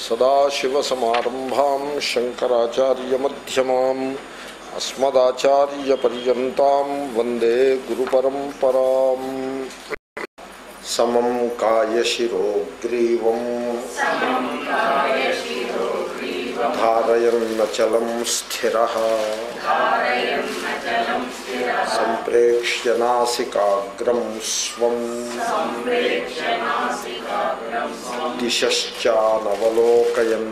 సదాశివసమారంభాం శంకరాచార్యమధ్యమాం అస్మదాచార్యపర్యంతాం వందే గురుపరంపరాం. సమం కాయశిరో గ్రీవం ధారయన్నచలం స్థిరః సంప్రేక్ష్య నాసికాగ్రం స్వం దిశశ్చానవలోకయన్.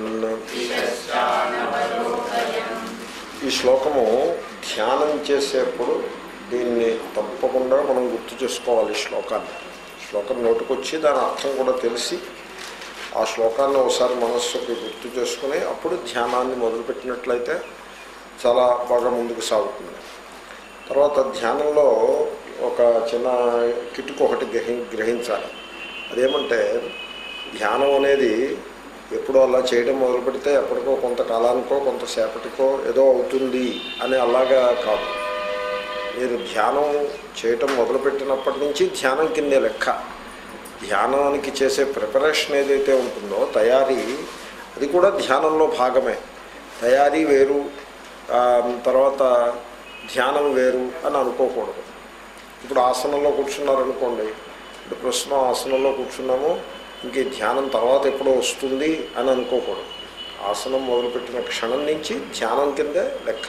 ఈ శ్లోకము ధ్యానం చేసేప్పుడు దీన్ని తప్పకుండా మనం గుర్తు చేసుకోవాలి. శ్లోకం నోటికొచ్చి దాని అర్థం కూడా తెలిసి ఆ శ్లోకాన్ని ఒకసారి మనస్సుకి గుర్తు చేసుకుని అప్పుడు ధ్యానాన్ని మొదలుపెట్టినట్లయితే చాలా బాగా ముందుకు సాగుతుంది. తర్వాత ధ్యానంలో ఒక చిన్న కిటుకు ఒకటి గ్రహించాలి. అదేమంటే ధ్యానం అనేది ఎప్పుడో అలా చేయడం మొదలు పెడితే ఎప్పటికో కొంతకాలానికో కొంతసేపటికో ఏదో అవుతుంది అని అలాగా కాదు. మీరు ధ్యానం చేయటం మొదలుపెట్టినప్పటి నుంచి ధ్యానం కిందే లెక్క. ధ్యానానికి చేసే ప్రిపరేషన్ ఏదైతే ఉంటుందో తయారీ, అది కూడా ధ్యానంలో భాగమే. తయారీ వేరు, తర్వాత ధ్యానం వేరు అని అనుకోకూడదు. ఇప్పుడు ఆసనంలో కూర్చున్నారనుకోండి, ఇప్పుడు ప్రస్తుతం ఆసనంలో కూర్చున్నాము, ఇంక ధ్యానం తర్వాత ఎప్పుడో వస్తుంది అని అనుకోకూడదు. ఆసనం మొదలుపెట్టిన క్షణం నుంచి ధ్యానం కిందే లెక్క.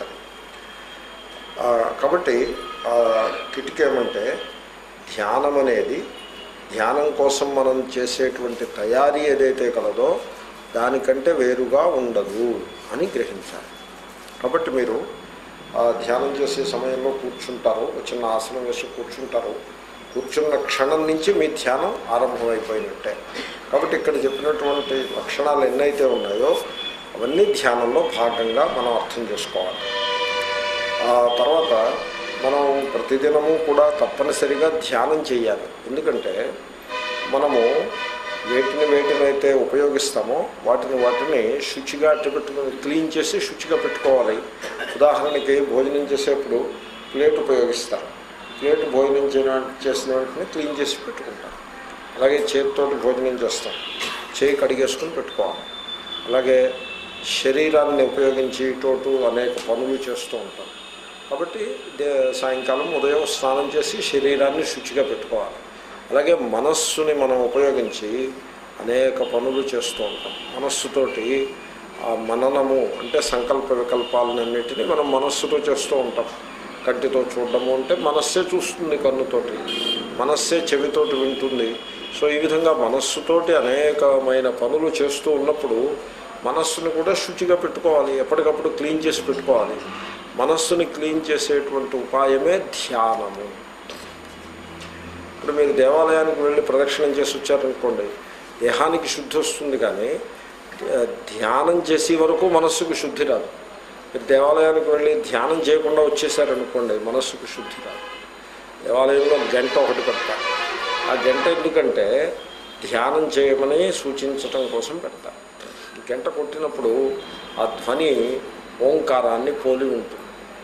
కాబట్టి కిటికేమంటే ధ్యానం అనేది, ధ్యానం కోసం మనం చేసేటువంటి తయారీ ఏదైతే కలదో దానికంటే వేరుగా ఉండదు అని గ్రహించాలి. కాబట్టి మీరు ధ్యానం చేసే సమయంలో కూర్చుంటారు, చిన్న ఆసనం వేసి కూర్చుంటారు. కూర్చున్న క్షణం నుంచి మీ ధ్యానం ఆరంభమైపోయినట్టే. కాబట్టి ఇక్కడ చెప్పినటువంటి లక్షణాలు ఎన్నైతే ఉన్నాయో అవన్నీ ధ్యానంలో భాగంగా మనం అర్థం చేసుకోవాలి. తర్వాత మనం ప్రతిదినము కూడా తప్పనిసరిగా ధ్యానం చేయాలి. ఎందుకంటే మనము వేటినైతే ఉపయోగిస్తామో వాటిని శుచిగా పెట్టుకుని క్లీన్ చేసి శుచిగా పెట్టుకోవాలి. ఉదాహరణకి భోజనం చేసేప్పుడు ప్లేట్ ఉపయోగిస్తారు. ప్లేట్ భోజనం చేసిన వెంటనే క్లీన్ చేసి పెట్టుకుంటారు. అలాగే చేతితోటి భోజనం చేస్తాం, చేయి కడిగేసుకుని పెట్టుకోవాలి. అలాగే శరీరాన్ని ఉపయోగించి తోటు అనేక పనులు చేస్తూ ఉంటాం. కాబట్టి సాయంకాలం ఉదయం స్నానం చేసి శరీరాన్ని శుచిగా పెట్టుకోవాలి. అలాగే మనస్సుని మనం ఉపయోగించి అనేక పనులు చేస్తూ ఉంటాం. మనస్సుతోటి మననము అంటే సంకల్ప వికల్పాలన్నింటినీ మనం మనస్సుతో చేస్తూ ఉంటాం. కంటితో చూడడము అంటే మనస్సే చూస్తుంది, కన్నుతోటి మనస్సే చెవితోటి వింటుంది. సో ఈ విధంగా మనస్సుతోటి అనేకమైన పనులు చేస్తూ ఉన్నప్పుడు మనస్సుని కూడా శుచిగా పెట్టుకోవాలి, ఎప్పటికప్పుడు క్లీన్ చేసి పెట్టుకోవాలి. మనస్సుని క్లీన్ చేసేటువంటి ఉపాయమే ధ్యానము. ఇప్పుడు మీరు దేవాలయానికి వెళ్ళి ప్రదక్షిణం చేసి వచ్చారనుకోండి, దేహానికి శుద్ధి వస్తుంది, కానీ ధ్యానం చేసే వరకు మనస్సుకు శుద్ధి రాదు. మీరు దేవాలయానికి వెళ్ళి ధ్యానం చేయకుండా వచ్చేసారనుకోండి, మనస్సుకు శుద్ధి రాదు. దేవాలయంలో గంట ఒకటి పెడతారు. ఆ గంట ఎందుకంటే ధ్యానం చేయమని సూచించటం కోసం పెడతారు. గంట కొట్టినప్పుడు ఆ ధ్వని ఓంకారాన్ని పోలి ఉంటుంది.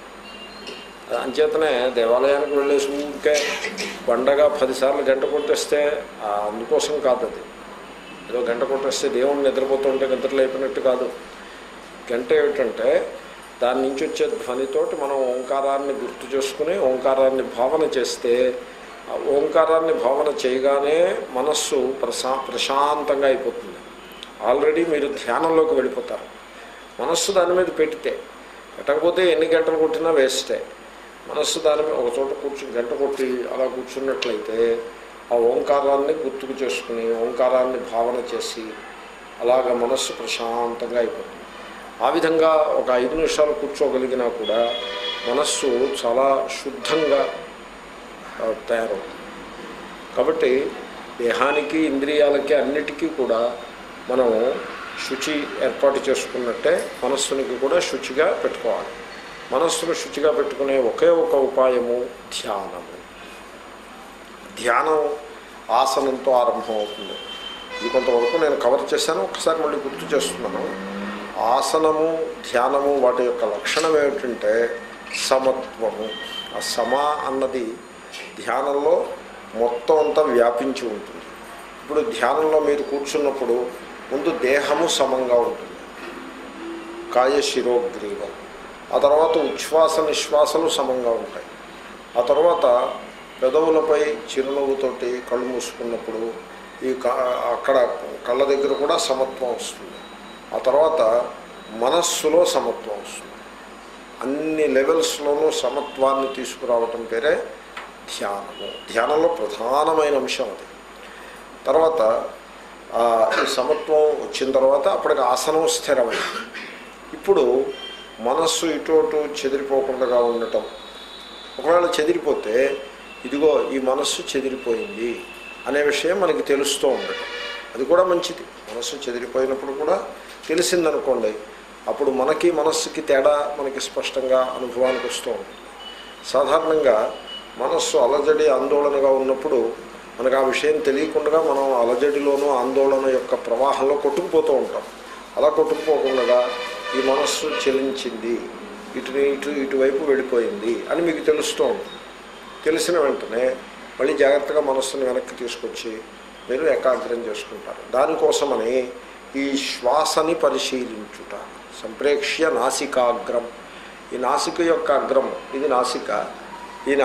అంచేతనే దేవాలయానికి వెళ్ళేసి ఊరికే బండగా 10 సార్లు గంట కొట్టేస్తే అందుకోసం కాదు. అది ఏదో గంట కొట్టేస్తే దేవుణ్ణి నిద్రపోతుంటే నిద్రలు అయిపోయినట్టు కాదు. గంట ఏమిటంటే దాని నుంచి వచ్చే ధ్వనితోటి మనం ఓంకారాన్ని గుర్తు చేసుకుని ఓంకారాన్ని భావన చేస్తే, ఓంకారాన్ని భావన చేయగానే మనస్సు ప్రశాంతంగా అయిపోతుంది. ఆల్రెడీ మీరు ధ్యానంలోకి వెళ్ళిపోతారు. మనస్సు దాని మీద పెట్టకపోతే ఎన్ని గంటలు కొట్టినా వేస్టే. మనస్సు దాని మీద ఒక చోట గంట కొట్టి అలా కూర్చున్నట్లయితే ఆ ఓంకారాన్ని గుర్తుకు చేసుకుని ఓంకారాన్ని భావన చేసి అలాగ మనస్సు ప్రశాంతంగా అయిపోతుంది. ఆ విధంగా ఒక 5 నిమిషాలు కూర్చోగలిగినా కూడా మనస్సు చాలా శుద్ధంగా తయారవుతుంది. కాబట్టి దేహానికి ఇంద్రియాలకి అన్నిటికీ కూడా మనం శుచి ఏర్పాటు చేసుకున్నట్టే మనస్సునికి కూడా శుచిగా పెట్టుకోవాలి. మనస్సును శుచిగా పెట్టుకునే ఒకే ఒక ఉపాయము ధ్యానము. ధ్యానం ఆసనంతో ఆరంభమవుతుంది. ఇది కొంతవరకు నేను కవర్ చేశాను, ఒకసారి మళ్ళీ గుర్తు చేస్తున్నాను. ఆసనము ధ్యానము వాటి యొక్క లక్షణం ఏమిటంటే సమత్వము. ఆ సమ అన్నది ధ్యానంలో మొత్తం అంతా వ్యాపించి ఉంటుంది. ఇప్పుడు ధ్యానంలో మీరు కూర్చున్నప్పుడు ముందు దేహము సమంగా ఉంటుంది, కాయ శిరోగ్రీవం. ఆ తర్వాత ఉచ్ఛ్వాస నిశ్వాసలు సమంగా ఉంటాయి. ఆ తర్వాత పెదవులపై చిరునవ్వుతోటి కళ్ళు మూసుకున్నప్పుడు అక్కడ కళ్ళ దగ్గర కూడా సమత్వం వస్తుంది. ఆ తర్వాత మనస్సులో సమత్వం వస్తుంది. అన్ని లెవెల్స్లోనూ సమత్వాన్ని తీసుకురావటం పేరే ధ్యానము. ధ్యానంలో ప్రధానమైన అంశం అది. తర్వాత ఈ సమత్వం వచ్చిన తర్వాత అప్పటికి ఆసనం స్థిరమైంది. ఇప్పుడు మనస్సు ఇటు చెదిరిపోకుండా ఉండటం. ఒకవేళ చెదిరిపోతే ఇదిగో ఈ మనస్సు చెదిరిపోయింది అనే విషయం మనకి తెలుస్తూ ఉండటం, అది కూడా మంచిది. మనస్సు చెదిరిపోయినప్పుడు కూడా తెలిసిందనుకోండి, అప్పుడు మనస్సుకి తేడా మనకి స్పష్టంగా అనుభవానికి వస్తూ ఉంటుంది. సాధారణంగా మనస్సు అలజడి ఆందోళనగా ఉన్నప్పుడు మనకు ఆ విషయం తెలియకుండా మనం అలజడిలోనూ ఆందోళన యొక్క ప్రవాహంలో కొట్టుకుపోతూ ఉంటాం. అలా కొట్టుకుపోకుండా ఈ మనస్సు చెలించింది, ఇటువైపు వెళ్ళిపోయింది అని మీకు తెలుస్తూ ఉంటుంది. తెలిసిన వెంటనే మళ్ళీ జాగ్రత్తగా మనస్సును వెనక్కి తీసుకొచ్చి మీరు ఏకాగ్రం చేసుకుంటారు. దానికోసమని ఈ శ్వాసని పరిశీలించుట. సంప్రేక్ష్య నాసికాగ్రం. ఈ నాసిక యొక్క అగ్రము, ఇది నాసిక, ఈయన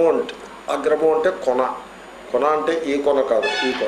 అగ్రము అంటే కొన అంటే ఈ కొన కాదు,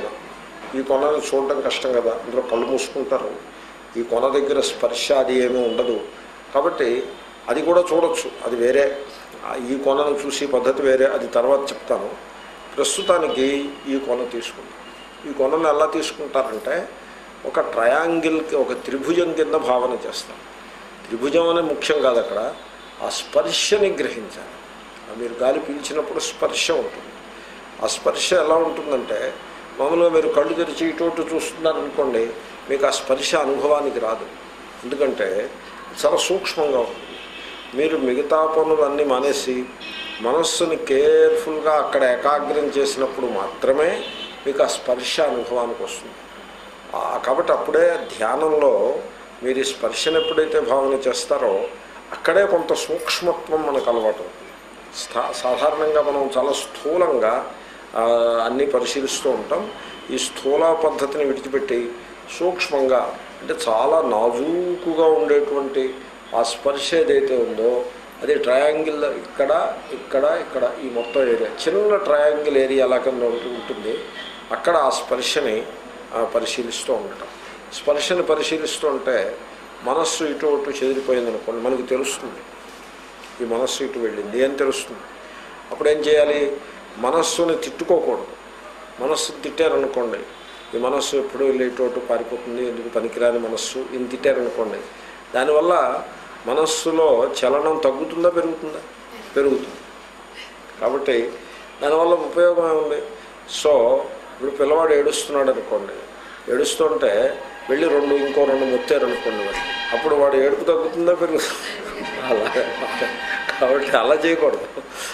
ఈ కొనని చూడటం కష్టం కదా, అందులో కళ్ళు మూసుకుంటారు. ఈ కొన దగ్గర స్పర్శ అది ఏమీ ఉండదు కాబట్టి అది కూడా చూడొచ్చు, అది వేరే. ఈ కొనను చూసి పద్ధతి వేరే, అది తర్వాత చెప్తాను. ప్రస్తుతానికి ఈ కొన తీసుకుంటాం. ఈ కొనను ఎలా తీసుకుంటారంటే ఒక ట్రయాంగిల్కి, ఒక త్రిభుజం కింద భావన చేస్తాం. త్రిభుజం అనే ముఖ్యం కాదు, అక్కడ ఆ స్పర్శని గ్రహించాలి. మీరు గాలి పీల్చినప్పుడు స్పర్శ ఉంటుంది. ఆ స్పర్శ ఎలా ఉంటుందంటే మామూలుగా మీరు కళ్ళు తెరిచి ఇటు చూస్తున్నారనుకోండి, మీకు ఆ స్పర్శ అనుభవానికి రాదు. ఎందుకంటే చాలా సూక్ష్మంగా ఉంటుంది. మీరు మిగతా పనులన్నీ మానేసి మనస్సుని కేర్ఫుల్గా అక్కడ ఏకాగ్రం చేసినప్పుడు మాత్రమే మీకు ఆ స్పర్శ అనుభవానికి వస్తుంది. కాబట్టి అప్పుడే ధ్యానంలో మీరు ఈ స్పర్శను ఎప్పుడైతే భావన చేస్తారో అక్కడే కొంత సూక్ష్మత్వం మనకు అలవాటు. సాధారణంగా మనం చాలా స్థూలంగా అన్నీ పరిశీలిస్తూ ఉంటాం. ఈ స్థూల పద్ధతిని విడిచిపెట్టి సూక్ష్మంగా, అంటే చాలా నాజూకుగా ఉండేటువంటి ఆ స్పర్శ ఏదైతే ఉందో అది ట్రయాంగిల్, ఇక్కడ ఈ మొత్తం ఏరియా, చిన్న ట్రయాంగిల్ ఏరియా అలా కింద ఉంటుంది. అక్కడ ఆ స్పర్శని పరిశీలిస్తూ ఉండటం. స్పర్శని పరిశీలిస్తూ ఉంటే మనస్సు ఇటు చెదిరిపోయింది అనుకోండి, మనకు తెలుస్తుంది ఈ మనస్సు ఇటు వెళ్ళింది అని తెలుస్తుంది. అప్పుడేం చేయాలి? మనస్సుని తిట్టుకోకూడదు. మనస్సుని తిట్టారనుకోండి, ఈ మనస్సు ఎప్పుడు వెళ్ళి ఇటు పారిపోతుంది, ఎందుకు పనికిరాని మనస్సు ఇన్ని తిట్టారనుకోండి, దానివల్ల మనస్సులో చలనం తగ్గుతుందా పెరుగుతుందా? పెరుగుతుంది. కాబట్టి దానివల్ల ఉపయోగం ఏముంది? సో ఇప్పుడు పిల్లవాడు ఏడుస్తున్నాడు అనుకోండి, ఏడుస్తుంటే వెళ్ళి ఇంకో రెండు మొత్తారనుకోండి వాడికి, అప్పుడు వాడు ఏడుపు తగ్గుతుందా పెరుగుతుందా? అలాగే. కాబట్టి అలా చేయకూడదు.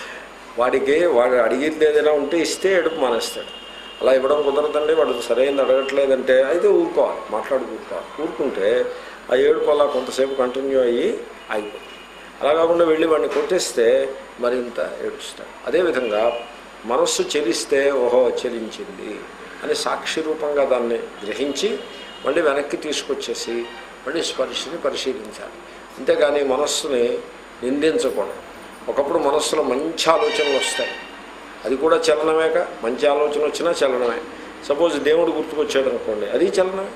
వాడు అడిగింది ఏదైనా ఉంటే ఇస్తే ఏడుపు మానేస్తాడు. అలా ఇవ్వడం కుదరదండి, వాడు సరైనది అడగట్లేదంటే అయితే ఊరుకోవాలి, ఊరుకుంటే ఆ ఏడుపు అలా కొంతసేపు కంటిన్యూ అయ్యి ఆగిపోతుంది. అలా కాకుండా వెళ్ళి వాడిని కొట్టేస్తే మరింత ఏడుస్తాడు. అదేవిధంగా మనస్సు చెలిస్తే ఓహో చెలించింది అని సాక్షి రూపంగా దాన్ని గ్రహించి మళ్ళీ వెనక్కి తీసుకొచ్చేసి మళ్ళీ స్పర్శని పరిశీలించాలి. అంతేగాని మనస్సుని నిందించకూడదు. ఒకప్పుడు మనస్సులో మంచి ఆలోచనలు వస్తాయి, అది కూడా చలనమేక. మంచి ఆలోచన వచ్చినా చలనమే. సపోజ్ దేవుడు గుర్తుకొచ్చాడు అనుకోండి, అది చలనమే.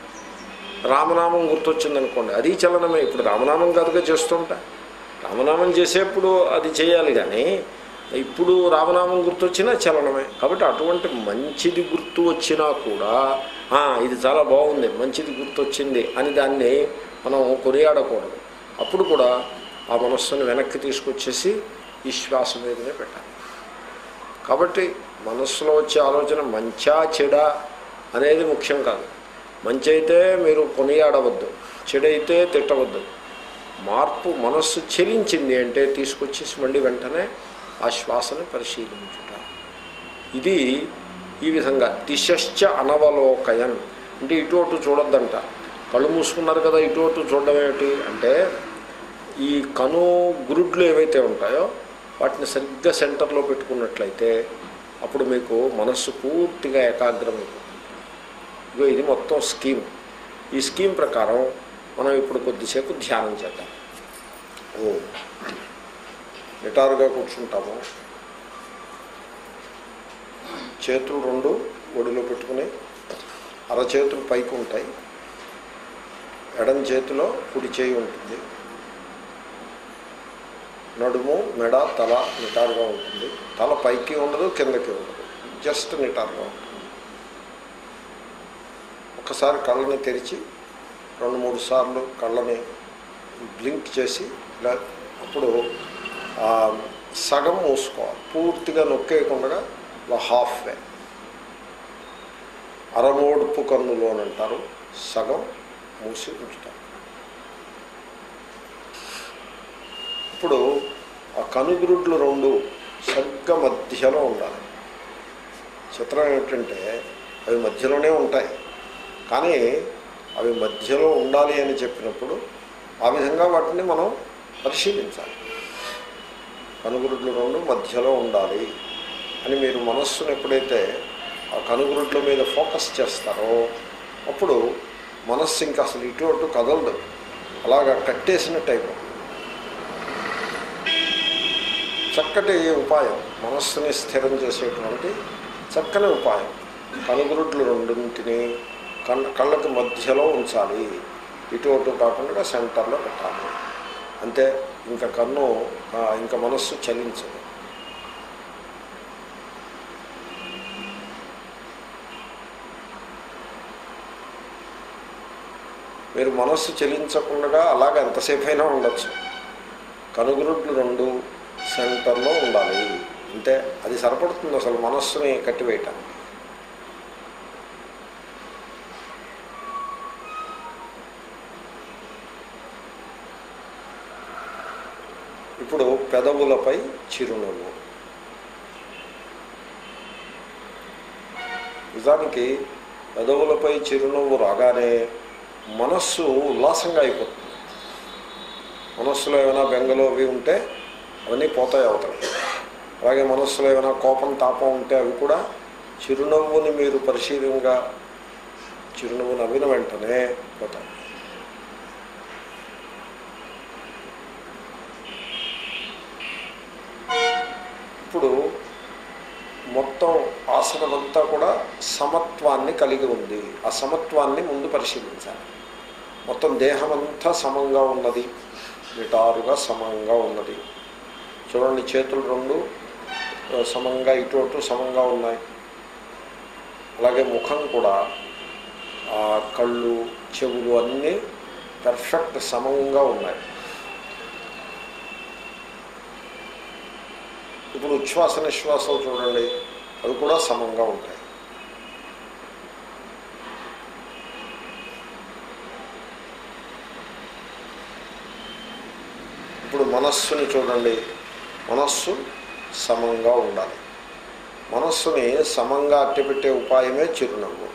రామనామం గుర్తొచ్చిందనుకోండి, అది చలనమే. ఇప్పుడు రామనామం కాదుగా చేస్తుంటా, రామనామం చేసేప్పుడు అది చేయాలి, కానీ ఇప్పుడు రామనామం గుర్తొచ్చినా చలనమే. కాబట్టి అటువంటి మంచిది గుర్తు వచ్చినా కూడా ఇది చాలా బాగుంది, మంచిది గుర్తొచ్చింది అని దాన్ని మనం కొనియాడకూడదు. అప్పుడు కూడా ఆ మనస్సును వెనక్కి తీసుకొచ్చేసి ఈ శ్వాస మీదనే పెట్టాలి. కాబట్టి మనస్సులో వచ్చే ఆలోచన మంచా చెడా అనేది ముఖ్యం కాదు. మంచి అయితే మీరు కొనియాడవద్దు, చెడైతే తిట్టవద్దు. మార్పు మనస్సు చెలించింది అంటే తీసుకొచ్చేసి మళ్ళీ వెంటనే ఆ శ్వాసను పరిశీలించుట. ఇది ఈ విధంగా దిశశ్చ అనవలోకయన్ అంటే ఇటు చూడొద్దంట. కళ్ళు మూసుకున్నారు కదా, ఇటు చూడడం ఏమిటి అంటే ఈ కను గురుడ్లు ఏవైతే ఉంటాయో వాటిని సరిగ్గా సెంటర్లో పెట్టుకున్నట్లయితే అప్పుడు మీకు మనస్సు పూర్తిగా ఏకాగ్రమైపోతుంది. ఇగో ఇది మొత్తం స్కీమ్. ఈ స్కీమ్ ప్రకారం మనం ఇప్పుడు కొద్దిసేపు ధ్యానం చేద్దాం. నిటారుగా కూర్చుంటాము. చేతులు రెండు ఒడిలో పెట్టుకుని అరచేతులు పైకి ఉంటాయి. ఎడం చేతిలో కుడి చేయి ఉంటుంది. నడుము, మెడ, తల నిటారుగా ఉంటుంది. తల పైకి ఉండదు, కిందకి ఉండదు, జస్ట్ నిటారుగా ఉంటుంది. ఒకసారి కళ్ళని తెరిచి 2-3 సార్లు కళ్ళని బ్లింక్ చేసి ఇలా అప్పుడు సగం మూసుకోవాలి. పూర్తిగా నొక్కేయకుండా ఇలా హాఫ్ వే, అరమోడుపు కన్నులు అని అంటారు. సగం మూసి ఉంచుతారు. ఇప్పుడు ఆ కనుగురుడ్లు రెండు సరిగ్గా మధ్యలో ఉండాలి. చిత్రం ఏమిటంటే అవి మధ్యలోనే ఉంటాయి, కానీ అవి మధ్యలో ఉండాలి అని చెప్పినప్పుడు ఆ విధంగా వాటిని మనం పరిశీలించాలి. కనుగురుడ్లు రెండు మధ్యలో ఉండాలి అని మీరు మనస్సును ఎప్పుడైతే ఆ కనుగురుడ్ల మీద ఫోకస్ చేస్తారో అప్పుడు మనస్సు ఇంకా అసలు ఇటు అటు కదలదు, అలాగా కట్టేసినట్టు అయిపోతుంది. చక్కటి ఉపాయం, మనస్సుని స్థిరం చేసేటువంటి చక్కని ఉపాయం. కనుగురుడ్లు రెండింటిని కళ్ళకి మధ్యలో ఉంచాలి, ఇటు అటు కాకుండా సెంటర్లో పెట్టాలి. అంతే, ఇంకా కన్ను ఇంకా మనస్సు చలించదు. మీరు మనస్సు చలించకుండా అలాగ ఎంతసేపు అయినా ఉండొచ్చు. కనుగురుడ్లు రెండు సెంటర్లో ఉండాలి, అంతే. అది సరిపడుతుంది అసలు మనస్సుని కట్టివేయటానికి. ఇప్పుడు పెదవులపై చిరునవ్వు. నిజానికి పెదవులపై చిరునవ్వు రాగానే మనస్సు ఉల్లాసంగా అయిపోతుంది. మనస్సులో ఏమైనా బెంగలు అవి ఉంటే అవన్నీ పోతాయి అవుతాయి. అలాగే మనస్సులో ఏమైనా కోపం తాపం ఉంటే అవి కూడా చిరునవ్వుని మీరు పరిశీలంగా చిరునవ్వు నవ్విన వెంటనే పోతాయి. ఇప్పుడు మొత్తం ఆసనమంతా కూడా సమత్వాన్ని కలిగి ఉంది. ఆ సమత్వాన్ని ముందు పరిశీలించాలి. మొత్తం దేహమంతా సమంగా ఉన్నది, నిటారుగా సమంగా ఉన్నది. చూడండి, చేతులు రెండు సమంగా ఇటు అటు సమంగా ఉన్నాయి. అలాగే ముఖం కూడా, కళ్ళు, చెవులు అన్నీ పర్ఫెక్ట్ సమంగా ఉన్నాయి. ఇప్పుడు ఉచ్ఛ్వాస నిశ్వాసాలు చూడండి, అవి కూడా సమంగా ఉంటాయి. ఇప్పుడు మనస్సుని చూడండి, మనస్సు సమంగా ఉండాలి. మనస్సుని సమంగా అట్టిపెట్టే ఉపాయమే చిరునవ్వు.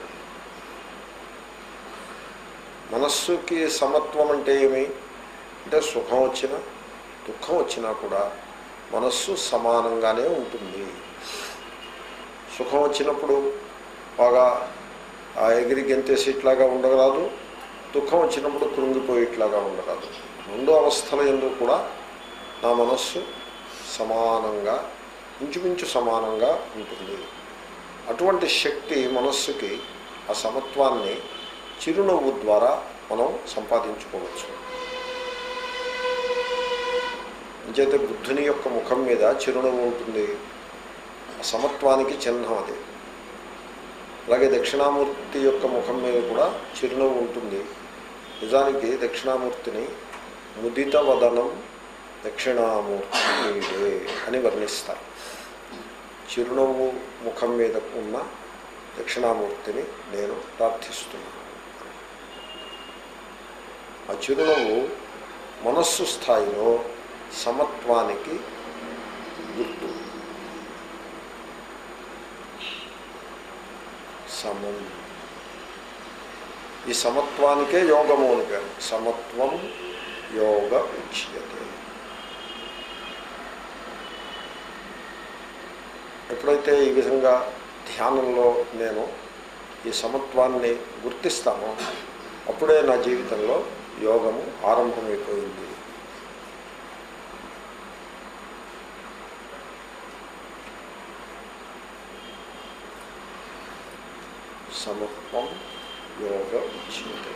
మనస్సుకి సమత్వం అంటే ఏమి అంటే సుఖం వచ్చినా దుఃఖం వచ్చినా కూడా మనస్సు సమానంగానే ఉంటుంది. సుఖం వచ్చినప్పుడు బాగా ఎగిరి గెంతేసేట్లాగా ఉండరాదు, దుఃఖం వచ్చినప్పుడు కృంగిపోయేట్లాగా ఉండరాదు. రెండు అవస్థల యందు కూడా నా మనస్సు సమానంగా, ఇంచుమించు సమానంగా ఉంటుంది. అటువంటి శక్తి మనస్సుకి, ఆ సమత్వాన్ని చిరునవ్వు ద్వారా మనం సంపాదించుకోవచ్చు. అంచేతే బుద్ధుని యొక్క ముఖం మీద చిరునవ్వు ఉంటుంది, సమత్వానికి చిహ్నం అది. అలాగే దక్షిణామూర్తి యొక్క ముఖం మీద కూడా చిరునవ్వు ఉంటుంది. నిజానికి దక్షిణామూర్తిని ముదిత వదనం దక్షిణామూర్తి నీడే అని వర్ణిస్తారు. చిరునవ్వు ముఖం మీద ఉన్న దక్షిణామూర్తిని నేను ప్రార్థిస్తున్నాను. ఆ చిరునవ్వు మనస్సు స్థాయిలో సమత్వానికి గుర్తు. సమం, ఈ సమత్వానికే యోగము అని పేరు. సమత్వం యోగ ఉచ్యతే. ఎప్పుడైతే ఈ విధంగా ధ్యానంలో నేను ఈ సమత్వాన్ని గుర్తిస్తానో అప్పుడే నా జీవితంలో యోగము ఆరంభమైపోయింది. సమత్వం యోగ ఉచ్యతే.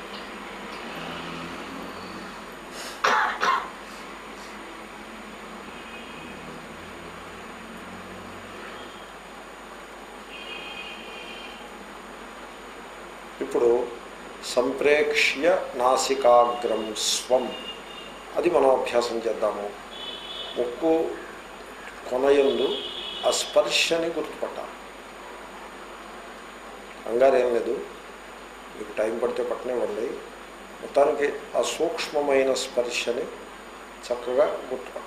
ఇప్పుడు సంప్రేక్ష్య నాసికాగ్రం స్వం, అది మనం అభ్యాసం చేద్దాము. ముక్కు కొనయందు ఆ స్పర్శని గుర్తుపట్టాలి. కంగారేం లేదు, మీకు టైం పడితే పట్టనివ్వండి. మొత్తానికి ఆ సూక్ష్మమైన స్పర్శని చక్కగా గుర్తుపట్టాలి.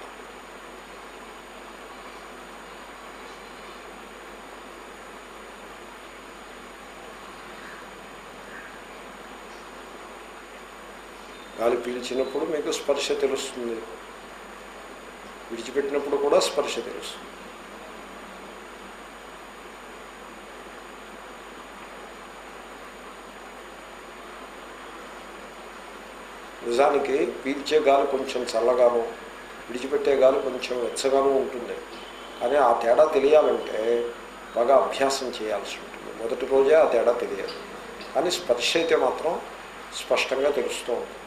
గాలి పీల్చినప్పుడు మీకు స్పర్శ తెలుస్తుంది, విడిచిపెట్టినప్పుడు కూడా స్పర్శ తెలుస్తుంది. నిజానికి పీల్చే గాలి కొంచెం చల్లగాను, విడిచిపెట్టే గాలి కొంచెం వెచ్చగాను ఉంటుంది. కానీ ఆ తేడా తెలియాలంటే బాగా అభ్యాసం చేయాల్సి ఉంటుంది. మొదటి రోజే ఆ తేడా తెలియదు, కానీ స్పర్శ అయితే మాత్రం స్పష్టంగా తెలుస్తూ ఉంటుంది.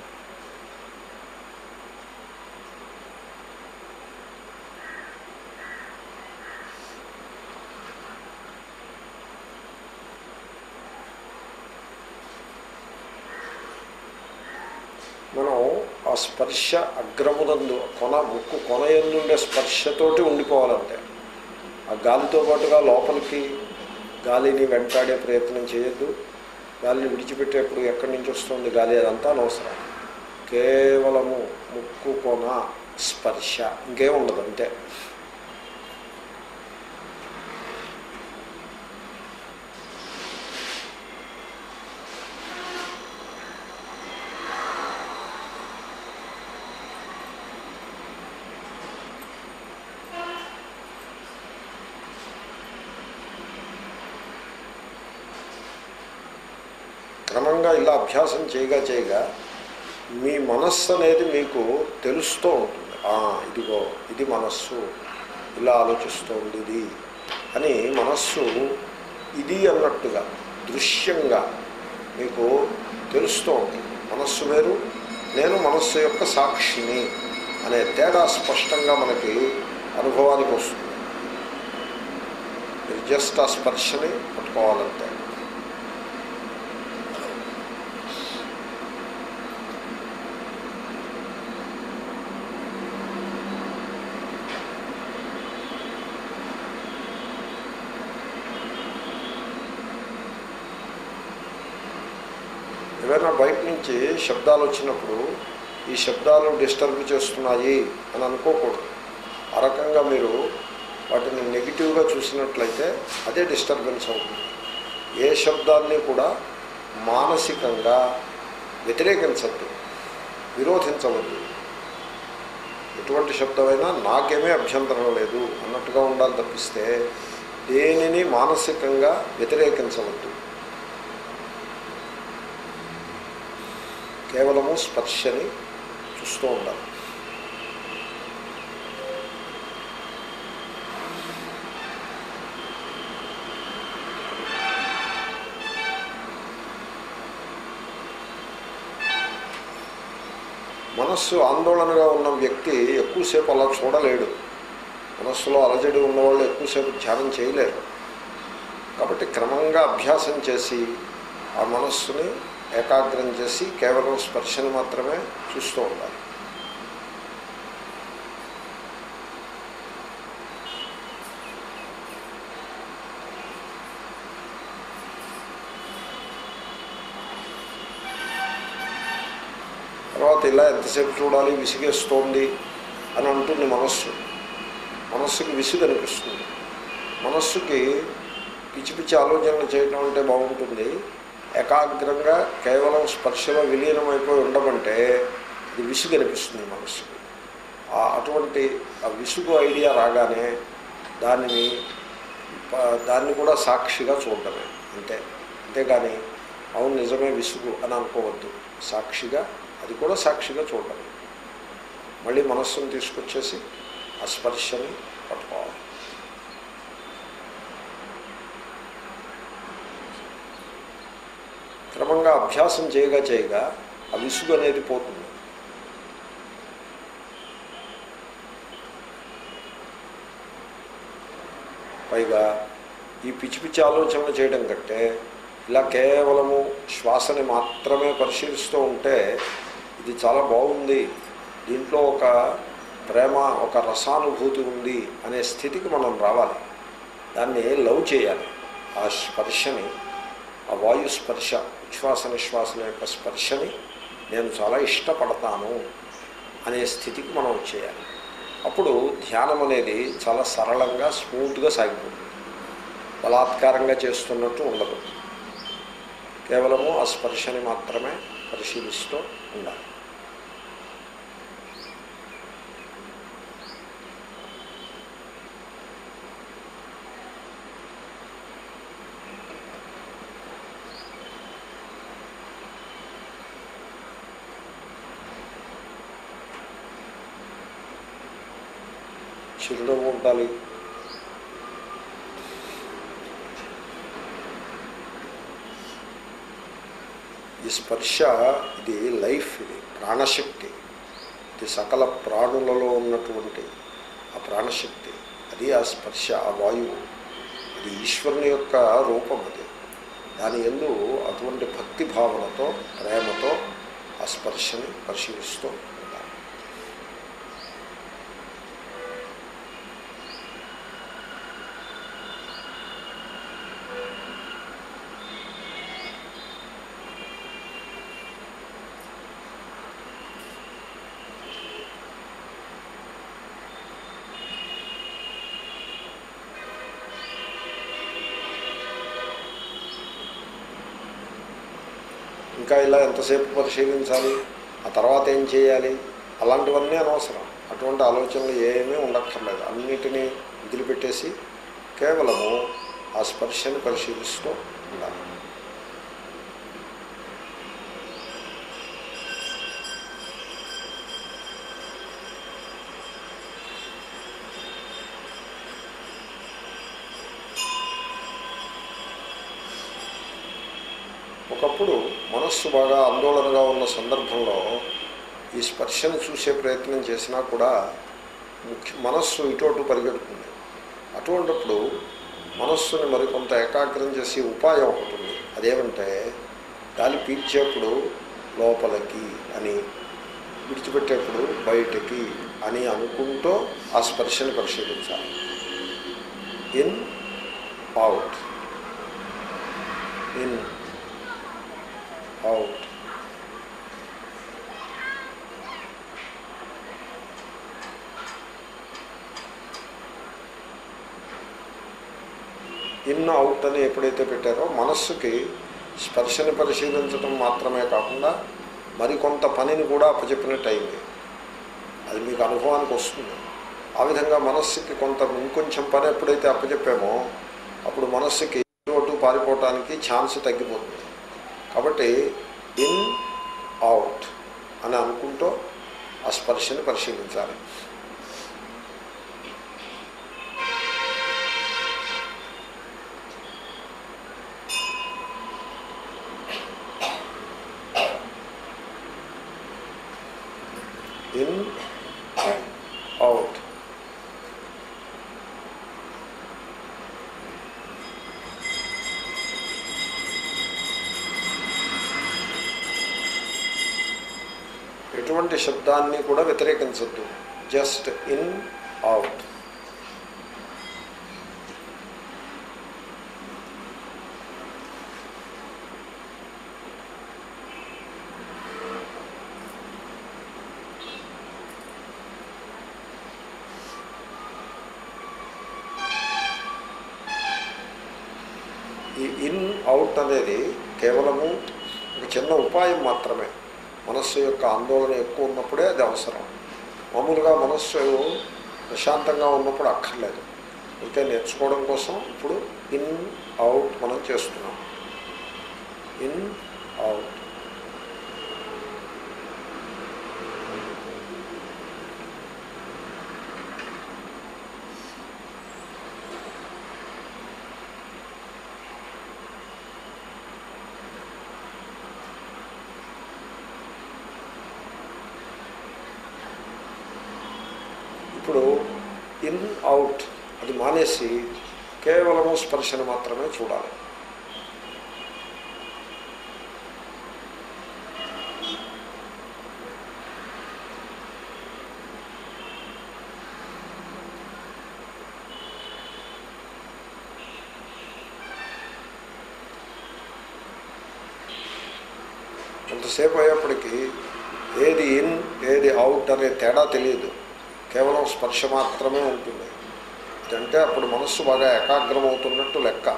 మనం ఆ స్పర్శ అగ్రమునందు ముక్కు కొనయందుండే స్పర్శతోటి ఉండిపోవాలంటే, ఆ గాలితో పాటుగా లోపలికి గాలిని వెంటాడే ప్రయత్నం చేయొద్దు. గాలిని విడిచిపెట్టేప్పుడు ఎక్కడి నుంచి వస్తుంది గాలి అదంతా అనవసరం. కేవలము ముక్కు కొన స్పర్శ, ఇంకేం ఉండదు, అంతే. క్రమంగా ఇలా అభ్యాసం చేయగా మీ మనస్సు అనేది మీకు తెలుస్తూ ఉంటుంది. ఇదిగో ఇది మనస్సు, ఇలా ఆలోచిస్తోంది ఇది అని మనస్సు ఇది అన్నట్టుగా దృశ్యంగా మీకు తెలుస్తూ ఉంటుంది. మనస్సు వేరు, నేను మనస్సు యొక్క సాక్షిని అనే తేడా స్పష్టంగా మనకి అనుభవానికి వస్తుంది. మీరు జస్ట్ ఆ స్పర్శని పట్టుకోవాలంటే. ఏవైనా బయట నుంచి శబ్దాలు వచ్చినప్పుడు ఈ శబ్దాలు డిస్టర్బ్ చేస్తున్నాయి అని అనుకోకూడదు. ఆ రకంగా మీరు వాటిని నెగిటివ్గా చూసినట్లయితే అదే డిస్టర్బెన్స్ అవుతుంది. ఏ శబ్దాన్ని కూడా మానసికంగా వ్యతిరేకించద్దు, విరోధించవద్దు. ఎటువంటి శబ్దమైనా నాకేమీ అభ్యంతరం లేదు అన్నట్టుగా ఉండాలి తప్పిస్తే దేనిని మానసికంగా వ్యతిరేకించవద్దు. కేవలము స్పర్శని చూస్తూ ఉండాలి. మనస్సు ఆందోళనగా ఉన్న వ్యక్తి ఎక్కువసేపు అలా చూడలేడు. మనస్సులో అలజడి ఉన్నవాళ్ళు ఎక్కువసేపు ధ్యానం చేయలేరు. కాబట్టి క్రమంగా అభ్యాసం చేసి ఆ మనస్సుని ఏకాగ్రం చేసి కేవలం స్పర్శను మాత్రమే చూస్తూ ఉండాలి. తర్వాత ఇలా ఎంతసేపు చూడాలి, విసిగేస్తోంది అని అంటుంది మనస్సు. మనస్సుకి విసుగు అనిపిస్తుంది. మనస్సుకి పిచ్చి పిచ్చి ఆలోచనలు చేయడం అంటే బాగుంటుంది. ఏకాగ్రంగా కేవలం స్పర్శలో విలీనమైపోయి ఉండమంటే ఇది విసుగు అనిపిస్తుంది మనస్సుకి. అటువంటి ఆ విసుగు ఐడియా రాగానే దాన్ని కూడా సాక్షిగా చూడటమే అంతే. అంతేగాని అవును నిజమే విసుగు అని అనుకోవద్దు. సాక్షిగా, అది కూడా సాక్షిగా చూడాలి. మళ్ళీ మనస్సును తీసుకొచ్చేసి ఆ స్పర్శని పట్టుకోవాలి. క్రమంగా అభ్యాసం చేయగా చేయగా ఆ విసుగు అనేది పోతుంది. పైగా ఈ పిచ్చి పిచ్చి ఆలోచనలు చేయడం కంటే ఇలా కేవలము శ్వాసని మాత్రమే పరిశీలిస్తూ ఉంటే ఇది చాలా బాగుంది, దీంట్లో ఒక ప్రేమ, ఒక రసానుభూతి ఉంది అనే స్థితికి మనం రావాలి. దాన్ని లవ్ చేయాలి. ఆ స్పర్శని, ఆ వాయు స్పర్శ, ఉచ్ఛ్వాస నిశ్వాసల యొక్క స్పర్శని నేను చాలా ఇష్టపడతాను అనే స్థితికి మనం వచ్చేయాలి. అప్పుడు ధ్యానం అనేది చాలా సరళంగా, స్మూత్గా సాగిపోతుంది. బలాత్కారంగా చేస్తున్నట్టు ఉండదు. కేవలము ఆ స్పర్శని మాత్రమే పరిశీలిస్తూ ఉండాలి. చిరునవ్వు ఉండాలి. ఈ స్పర్శ ఇది లైఫ్, ఇది ప్రాణశక్తి. ఇది సకల ప్రాణులలో ఉన్నటువంటి ఆ ప్రాణశక్తి, అది ఆ స్పర్శ, ఆ వాయువు, అది ఈశ్వరుని యొక్క రూపం. అది దాని యందు అటువంటి భక్తి భావనతో, ప్రేమతో ఆ స్పర్శని పరిశీలిస్తూ ఉండాలి. ఇంకా ఇలా ఎంతసేపు పరిశీలించాలి, ఆ తర్వాత ఏం చేయాలి, అలాంటివన్నీ అనవసరం. అటువంటి ఆలోచనలు ఏమీ ఉండక్కర్లేదు. అన్నిటినీ వదిలిపెట్టేసి కేవలము ఆ స్పర్శని పరిశీలిస్తూ ఉండాలి. ఒకప్పుడు మనస్సు బాగా ఆందోళనగా ఉన్న సందర్భంలో ఈ స్పర్శను చూసే ప్రయత్నం చేసినా కూడా మనస్సు ఇటు పరిగెడుతుంది. అటువంటిప్పుడు మనస్సుని మరికొంత ఏకాగ్రం చేసి ఉపాయం ఉంటుంది. అదేమంటే గాలి పీల్చేప్పుడు లోపలికి అని, విడిచిపెట్టేప్పుడు బయటికి అని అనుకుంటూ ఆ స్పర్శని పరిశీలించాలి. In out, in out. In out అని ఎప్పుడైతే పెట్టారో మనస్సుకి స్పర్శని పరిశీలించడం మాత్రమే కాకుండా మరికొంత పనిని కూడా అప్పచెప్పినట్టు అయింది. అది మీకు అనుభవానికి వస్తుంది. ఆ విధంగా మనస్సుకి ఇంకొంచెం పని ఎప్పుడైతే అప్పచెప్పామో అప్పుడు మనస్సుకి ఇటు పారిపోవటానికి ఛాన్స్ తగ్గిపోతుంది. కాబట్టి ఇన్ అవుట్ అని అనుకుంటూ ఆ స్పర్శని పరిశీలించాలి. In out. ఎటువంటి శబ్దాన్ని కూడా వ్యతిరేకించద్దు. Just in out. ఈ ఇన్ అవుట్ అనేది కేవలము ఒక చిన్న ఉపాయం మాత్రమే. మనస్సు యొక్క ఆందోళన ఎక్కువ ఉన్నప్పుడే అది అవసరం. మామూలుగా మనస్సు ప్రశాంతంగా ఉన్నప్పుడు అక్కర్లేదు. ఇంకా నేర్చుకోవడం కోసం ఇప్పుడు ఇన్ అవుట్ మనం చేస్తున్నాం. In, out. ఇప్పుడు ఇన్ అవుట్ అది మానేసి కేవలము స్పర్శను మాత్రమే చూడాలి. కొంతసేపు అయ్యేప్పటికీ ఏది ఇన్ ఏది అవుట్ అనే తేడా తెలియదు, కేవలం స్పర్శ మాత్రమే ఉంటుంది. అంటే అప్పుడు మనస్సు బాగా ఏకాగ్రమవుతున్నట్టు లెక్క.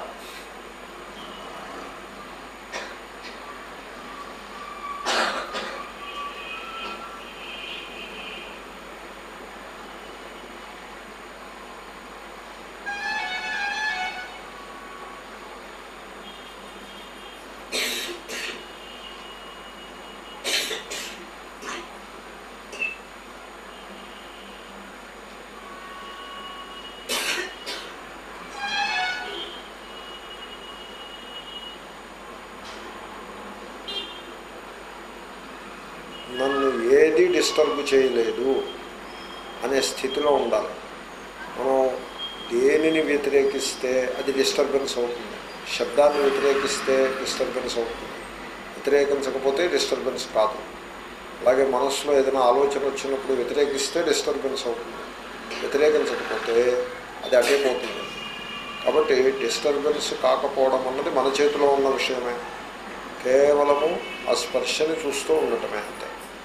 నన్ను ఏది డిస్టర్బ్ చేయలేదు అనే స్థితిలో ఉండాలి. మనం దేనిని వ్యతిరేకిస్తే అది డిస్టర్బెన్స్ అవుతుంది, శబ్దాన్ని వ్యతిరేకిస్తే డిస్టర్బెన్స్ అవుతుంది, వ్యతిరేకించకపోతే డిస్టర్బెన్స్ కాదు. అలాగే మనస్సులో ఏదైనా ఆలోచన వచ్చినప్పుడు వ్యతిరేకిస్తే డిస్టర్బెన్స్ అవుతుంది, వ్యతిరేకించకపోతే అది అటైపోతుంది. కాబట్టి డిస్టర్బెన్స్ కాకపోవడం అన్నది మన చేతిలో ఉన్న విషయమే. కేవలము ఆ స్పర్శని చూస్తూ ఉండటమే అంతే,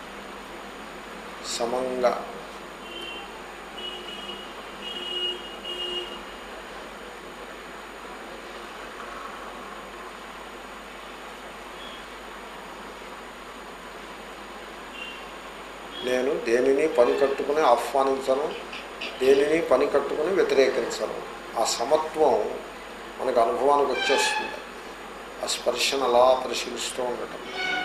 సమంగా. నేను దేనిని పని కట్టుకుని ఆహ్వానించను, దేనిని పని కట్టుకుని వ్యతిరేకించను. ఆ సమత్వం మనకు అనుభవానికి వచ్చేస్తుంది. ఆ స్పర్శను అలా పరిశీలిస్తూ ఉండటం.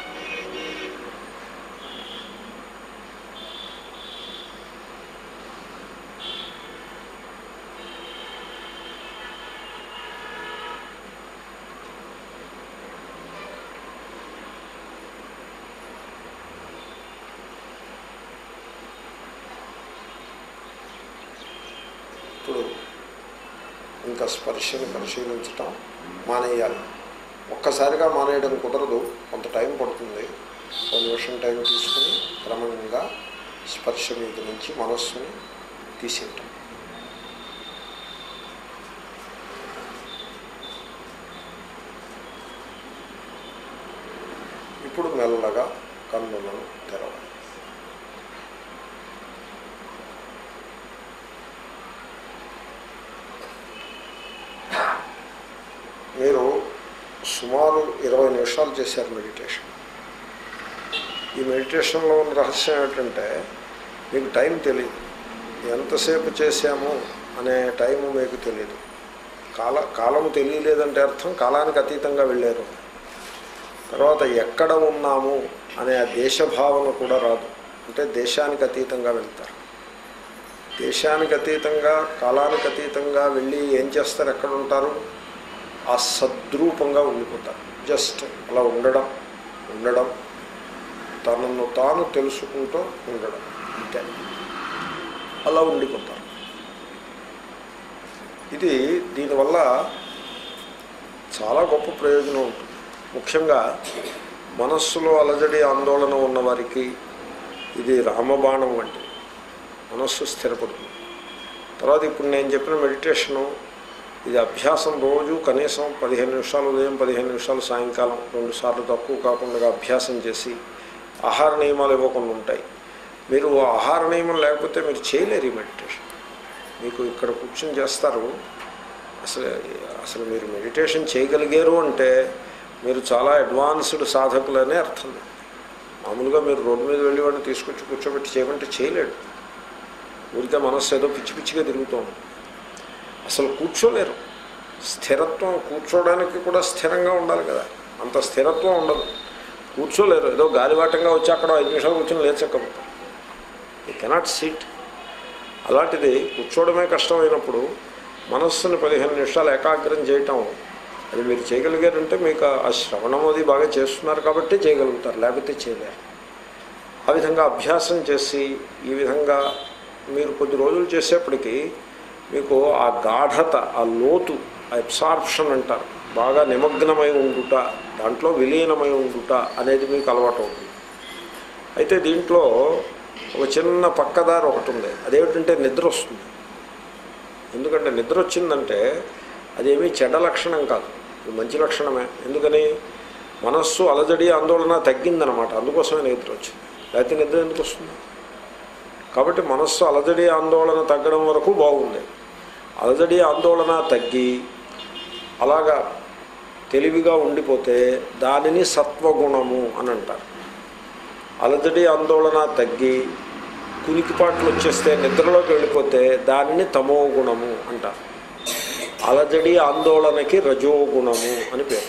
ఇప్పుడు ఇంకా స్పర్శను పరిశీలించటం మానేయాలి. ఒక్కసారిగా మానేయడం కుదరదు, కొంత టైం పడుతుంది. 1 నిమిషం టైం తీసుకుని క్రమంగా స్పర్శ మీద నుంచి మనస్సుని తీసేయటం. ఇప్పుడు మెల్లగా కన్నులను తెరవాలి. మీరు సుమారు 20 నిమిషాలు చేశారు మెడిటేషన్. ఈ మెడిటేషన్లో ఉన్న రహస్యం ఏమిటంటే మీకు టైం తెలియదు, ఎంతసేపు చేశాము అనే టైము మీకు తెలియదు. కాలము తెలియలేదంటే అర్థం కాలానికి అతీతంగా వెళ్ళారు. తర్వాత ఎక్కడ ఉన్నాము అనే ఆ దేశభావన కూడా రాదు, అంటే దేశానికి అతీతంగా వెళ్తారు. దేశానికి అతీతంగా కాలానికి అతీతంగా వెళ్ళి ఏం చేస్తారు, ఎక్కడ ఉంటారు, ఆ సద్రూపంగా ఉండిపోతారు. జస్ట్ అలా ఉండడం ఉండడం తనను తాను తెలుసుకుంటూ ఉండడం అంతే, అలా ఉండిపోతారు. ఇది దీనివల్ల చాలా గొప్ప ప్రయోజనం ఉంటుంది. ముఖ్యంగా మనస్సులో అలజడి ఆందోళన ఉన్నవారికి ఇది రామబాణం వంటి, మనస్సు స్థిరపడుతుంది. తర్వాత ఇప్పుడు నేను చెప్పిన మెడిటేషను ఇది అభ్యాసం రోజు కనీసం 15 నిమిషాలు ఉదయం, 15 నిమిషాలు సాయంకాలం, 2 సార్లు తక్కువ కాకుండా అభ్యాసం చేసి ఆహార నియమాలు ఇవ్వకుండా ఉంటాయి. మీరు ఆహార నియమం లేకపోతే మీరు చేయలేరు ఈ మెడిటేషన్. మీకు ఇక్కడ కూర్చొని చేస్తారు. అసలు మీరు మెడిటేషన్ చేయగలిగారు అంటే మీరు చాలా అడ్వాన్స్డ్ సాధకులనే అర్థం. మామూలుగా మీరు రోడ్డు మీద వెళ్ళి వాడిని తీసుకొచ్చి కూర్చోబెట్టి చేయమంటే చేయలేడు. ఊరికే మనస్సు ఏదో పిచ్చి పిచ్చిగా తిరుగుతూ ఉంటుంది. అసలు కూర్చోలేరు. స్థిరత్వం, కూర్చోవడానికి కూడా స్థిరంగా ఉండాలి కదా. అంత స్థిరత్వం ఉండదు. కూర్చోలేరు, ఏదో గాలివాటంగా వచ్చి అక్కడ 5 నిమిషాలు కూర్చొని లేచకపోతారు. You cannot SIT. అలాంటిది కూర్చోవడమే కష్టమైనప్పుడు మనస్సుని 15 నిమిషాలు ఏకాగ్రం చేయటం, అది మీరు చేయగలిగారంటే మీకు ఆ శ్రవణం అది బాగా చేస్తున్నారు కాబట్టి చేయగలుగుతారు, లేకపోతే చేయలేరు. ఆ విధంగా అభ్యాసం చేసి ఈ విధంగా మీరు కొద్ది రోజులు చేసేప్పటికీ మీకు ఆ గాఢత, ఆ లోతు, ఆ అబ్సార్ప్షన్ అంటారు, బాగా నిమగ్నమై ఉండుట, దాంట్లో విలీనమై ఉండుట అనేది మీకు అలవాటు అవుతుంది. అయితే దీంట్లో ఒక చిన్న పక్కదారి ఒకటి ఉంది. అదేమిటంటే నిద్ర వస్తుంది. ఎందుకంటే నిద్ర వచ్చిందంటే అదేమీ చెడ్డ లక్షణం కాదు, ఇది మంచి లక్షణమే. ఎందుకని మనస్సు అలజడి ఆందోళన తగ్గిందనమాట, అందుకోసమే నిద్ర వచ్చింది. లేకపోతే నిద్ర ఎందుకు వస్తుంది? కాబట్టి మనస్సు అలజడి ఆందోళన తగ్గడం వరకు బాగుంది. అలజడి ఆందోళన తగ్గి అలాగా తెలివిగా ఉండిపోతే దానిని సత్వగుణము అని అంటారు. అలజడి ఆందోళన తగ్గి కునికిపాట్లు వచ్చేస్తే నిద్రలోకి వెళ్ళిపోతే దానిని తమో గుణము అంటారు. అలజడి ఆందోళనకి రజోగుణము అని పేరు.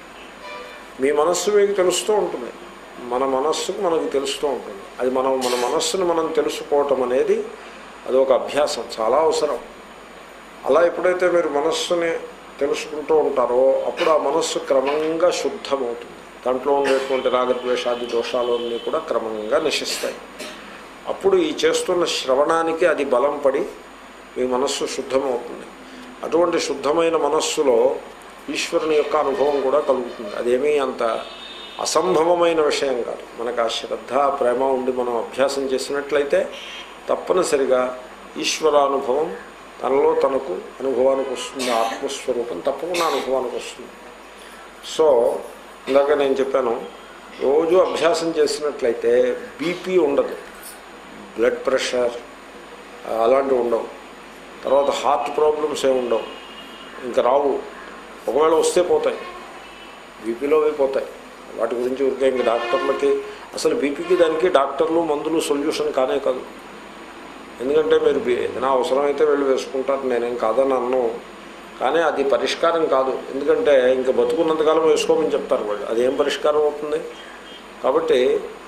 మీ మనస్సు మీకు తెలుస్తూ ఉంటుంది, మన మనస్సుకు మనకు తెలుస్తూ ఉంటుంది. అది మన మనస్సును మనం తెలుసుకోవటం అనేది అది ఒక అభ్యాసం, చాలా అవసరం. అలా ఎప్పుడైతే మీరు మనస్సుని తెలుసుకుంటూ ఉంటారో అప్పుడు ఆ మనస్సు క్రమంగా శుద్ధమవుతుంది. దాంట్లో ఉండేటువంటి రాగద్వేషాది దోషాలు అన్నీ కూడా క్రమంగా నశిస్తాయి. అప్పుడు ఈ చేస్తున్న శ్రవణానికి అది బలం పడి మీ మనస్సు శుద్ధమవుతుంది. అటువంటి శుద్ధమైన మనస్సులో ఈశ్వరుని యొక్క అనుభవం కూడా కలుగుతుంది. అదేమీ అంత అసంభవమైన విషయం కాదు. మనకు ఆ శ్రద్ధ ప్రేమ ఉండి మనం అభ్యాసం చేసినట్లయితే తప్పనిసరిగా ఈశ్వరానుభవం తనలో తనకు అనుభవానికి వస్తుంది. ఆత్మస్వరూపం తప్పకుండా అనుభవానికి వస్తుంది. సో ఇందాక నేను చెప్పాను, రోజు అభ్యాసం చేసినట్లయితే బీపీ ఉండదు, బ్లడ్ ప్రెషర్ అలాంటివి ఉండవు, తర్వాత హార్ట్ ప్రాబ్లమ్స్ ఏమి ఉండవు, ఇంకా రావు. ఒకవేళ వస్తే పోతాయి, బీపీలో పోతాయి. వాటి గురించి ఊరికే ఇంక డాక్టర్లకి అసలు బీపీకి దానికి డాక్టర్లు మందులు సొల్యూషన్ కానే కాదు. ఎందుకంటే మీరు ఏదైనా అవసరమైతే వెళ్ళి వేసుకుంటారు, నేనేం కాదని అన్ను, కానీ అది పరిష్కారం కాదు. ఎందుకంటే ఇంకా బతుకున్నంతకాలం వేసుకోమని చెప్తారు వాళ్ళు, అదేం పరిష్కారం అవుతుంది? కాబట్టి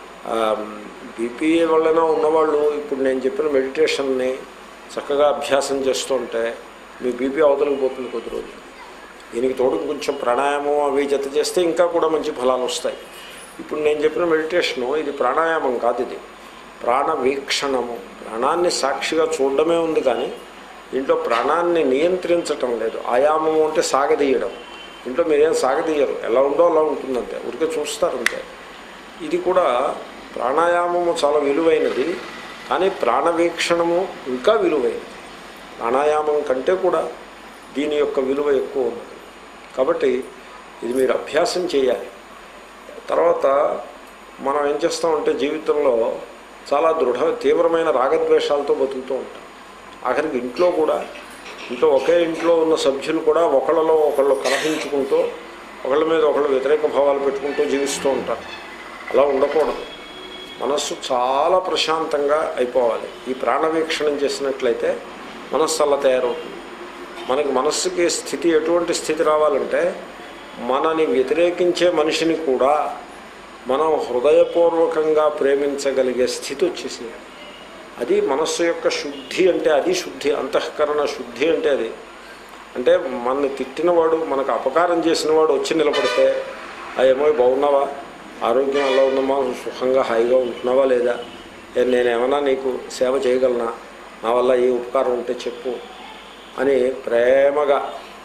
బీపీ వల్లైనా ఉన్నవాళ్ళు ఇప్పుడు నేను చెప్పిన మెడిటేషన్ని చక్కగా అభ్యాసం చేస్తుంటే మీ బీపీ అవతలికి పోతుంది కొద్ది రోజులు. దీనికి తోడు కొంచెం ప్రాణాయామం అవి జత చేస్తే ఇంకా కూడా మంచి ఫలాలు వస్తాయి. ఇప్పుడు నేను చెప్పిన మెడిటేషను ఇది ప్రాణాయామం కాదు, ఇది ప్రాణ వీక్షణము. ప్రాణాన్ని సాక్షిగా చూడడమే ఉంది, కానీ దీంట్లో ప్రాణాన్ని నియంత్రించటం లేదు. ఆయామము అంటే సాగదీయడం. దీంట్లో మీరేం సాగదీయరు, ఎలా ఉందో అలా ఉంటుందంతే, ఊరికే చూస్తారంతే. ఇది కూడా ప్రాణాయామము చాలా విలువైనది, కానీ ప్రాణవీక్షణము ఇంకా విలువైనది. ప్రాణాయామం కంటే కూడా దీని యొక్క విలువ ఎక్కువ ఉన్నది. కాబట్టి ఇది మీరు అభ్యాసం చేయాలి. తర్వాత మనం ఏం చేస్తామంటే జీవితంలో చాలా తీవ్రమైన రాగద్వేషాలతో బతుకుతూ ఉంటాం. ఆఖరికి ఇంట్లో కూడా, ఒకే ఇంట్లో ఉన్న సభ్యులు కూడా ఒకళ్ళలో ఒకళ్ళు కలహించుకుంటూ ఒకళ్ళ మీద ఒకళ్ళు వ్యతిరేక భావాలు పెట్టుకుంటూ జీవిస్తూ ఉంటారు. అలా ఉండకూడదు. మనస్సు చాలా ప్రశాంతంగా అయిపోవాలి. ఈ ప్రాణవీక్షణం చేసినట్లయితే మనస్సు అలా తయారవుతుంది. మనకి మనస్సుకి స్థితి ఎటువంటి స్థితి రావాలంటే మనని వ్యతిరేకించే మనిషిని కూడా మనం హృదయపూర్వకంగా ప్రేమించగలిగే స్థితి వచ్చేసేయాలి. అది మనస్సు యొక్క శుద్ధి అంటే, అది శుద్ధి, అంతఃకరణ శుద్ధి అంటే అది. అంటే మనని తిట్టినవాడు, మనకు అపకారం చేసినవాడు వచ్చి నిలబడితే ఏమో బాగున్నావా, ఆరోగ్యం ఎలా ఉందమ్మా, సుఖంగా హాయిగా ఉంటున్నావా లేదా, నేనేమన్నా నీకు సేవ చేయగలనా, నా వల్ల ఏ ఉపకారం ఉంటే చెప్పు అని ప్రేమగా,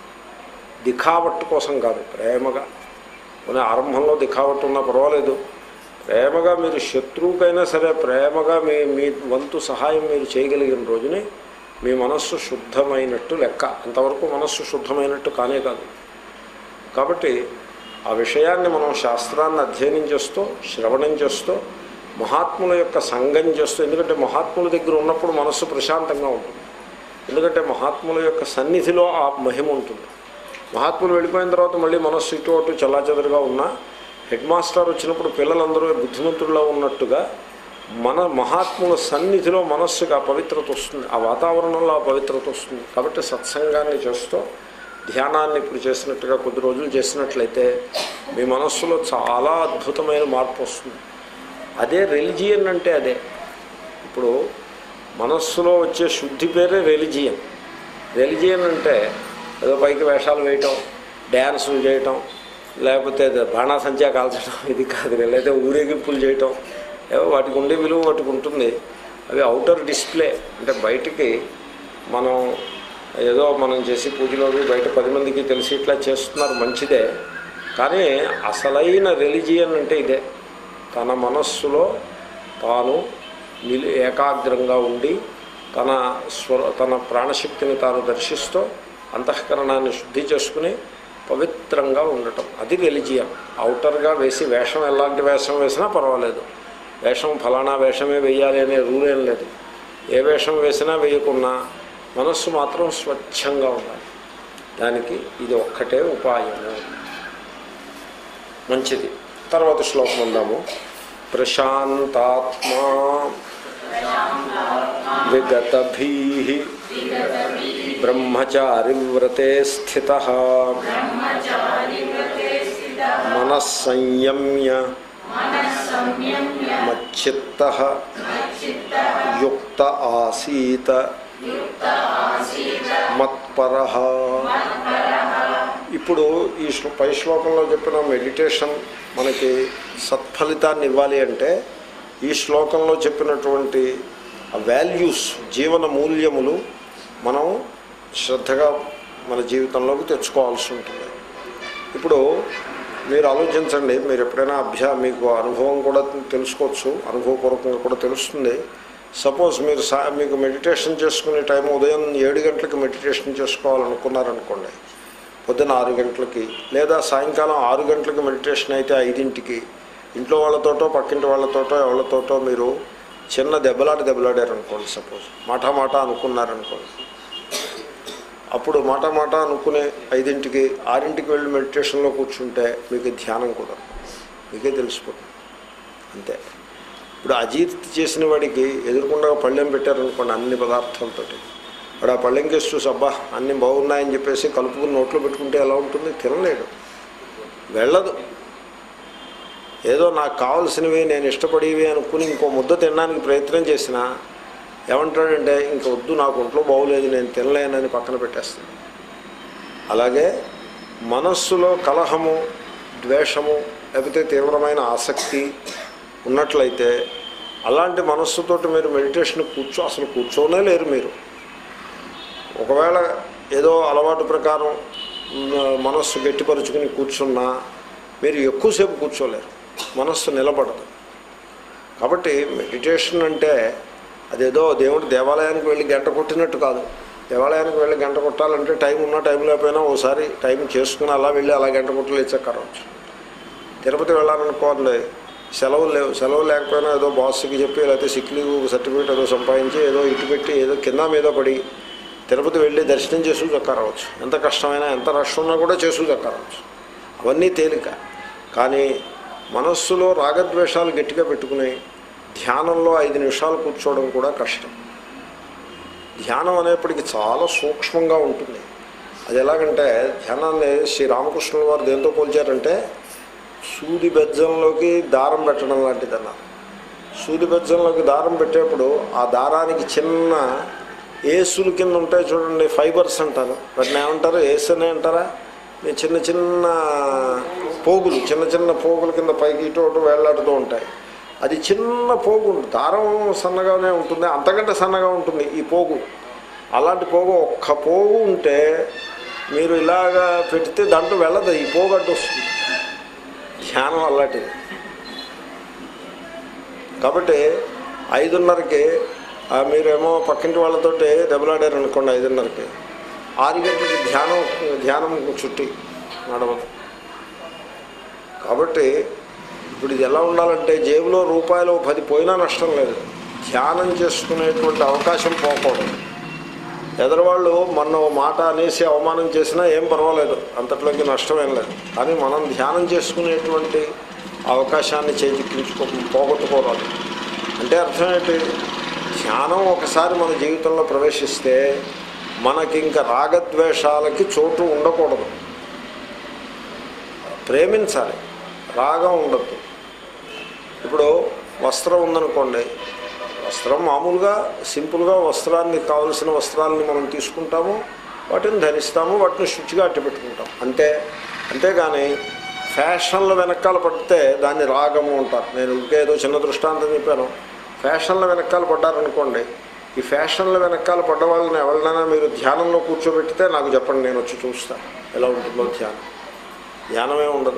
దిఖావట్టు కోసం కాదు, ప్రేమగా. మన ఆరంభంలో దిఖావట్టు ఉన్నా పర్వాలేదు, ప్రేమగా మీరు శత్రువుకైనా సరే ప్రేమగా మీ వంతు సహాయం మీరు చేయగలిగిన రోజుని మీ మనస్సు శుద్ధమైనట్టు లెక్క. అంతవరకు మనస్సు శుద్ధమైనట్టు కానే కాదు. కాబట్టి ఆ విషయాన్ని మనం శాస్త్రాన్ని అధ్యయనం చేస్తూ, శ్రవణం చేస్తూ, మహాత్ముల యొక్క సంగం చేస్తూ, ఎందుకంటే మహాత్ముల దగ్గర ఉన్నప్పుడు మనస్సు ప్రశాంతంగా ఉంటుంది. ఎందుకంటే మహాత్ముల యొక్క సన్నిధిలో ఆ మహిమ ఉంటుంది. మహాత్ములు వెళ్ళిపోయిన తర్వాత మళ్ళీ మనస్సు ఇటు అటు చల్లాచెదరుగా ఉన్నా, హెడ్ మాస్టర్ వచ్చినప్పుడు పిల్లలందరూ బుద్ధిమంతుల్లో ఉన్నట్టుగా మన మహాత్ముల సన్నిధిలో మనస్సుకి ఆ పవిత్రత వస్తుంది, ఆ వాతావరణంలో ఆ పవిత్రత వస్తుంది. కాబట్టి సత్సంగాన్ని చేస్తూ ధ్యానాన్ని ఇప్పుడు చేసినట్టుగా కొద్ది రోజులు చేసినట్లయితే మీ మనస్సులో చాలా అద్భుతమైన మార్పు వస్తుంది. అదే రిలిజియన్ అంటే అదే. ఇప్పుడు మనస్సులో వచ్చే శుద్ధి పేరే రిలిజియన్. రిలిజియన్ అంటే ఏదో పైకి వేషాలు వేయటం, డ్యాన్సులు చేయటం, లేకపోతే బాణాసంచా కాల్చడం, ఇది కాదు. లేదా ఊరేగింపులు చేయటం, ఏవో వాటికి ఉండే విలువ వాటికి ఉంటుంది. అవి అవుటర్ డిస్ప్లే. అంటే బయటికి మనం ఏదో మనం చేసి పూజలో బయట 10 మందికి తెలిసి ఇట్లా చేస్తున్నారు, మంచిదే. కానీ అసలైన రిలిజియన్ అంటే ఇదే. తన మనస్సులో తాను ఏకాగ్రంగా ఉండి తన ప్రాణశక్తిని తాను దర్శిస్తూ అంతఃకరణాన్ని శుద్ధి చేసుకుని పవిత్రంగా ఉండటం, అది రిలిజియన్. అవుటర్గా వేసి వేషం ఎలాంటి వేషం వేసినా పర్వాలేదు. వేషం ఫలానా వేషమే వేయాలి అనే రూల్ ఏం లేదు. ఏ వేషం వేసినా వేయకున్నా మనస్సు మాత్రం స్వచ్ఛంగా ఉండాలి. దానికి ఇది ఒక్కటే ఉపాయము. మంచిది. తర్వాత శ్లోకం ఉందాము. ప్రశాంతాత్మా విగతభీః బ్రహ్మచారి వ్రతే స్థితః మనస్సంయమ్య మచ్చిత్తః యుక్త ఆసీత మత్పరః. ఇప్పుడు ఈ పై శ్లోకంలో చెప్పిన మెడిటేషన్ మనకి సత్ఫలితాన్ని ఇవ్వాలి అంటే ఈ శ్లోకంలో చెప్పినటువంటి వాల్యూస్, జీవన మూల్యములు మనం శ్రద్ధగా మన జీవితంలోకి తెచ్చుకోవాల్సి ఉంటుంది. ఇప్పుడు మీరు ఆలోచించండి, మీరు ఎప్పుడైనా మీకు అనుభవం కూడా తెలుసుకోవచ్చు, అనుభవపూర్వకంగా కూడా తెలుస్తుంది. సపోజ్ మీకు మెడిటేషన్ చేసుకునే టైం ఉదయం 7 గంటలకి మెడిటేషన్ చేసుకోవాలనుకున్నారనుకోండి, పొద్దున్న 6 గంటలకి, లేదా సాయంకాలం 6 గంటలకి మెడిటేషన్ అయితే 5ంటికి ఇంట్లో వాళ్ళతోటో పక్కింటి వాళ్ళతోటో ఎవరితోటో మీరు చిన్న దెబ్బలాడారనుకోండి, సపోజ్ మాట అనుకున్నారనుకోండి, అప్పుడు మాట అనుకునే 5ంటికి 6ంటికి వెళ్ళి మెడిటేషన్లో కూర్చుంటే మీకు ధ్యానం కూడా మీకే తెలిసిపోతుంది. అంతే. ఇప్పుడు అజీర్తి చేసిన వాడికి ఎదురుకుండా పళ్ళెం పెట్టారనుకోండి అన్ని పదార్థాలతోటి, వాడు ఆ పళ్ళెం కేసు చూసి అబ్బా అన్నీ బాగున్నాయని చెప్పేసి కలుపుకుని నోట్లో పెట్టుకుంటే ఎలా ఉంటుంది? తినలేడు, వెళ్ళదు. ఏదో నాకు కావాల్సినవి నేను ఇష్టపడేవి అనుకుని ఇంకో ముద్ద తినడానికి ప్రయత్నం చేసినా ఏమంటాడంటే ఇంక వద్దు, నాకు ఒంట్లో బాగోలేదు, నేను తినలేనని పక్కన పెట్టేస్తాను. అలాగే మనస్సులో కలహము, ద్వేషము, లేకపోతే తీవ్రమైన ఆసక్తి ఉన్నట్లయితే అలాంటి మనస్సుతోటి మీరు మెడిటేషన్ అసలు కూర్చోనే లేరు. మీరు ఒకవేళ ఏదో అలవాటు ప్రకారం మనస్సు గట్టిపరుచుకుని కూర్చున్నా మీరు ఎక్కువసేపు కూర్చోలేరు, మనస్సు నిలబడదు. కాబట్టి మెడిటేషన్ అంటే అదేదో దేవుడు దేవాలయానికి వెళ్ళి గంట కొట్టినట్టు కాదు. దేవాలయానికి వెళ్ళి గంట కొట్టాలంటే టైం ఉన్నా టైం లేకపోయినా ఓసారి టైం చేసుకుని అలా వెళ్ళి అలా గంట కొట్టలేచక్కరవచ్చు. తిరుపతి వెళ్ళాలనుకోండి, సెలవులు లేవు, సెలవు లేకపోయినా ఏదో బాస్కి చెప్పి లేకపోతే సిక్ లీవ్ సర్టిఫికేట్ ఏదో సంపాదించి ఏదో ఇటు పెట్టి ఏదో కింద మీద పడి తిరుపతి వెళ్ళి దర్శనం చేసు చక్కరవచ్చు. ఎంత కష్టమైనా ఎంత రష్ ఉన్నా కూడా చేసు చక్కరవచ్చు. అవన్నీ తేలిక. కానీ మనస్సులో రాగద్వేషాలు గట్టిగా పెట్టుకుని ధ్యానంలో 5 నిమిషాలు కూర్చోవడం కూడా కష్టం. ధ్యానం అనేప్పటికీ చాలా సూక్ష్మంగా ఉంటుంది. అది ఎలాగంటే ధ్యానాన్ని శ్రీరామకృష్ణుల వారు దేంతో పోల్చారంటే సూది బెజ్జంలోకి దారం పెట్టడం లాంటిది అన్నారు. సూది బెజ్జంలోకి దారం పెట్టేప్పుడు ఆ దారానికి చిన్న ఏసులు కింద ఉంటాయి చూడండి, ఫైబర్స్ అంటారు. వాటిని ఏమంటారు? ఏసు అనే అంటారా? చిన్న చిన్న పోగులు, చిన్న పోగుల కింద పైకి ఇటు వేళ్లాడుతూ ఉంటాయి. అది చిన్న పోగు, దారం సన్నగానే ఉంటుంది, అంతకంటే సన్నగా ఉంటుంది ఈ పోగు. అలాంటి పోగు ఒక్క పోగు ఉంటే మీరు ఇలాగా పెడితే దాంట్లో వెళ్ళదు, ఈ పోగు అడ్డు వస్తుంది. ధ్యానం అలాంటిది. కాబట్టి 5:30కి మీరేమో పక్కింటి వాళ్ళతోటి దెబ్బలాడారు అనుకోండి, 5:30కి 6 గంటలకి ధ్యానం చుట్టి నడవదు. కాబట్టి ఇప్పుడు ఇది ఎలా ఉండాలంటే జేబులో రూపాయలు 10 పోయినా నష్టం లేదు, ధ్యానం చేసుకునేటువంటి అవకాశం పోకూడదు. ఎదరవాళ్ళు మొన్న మాట అనేసి అవమానం చేసినా ఏం పర్వాలేదు, అంతట్లోకి నష్టమేం లేదు. కానీ మనం ధ్యానం చేసుకునేటువంటి అవకాశాన్ని పోగొట్టుకోరాదు. అంటే అర్థం ఏంటి? ధ్యానం ఒకసారి మన జీవితంలో ప్రవేశిస్తే మనకి ఇంకా రాగద్వేషాలకి చోటు ఉండకూడదు. ప్రేమించాలి, రాగం ఉండద్దు. ఇప్పుడు వస్త్రం ఉందనుకోండి, వస్త్రం మామూలుగా సింపుల్గా వస్త్రాన్ని, కావలసిన వస్త్రాలని మనం తీసుకుంటాము, వాటిని ధరిస్తాము, వాటిని శుచిగా అట్టపెట్టుకుంటాం అంతే. అంతేగాని ఫ్యాషన్ల వెనకాల పడితే దాన్ని రాగము అంటారు. నేను ఇంకేదో చిన్న దృష్టాంతం చెప్పాను. ఫ్యాషన్ల వెనకాల పడ్డారనుకోండి, ఈ ఫ్యాషన్ల వెనకాల పడ్డ వాళ్ళని ఎవరినైనా మీరు ధ్యానంలో కూర్చోబెట్టితే నాకు చెప్పండి, నేను వచ్చి చూస్తాను ఎలా ఉంటుందో ధ్యానం. ధ్యానమే ఉండదు.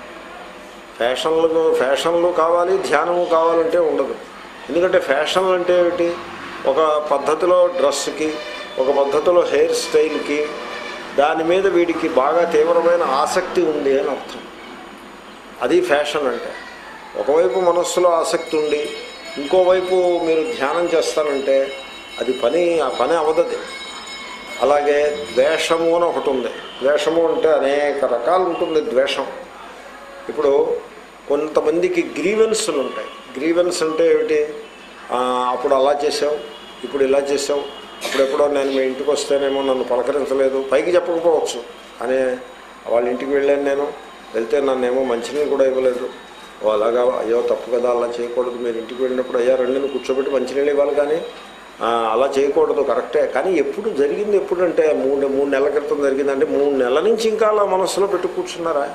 ఫ్యాషన్లు కావాలి, ధ్యానము కావాలంటే ఉండదు. ఎందుకంటే ఫ్యాషన్లు అంటే ఏమిటి? ఒక పద్ధతిలో డ్రెస్కి, ఒక పద్ధతిలో హెయిర్ స్టైల్కి, దాని మీద వీడికి బాగా తీవ్రమైన ఆసక్తి ఉంది అని అర్థం. అది ఫ్యాషన్ అంటే. ఒకవైపు మనస్సులో ఆసక్తి ఉండి ఇంకోవైపు మీరు ధ్యానం చేస్తారంటే అది ఆ పని అవదది. అలాగే ద్వేషము అని ఒకటి ఉంది. ద్వేషము అంటే అనేక రకాలు ఉంటుంది ద్వేషం. ఇప్పుడు కొంతమందికి గ్రీవెన్స్లు ఉంటాయి. గ్రీవెన్స్ అంటే ఏమిటి? అప్పుడు అలా చేసావు, ఇప్పుడు ఇలా చేసావు, అప్పుడెప్పుడో నేను మీ ఇంటికి వస్తేనేమో నన్ను పలకరించలేదు, పైకి చెప్పకపోవచ్చు, కానీ వాళ్ళ ఇంటికి వెళ్ళాను, నేను వెళ్తే నన్నేమో మంచినీళ్ళు కూడా ఇవ్వలేదు, అలాగా అయ్యో తప్పు కదా, అలా చేయకూడదు, మీరు ఇంటికి వెళ్ళినప్పుడు అయ్యా రెండుని కూర్చోబెట్టి మంచినీళ్ళు ఇవ్వాలి, కానీ అలా చేయకూడదు, కరెక్టే. కానీ ఎప్పుడు జరిగింది? ఎప్పుడంటే మూడు నెలల క్రితం జరిగిందంటే 3 నెలల నుంచి ఇంకా అలా మనస్సులో పెట్టు కూర్చున్నారా?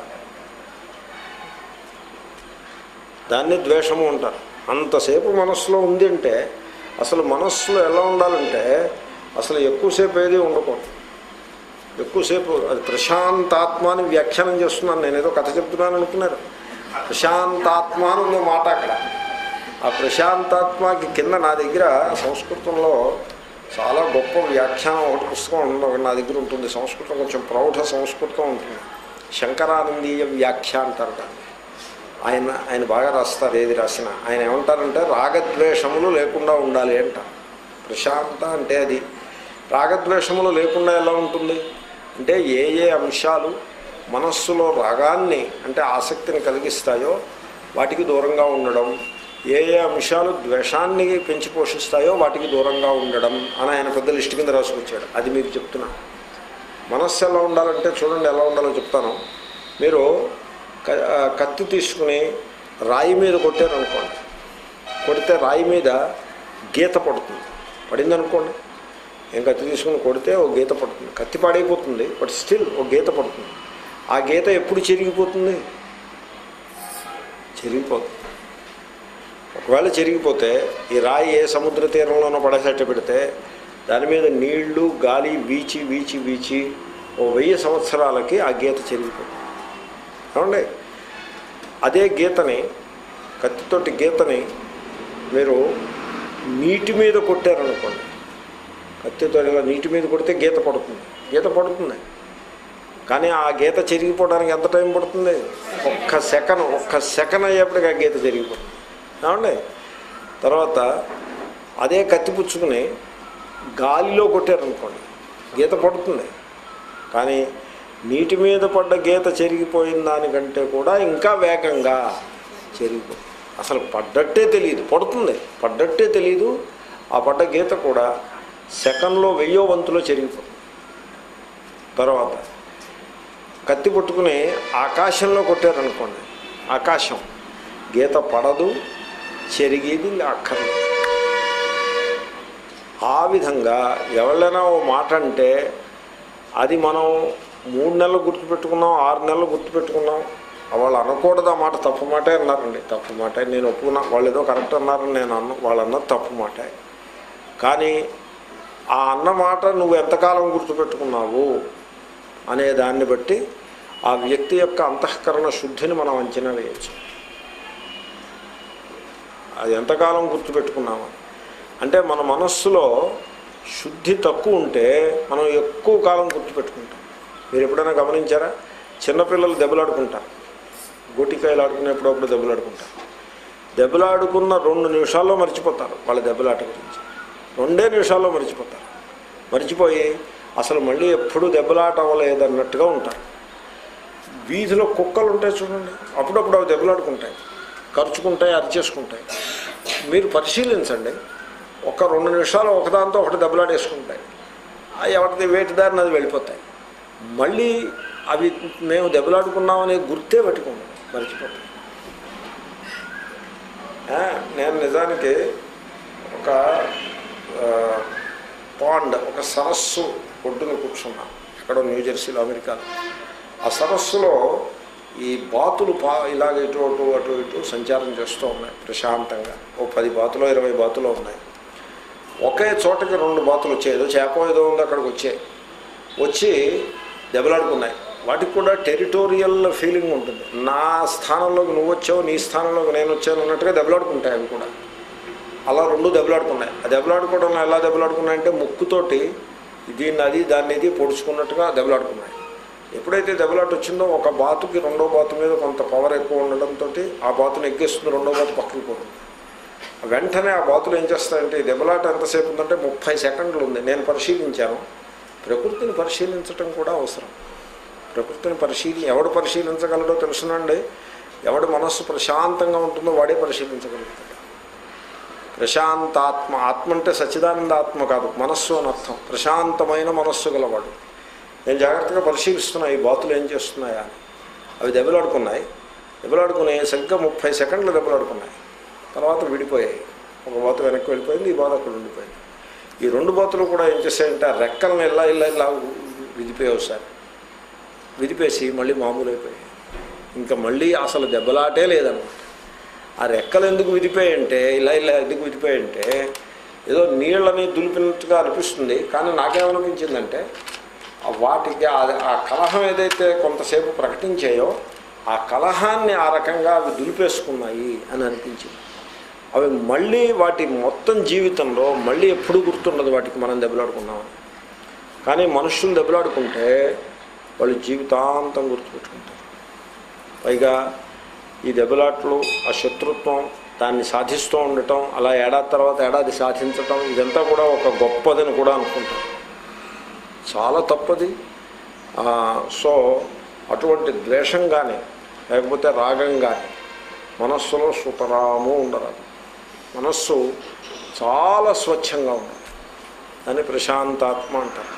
దాన్ని ద్వేషము అంటారు. అంతసేపు మనస్సులో ఉంది అంటే అసలు మనస్సులో ఎలా ఉండాలంటే అసలు ఎక్కువసేపు ఏది ఉండకూడదు. ఎక్కువసేపు అది ప్రశాంతాత్మ అని వ్యాఖ్యానం చేస్తున్నాను. నేనేదో కథ చెప్తున్నాను అనుకున్నారు. ప్రశాంతాత్మ అని ఉందో మాట అక్కడ. ఆ ప్రశాంతాత్మకి కింద నా దగ్గర సంస్కృతంలో చాలా గొప్ప వ్యాఖ్యానం ఒకటి పుస్తకం ఒకటి నా దగ్గర ఉంటుంది. సంస్కృతం కొంచెం ప్రౌఢ సంస్కృతం ఉంటుంది. శంకరానందీయ వ్యాఖ్య అంటారు దాన్ని. ఆయన బాగా రాస్తారు ఏది రాసినా. ఆయన ఏమంటారంటే రాగద్వేషములు లేకుండా ఉండాలి అంటారు. ప్రశాంత అంటే అది. రాగద్వేషములు లేకుండా ఎలా ఉంటుంది అంటే ఏ అంశాలు మనస్సులో రాగాన్ని అంటే ఆసక్తిని కలిగిస్తాయో వాటికి దూరంగా ఉండడం, ఏ అంశాలు ద్వేషాన్ని పెంచి పోషిస్తాయో వాటికి దూరంగా ఉండడం అని ఆయన పెద్ద లిస్ట్ కింద రాసుకొచ్చాడు. అది మీకు చెప్తున్నా. మనస్సు ఎలా ఉండాలంటే చూడండి, ఎలా ఉండాలో చెప్తాను. మీరు కత్తి తీసుకుని రాయి మీద కొట్టారనుకోండి, కొడితే రాయి మీద గీత పడుతుంది. పడిందనుకోండి, ఏం కత్తి తీసుకుని కొడితే ఓ గీత పడుతుంది. కత్తి పాడైపోతుంది, బట్ స్టిల్ ఓ గీత పడుతుంది. ఆ గీత ఎప్పుడు చెరిగిపోతుంది? చెరిగిపోతుంది. ఒకవేళ చెరిగిపోతే ఈ రాయి ఏ సముద్ర తీరంలోనో పడేసట్టు పెడితే దాని మీద నీళ్లు గాలి వీచి వీచి వీచి ఓ 1000 సంవత్సరాలకి ఆ గీత చెరిగిపోతుంది. ఏమండి? అదే గీతని, కత్తితోటి గీతని మీరు నీటి మీద కొట్టారనుకోండి, కత్తితో నీటి మీద కొడితే గీత పడుతుంది. గీత పడుతుంది, కానీ ఆ గీత చెరిగిపోవడానికి ఎంత టైం పడుతుంది? ఒక్క సెకండ్ అయ్యేప్పటికి ఆ గీత చెరిగిపోతుంది. ఏమండి? తర్వాత అదే కత్తి పుచ్చుకుని గాలిలో కొట్టారనుకోండి, గీత పడుతుంది, కానీ నీటి మీద పడ్డ గీత చెరిగిపోయిన దానికంటే కూడా ఇంకా వేగంగా చెరిగిపోతుంది. అసలు పడ్డట్టే తెలియదు, పడుతుంది, పడ్డట్టే తెలియదు. ఆ పడ్డ గీత కూడా సెకండ్లో 1000వ వంతులో చెరిగిపోతుంది. తర్వాత కత్తి పట్టుకుని ఆకాశంలో కొట్టారనుకోండి, ఆకాశం గీత పడదు, చెరిగేది అక్కర్లేదు. ఆ విధంగా ఎవరైనా ఓ మాట అంటే అది మనం 3 నెలలు గుర్తుపెట్టుకున్నాం, 6 నెలలు గుర్తుపెట్టుకున్నాం. వాళ్ళు అనకూడదు, ఆ మాట తప్పు మాటే అన్నారండి. తప్పు మాట నేను ఒప్పుకున్నా. వాళ్ళు ఏదో కరెక్ట్ అన్నారని నేను వాళ్ళు అన్నది తప్పు మాటే. కానీ ఆ అన్న మాట నువ్వు ఎంతకాలం గుర్తుపెట్టుకున్నావు అనే దాన్ని బట్టి ఆ వ్యక్తి యొక్క అంతఃకరణ శుద్ధిని మనం అంచనా వేయచ్చు. అది ఎంతకాలం గుర్తుపెట్టుకున్నాము అంటే మన మనస్సులో శుద్ధి తక్కువ ఉంటే మనం ఎక్కువ కాలం గుర్తుపెట్టుకుంటాం. మీరు ఎప్పుడైనా గమనించారా? చిన్నపిల్లలు దెబ్బలాడుకుంటారు, గోటికాయలు ఆడుకునేప్పుడప్పుడు దెబ్బలాడుకుంటారు. దెబ్బలాడుకున్న 2 నిమిషాల్లో మర్చిపోతారు వాళ్ళ దెబ్బలాట గురించి. 2 నిమిషాల్లో మర్చిపోతారు. మర్చిపోయి అసలు మళ్ళీ ఎప్పుడూ దెబ్బలాట అవ్వలేదన్నట్టుగా ఉంటారు. వీధిలో కుక్కలు ఉంటాయి చూడండి, అప్పుడప్పుడు అవి దెబ్బలాడుకుంటాయి, ఖర్చుకుంటాయి, అరిచేసుకుంటాయి. మీరు పరిశీలించండి, ఒక 2 నిమిషాలు ఒకదాంతో ఒకటి దెబ్బలాడేసుకుంటాయి. ఎవరిది వేటి దారిని అది వెళ్ళిపోతాయి. మళ్ళీ అవి మేము దెబ్బలాడుకున్నామనే గుర్తే పెట్టుకున్నాం, మర్చిపోతాం. నేను నిజానికి ఒక పాండ్, ఒక సరస్సు ఒడ్డున కూర్చున్నాను ఎక్కడో న్యూజెర్సీలో, అమెరికాలో. ఆ సరస్సులో ఈ బాతులు ఇలాగ ఇటు అటు అటు ఇటు సంచారం చేస్తూ ఉన్నాయి ప్రశాంతంగా. ఓ 10 బాతులు 20 బాతులు ఉన్నాయి. ఒకే చోటకి 2 బాతులు వచ్చాయి, ఏదో చేప ఏదో ఉంది అక్కడికి వచ్చి దెబ్బలాడుకున్నాయి. వాటికి కూడా టెరిటోరియల్ ఫీలింగ్ ఉంటుంది. నా స్థానంలోకి నువ్వు వచ్చావు, నీ స్థానంలోకి నేను వచ్చాను అన్నట్టుగా దెబ్బలాడుకుంటాయి అవి కూడా. అలా 2 దెబ్బలాడుకున్నాయి. ఆ దెబ్బలాడుకోవడంలో ఎలా దెబ్బలాడుకున్నాయంటే ముక్కుతోటి దీన్ని అది దాన్ని ఇది పొడుచుకున్నట్టుగా దెబ్బలాడుకున్నాయి. ఎప్పుడైతే దెబ్బలాట వచ్చిందో ఒక బాతుకి రెండో బాతు మీద కొంత పవర్ ఎక్కువ ఉండడంతో ఆ బాతును ఎగ్గేస్తుంది, రెండో బాతు పక్కకి పోతుంది. వెంటనే ఆ బాతులు ఏం చేస్తాయంటే, ఈ దెబ్బలాట ఎంతసేపు ఉందంటే 30 సెకండ్లు ఉంది. నేను పరిశీలించాను. ప్రకృతిని పరిశీలించడం కూడా అవసరం. ప్రకృతిని ఎవడు పరిశీలించగలడో తెలుసునండి. ఎవడు మనస్సు ప్రశాంతంగా ఉంటుందో వాడే పరిశీలించగలుగుతాడు. ప్రశాంతాత్మ, ఆత్మ అంటే సచ్చిదానంద ఆత్మ కాదు, మనస్సు అని అర్థం. ప్రశాంతమైన మనస్సు గలవాడు. నేను జాగ్రత్తగా పరిశీలిస్తున్నా ఈ బాతులు ఏం చేస్తున్నాయా అని. అవి దెబ్బలాడుకున్నాయి. సరిగ్గా 30 సెకండ్లు దెబ్బలాడుకున్నాయి. తర్వాత విడిపోయాయి. ఒక బాతు వెనక్కి వెళ్ళిపోయింది, ఈ బాతు అక్కడ ఉండిపోయింది. ఈ 2 బాతులు కూడా ఏం చేశాయంటే ఆ రెక్కలను ఇలా విదిపోయావు సార్. విదిపేసి మళ్ళీ మామూలు అయిపోయాయి. ఇంకా మళ్ళీ అసలు దెబ్బలాటే లేదన్నమాట. ఆ రెక్కలు ఎందుకు విదిపోయాయంటే, ఇలా ఎందుకు విదిపోయాయంటే ఏదో నీళ్ళని దులిపినట్టుగా అనిపిస్తుంది. కానీ నాకేమనిపించిందంటే వాటికి ఆ కలహం ఏదైతే కొంతసేపు ప్రకటించాయో ఆ కలహాన్ని ఆ రకంగా అవి దులిపేసుకున్నాయి అని అనిపించింది. అవి మళ్ళీ వాటి మొత్తం జీవితంలో మళ్ళీ ఎప్పుడూ గుర్తుండదు వాటికి మనం దెబ్బలాడుకున్నామని. కానీ మనుషులు దెబ్బలాడుకుంటే వాళ్ళు జీవితాంతం గుర్తుపెట్టుకుంటారు. పైగా ఈ దెబ్బలాట్లు, ఆ శత్రుత్వం, దాన్ని సాధిస్తూ ఉండటం, అలా ఏడాది తర్వాత ఏడాది సాధించటం, ఇదంతా కూడా ఒక గొప్పదని కూడా అనుకుంటారు. చాలా తప్పది. సో అటువంటి ద్వేషం కానీ లేకపోతే రాగం కానీ మనస్సులో సుతరాము ఉండరాదు. మనస్సు చాలా స్వచ్ఛంగా ఉండాలి. దాన్ని ప్రశాంతాత్మ అంటారు.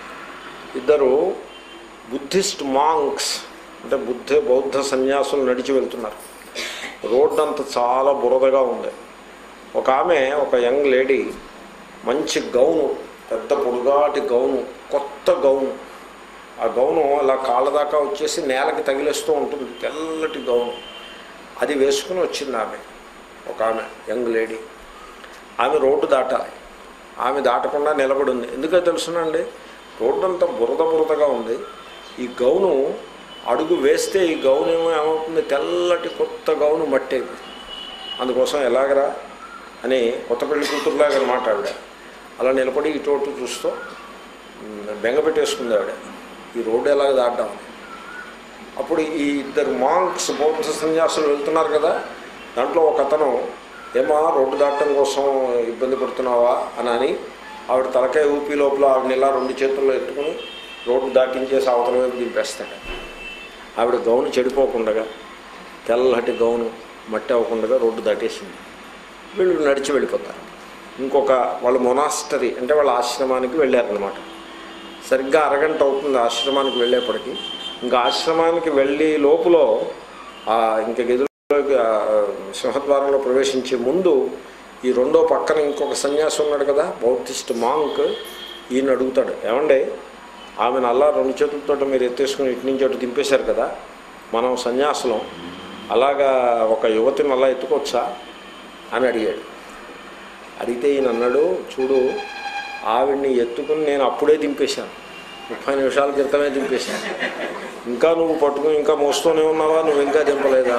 2 బుద్ధిస్ట్ మాంక్స్ అంటే బౌద్ధ సన్యాసులు నడిచి వెళ్తున్నారు. రోడ్డు అంతా చాలా బురదగా ఉంది. ఒక ఆమె, ఒక యంగ్ లేడీ, మంచి గౌను, పెద్ద పొడుగాటి గౌను, కొత్త గౌను. ఆ గౌను అలా కాళ్ళ దాకా వచ్చేసి నేలకి తగిలేస్తూ ఉంటుంది, తెల్లటి గౌను. అది వేసుకుని వచ్చింది ఆమె, ఒక ఆమె యంగ్ లేడీ. ఆమె రోడ్డు దాటాలి. ఆమె దాటకుండా నిలబడి ఉంది. ఎందుకో తెలుసునండి, రోడ్డు అంతా బురదగా ఉంది. ఈ గౌను అడుగు వేస్తే ఈ గౌను ఏమవుతుంది, తెల్లటి కొత్త గౌను మట్టి అయిపోతుంది. అందుకోసం ఎలాగరా అని కొత్త పెళ్లి కూతురులాగా మాట్లాడ అలా నిలబడి ఇటు చూస్తూ బెంగ పెట్టేసుకుంది ఆవిడ, ఈ రోడ్డు ఎలాగ దాటాం. అప్పుడు ఈ 2 మాంక్స్, బౌద్ధ సన్యాసులు వెళ్తున్నారు కదా, దాంట్లో ఒక అతను, ఏమా రోడ్డు దాటడం కోసం ఇబ్బంది పడుతున్నావా అని ఆవిడ తలకాయ ఊపి లోపల ఆవిడని ఇలా 2 చేతుల్లో ఎత్తుకుని రోడ్డు దాటించేసి అవతల వైపు దింపేస్తాడు. ఆవిడ గౌను చెడిపోకుండా, తెల్లటి గౌను మట్టి అవ్వకుండా రోడ్డు దాటేసింది. వీళ్ళు నడిచి వెళ్ళిపోతారు. ఇంకొక వాళ్ళ మొనాస్టరీ అంటే వాళ్ళ ఆశ్రమానికి వెళ్ళారనమాట. సరిగ్గా అరగంట అవుతుంది ఆశ్రమానికి వెళ్ళేప్పటికీ. ఇంకా ఆశ్రమానికి వెళ్ళి లోపల ఇంకా గదిలోకి సింహద్వారంలో ప్రవేశించే ముందు ఈ 2వ పక్కన ఇంకొక సన్యాసి ఉన్నాడు కదా, బౌద్ధిస్ట్ మాంక్. ఈయన అడుగుతాడు, ఏమండి ఆమెను అలా 2 చేతులతో మీరు ఎత్తేసుకుని ఇటు నుంచి అటు దింపేశారు కదా, మనం సన్యాసులం, అలాగా ఒక యువతిని అలా ఎత్తుకోవచ్చా అని అడిగాడు. అడిగితే ఈయన అన్నాడు, చూడు ఆవిడ్ని ఎత్తుకుని నేను అప్పుడే దింపేశాను, 30 నిమిషాల క్రితమే దింపేశాను, ఇంకా నువ్వు పట్టుకుని ఇంకా మోస్తూనే ఉన్నావా, నువ్వు ఇంకా దింపలేదా?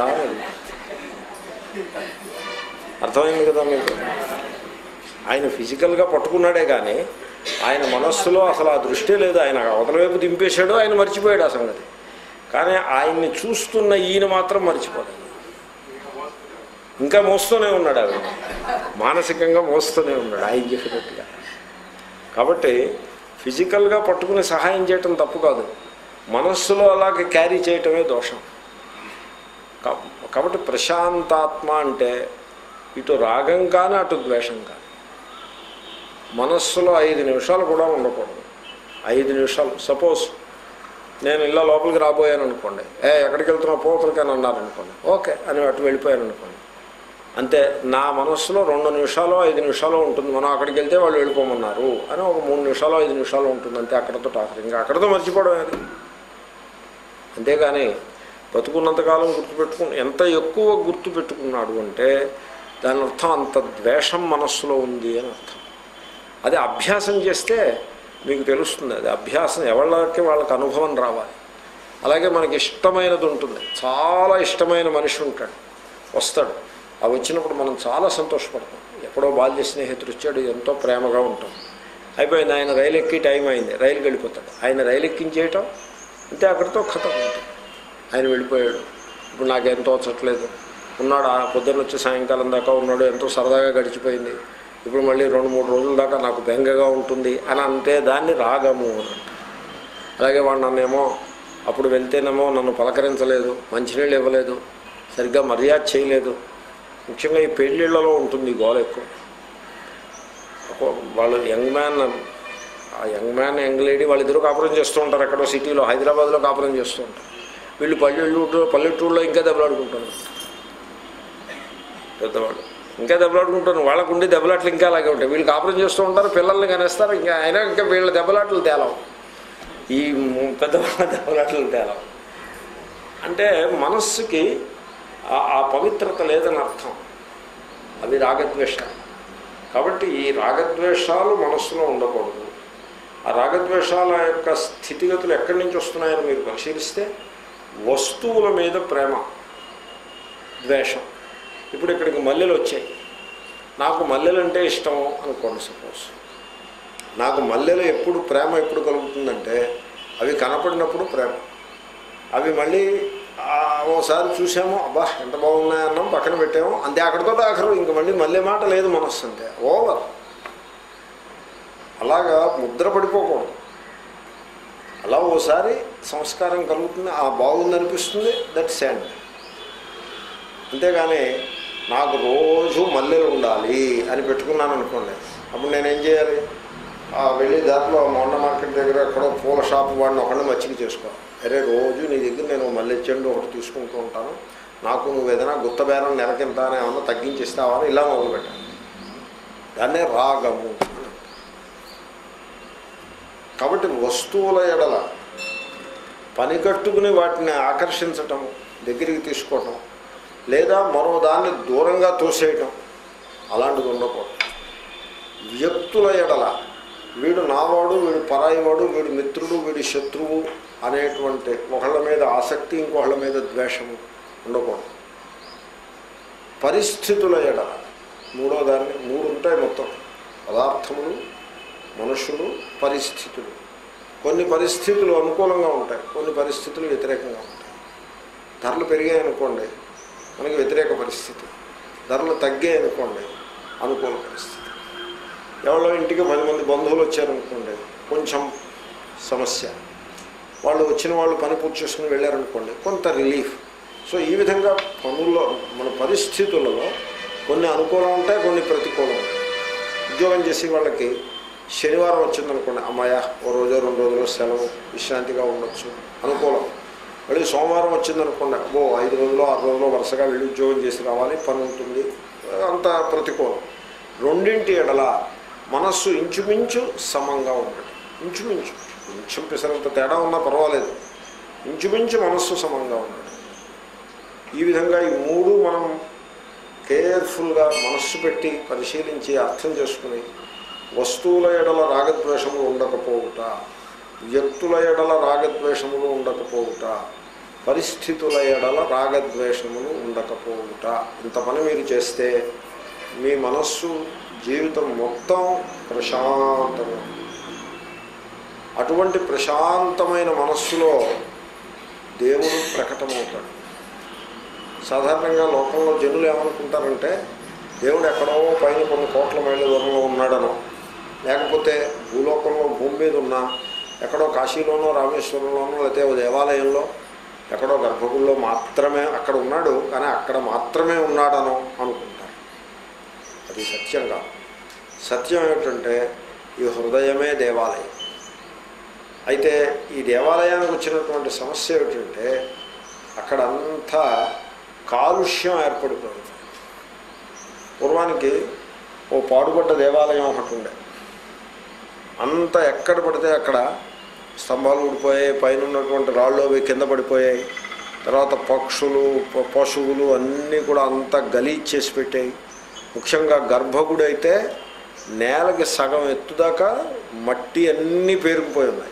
అర్థమైంది కదా మీకు. ఆయన ఫిజికల్గా పట్టుకున్నాడే కానీ ఆయన మనస్సులో అసలు ఆ దృష్టి లేదు. ఆయన అవతల వైపు దింపేశాడు, ఆయన మర్చిపోయాడు ఆ సంగతి. కానీ ఆయన్ని చూస్తున్న ఈయన మాత్రం మర్చిపోలేదు, ఇంకా మోస్తూనే ఉన్నాడు. ఆయన మానసికంగా మోస్తూనే ఉన్నాడు ఆయన చెప్పినట్టుగా. కాబట్టి ఫిజికల్గా పట్టుకుని సహాయం చేయటం తప్పు కాదు, మనస్సులో అలాగే క్యారీ చేయటమే దోషం. కాబట్టి ప్రశాంతాత్మ అంటే ఇటు రాగం కానీ అటు ద్వేషం కానీ మనస్సులో 5 నిమిషాలు కూడా ఉండకూడదు. 5 నిమిషాలు సపోజ్ నేను ఇలా లోపలికి రాబోయాను అనుకోండి, ఎక్కడికి వెళ్తున్నా పోతలకని అన్నారనుకోండి, ఓకే అని అటు వెళ్ళిపోయాను అనుకోండి, అంతే నా మనస్సులో 2 నిమిషాలు 5 నిమిషాలు ఉంటుంది. మనం అక్కడికి వెళ్తే వాళ్ళు వెళ్ళిపోమన్నారు అని ఒక 3 నిమిషాలు 5 నిమిషాలు ఉంటుంది అంతే. అక్కడితో టాకర్, ఇంకా అక్కడితో మర్చిపోవడం అది. అంతేగాని బతుకున్నంతకాలం ఎంత ఎక్కువ గుర్తుపెట్టుకున్నాడు అంటే దాని అర్థం అంత ద్వేషం మనస్సులో ఉంది అని అర్థం. అది అభ్యాసం చేస్తే మీకు తెలుస్తుంది. అది అభ్యాసం ఎవరికి వాళ్ళకి అనుభవం రావాలి. అలాగే మనకి ఇష్టమైనది ఉంటుంది, చాలా ఇష్టమైన మనిషి ఉంటాడు, వస్తాడు. ఆ వచ్చినప్పుడు మనం చాలా సంతోషపడతాం. ఎక్కడో బాల్య స్నేహితుడు వచ్చాడు, ఎంతో ప్రేమగా ఉంటాం. అయిపోయింది, ఆయన రైలు ఎక్కి టైం అయింది, రైలుకి వెళ్ళిపోతాడు. ఆయన రైలు ఎక్కించేయటం అంతే, అక్కడితో కథ ఉంటుంది. ఆయన వెళ్ళిపోయాడు. ఇప్పుడు నాకేం తోచట్లేదు. ఉన్నాడు, ఆ పొద్దున్న వచ్చి సాయంకాలం దాకా ఉన్నాడు, ఎంతో సరదాగా గడిచిపోయింది. ఇప్పుడు మళ్ళీ 2-3 రోజుల దాకా నాకు బెంగగా ఉంటుంది అని అంటే దాన్ని రాగము అని. అలాగే వాడు నన్నేమో అప్పుడు వెళ్తేనేమో నన్ను పలకరించలేదు, మంచినీళ్ళు ఇవ్వలేదు, సరిగ్గా మర్యాద చేయలేదు. ముఖ్యంగా ఈ పెళ్ళిళ్ళలో ఉంటుంది గోల ఎక్కువ. వాళ్ళు యంగ్ మ్యాన్ యంగ్ లేడీ వాళ్ళిద్దరూ కాపురం చేస్తూ ఉంటారు. ఎక్కడో సిటీలో హైదరాబాద్లో కాపురం చేస్తూ ఉంటారు. వీళ్ళు పల్లెటూరులో ఇంకా దెబ్బలాడుకుంటారు. పెద్దవాళ్ళు ఇంకా దెబ్బలాడుకుంటారు. వాళ్ళకు ఉండి దెబ్బలాట్లు ఇంకా అలాగే ఉంటాయి. వీళ్ళు కాపురం చేస్తూ ఉంటారు, పిల్లల్ని కనేస్తారు. ఇంకా వీళ్ళ దెబ్బలాట్లు తేలవు, ఈ పెద్దవాళ్ళ దెబ్బలాట్లు తేలవు. అంటే మనస్సుకి ఆ పవిత్రత లేదని అర్థం. అవి రాగద్వేషాలు. కాబట్టి ఈ రాగద్వేషాలు మనస్సులో ఉండకూడదు. ఆ రాగద్వేషాల యొక్క స్థితిగతులు ఎక్కడి నుంచి వస్తున్నాయని మీరు పరిశీలిస్తే వస్తువుల మీద ప్రేమ, ద్వేషం. ఇప్పుడు ఇక్కడికి మల్లెలు వచ్చాయి, నాకు మల్లెలు అంటే ఇష్టము అనుకోండి. సపోజ్ నాకు మల్లెలు ఎప్పుడు ప్రేమ ఎప్పుడు కలుగుతుందంటే అవి కనపడినప్పుడు ప్రేమ. అవి మళ్ళీ ఓసారి చూసాము, అబ్బా ఎంత బాగున్నాయన్నాం, పక్కన పెట్టాము, అంతే, అక్కడితో ఆఖరు. ఇంక మళ్ళీ మళ్ళీ మాట లేదు మనస్సు, అంతే, ఓవర్. అలాగా ముద్ర పడిపోకూడదు. అలా ఓసారి సంస్కారం కలుగుతుంది, బాగుందనిపిస్తుంది, దట్స్ ఎండ్. అంతేగాని నాకు రోజు మల్లెలు ఉండాలి అని పెట్టుకున్నాను అనుకోండి, అప్పుడు నేనేం చేయాలి? వెళ్ళి దాంట్లో మొండ మార్కెట్ దగ్గర ఎక్కడో పూల షాపు వాడిని ఒకరిని మచ్చిక చేసుకోవాలి. అరే రోజు నీ దగ్గర నేను మల్లె చెండు ఒకటి తీసుకుంటూ ఉంటాను, నాకు నువ్వు ఏదైనా గుత్తబేరం నెలకింత అని ఏమన్నా తగ్గించిస్తావా అని ఇలా మొదలుపెట్టాను. దాన్నే రాగము. కాబట్టి వస్తువుల ఎడల పని కట్టుకుని వాటిని ఆకర్షించటం, దగ్గరికి తీసుకోవటం, లేదా మరో దాన్ని దూరంగా తోసేయటం, అలాంటిది ఉండకూడదు. వ్యక్తుల ఎడల వీడు నావాడు, వీడు పరాయివాడు, వీడు మిత్రుడు, వీడి శత్రువు అనేటువంటి ఒకళ్ళ మీద ఆసక్తి, ఇంకొకళ్ళ మీద ద్వేషము ఉండకూడదు. పరిస్థితుల ఎడల మూడో దాన్ని, 3 ఉంటాయి మొత్తం: పదార్థములు, మనుషులు, పరిస్థితులు. కొన్ని పరిస్థితులు అనుకూలంగా ఉంటాయి, కొన్ని పరిస్థితులు వ్యతిరేకంగా ఉంటాయి. ధరలు పెరిగాయనుకోండి, మనకి వ్యతిరేక పరిస్థితి. ధరలు తగ్గాయనుకోండి, అనుకూల పరిస్థితి. ఎవరో ఇంటికి 10 మంది బంధువులు వచ్చారనుకోండి, కొంచెం సమస్య. వాళ్ళు వచ్చిన వాళ్ళు పని పూర్తి చేసుకుని వెళ్ళారనుకోండి, కొంత రిలీఫ్. సో ఈ విధంగా పనుల్లో మన పరిస్థితులలో కొన్ని అనుకూలం ఉంటాయి, కొన్ని ప్రతికూలం ఉంటాయి. ఉద్యోగం చేసే వాళ్ళకి శనివారం వచ్చిందనుకోండి, అమ్మాయ ఓ రోజో 2 రోజులు సెలవు, విశ్రాంతిగా ఉండొచ్చు, అనుకూలం. మళ్ళీ సోమవారం వచ్చిందనుకోండి, 5 రోజులు 6 రోజులు వరుసగా వెళ్ళి ఉద్యోగం చేసి రావాలి, పని ఉంటుంది, అంత ప్రతికూలం. రెండింటి ఎడల మనస్సు ఇంచుమించు సమంగా ఉండదు. కొంచెం పిసరంత తేడా ఉన్నా పర్వాలేదు, ఇంచుమించు మనస్సు సమంగా ఉండదు. ఈ విధంగా ఈ 3 మనం కేర్ఫుల్గా మనస్సు పెట్టి పరిశీలించి అర్థం చేసుకుని, వస్తువుల ఎడల రాగద్వేషములు ఉండకపోవుట, వ్యక్తుల ఎడల రాగద్వేషములు ఉండకపోవుట, పరిస్థితుల ఎడల రాగద్వేషములు ఉండకపోవుట, ఇంత పని మీరు చేస్తే మీ మనస్సు జీవితం మొత్తం ప్రశాంతంగా. అటువంటి ప్రశాంతమైన మనస్సులో దేవుడు ప్రకటమవుతాడు. సాధారణంగా లోకంలో జనులు ఏమనుకుంటారంటే దేవుడు ఎక్కడో పైన కొన్ని కోట్ల మైళ్ళ దూరంలో ఉన్నాడనో, లేకపోతే భూలోకంలో భూమి మీద ఉన్నా ఎక్కడో కాశీలోనో రామేశ్వరంలోనో లేకపోతే దేవాలయంలో ఎక్కడో గర్భగుడిలో మాత్రమే అక్కడ ఉన్నాడు, కానీ అక్కడ మాత్రమే ఉన్నాడనో అనుకుంటారు. అది సత్యం కాదు. సత్యం ఏమిటంటే ఈ హృదయమే దేవాలయం. అయితే ఈ దేవాలయానికి వచ్చినటువంటి సమస్య ఏమిటంటే అక్కడ అంతా కాలుష్యం ఏర్పడిపోయింది. పూర్వానికి ఓ పాడుపడ్డ దేవాలయం ఒకటి ఉండే, అంతా ఎక్కడ పడితే అక్కడ స్తంభాలు ఊడిపోయాయి, పైన ఉన్నటువంటి రాళ్ళు అవి కింద పడిపోయాయి, తర్వాత పక్షులు పశువులు అన్నీ కూడా అంతా గలీజ్ చేసి పెట్టాయి. ముఖ్యంగా గర్భగుడి అయితే నేలకి సగం ఎత్తుదాకా మట్టి అన్నీ పేరుకుపోయి ఉన్నాయి.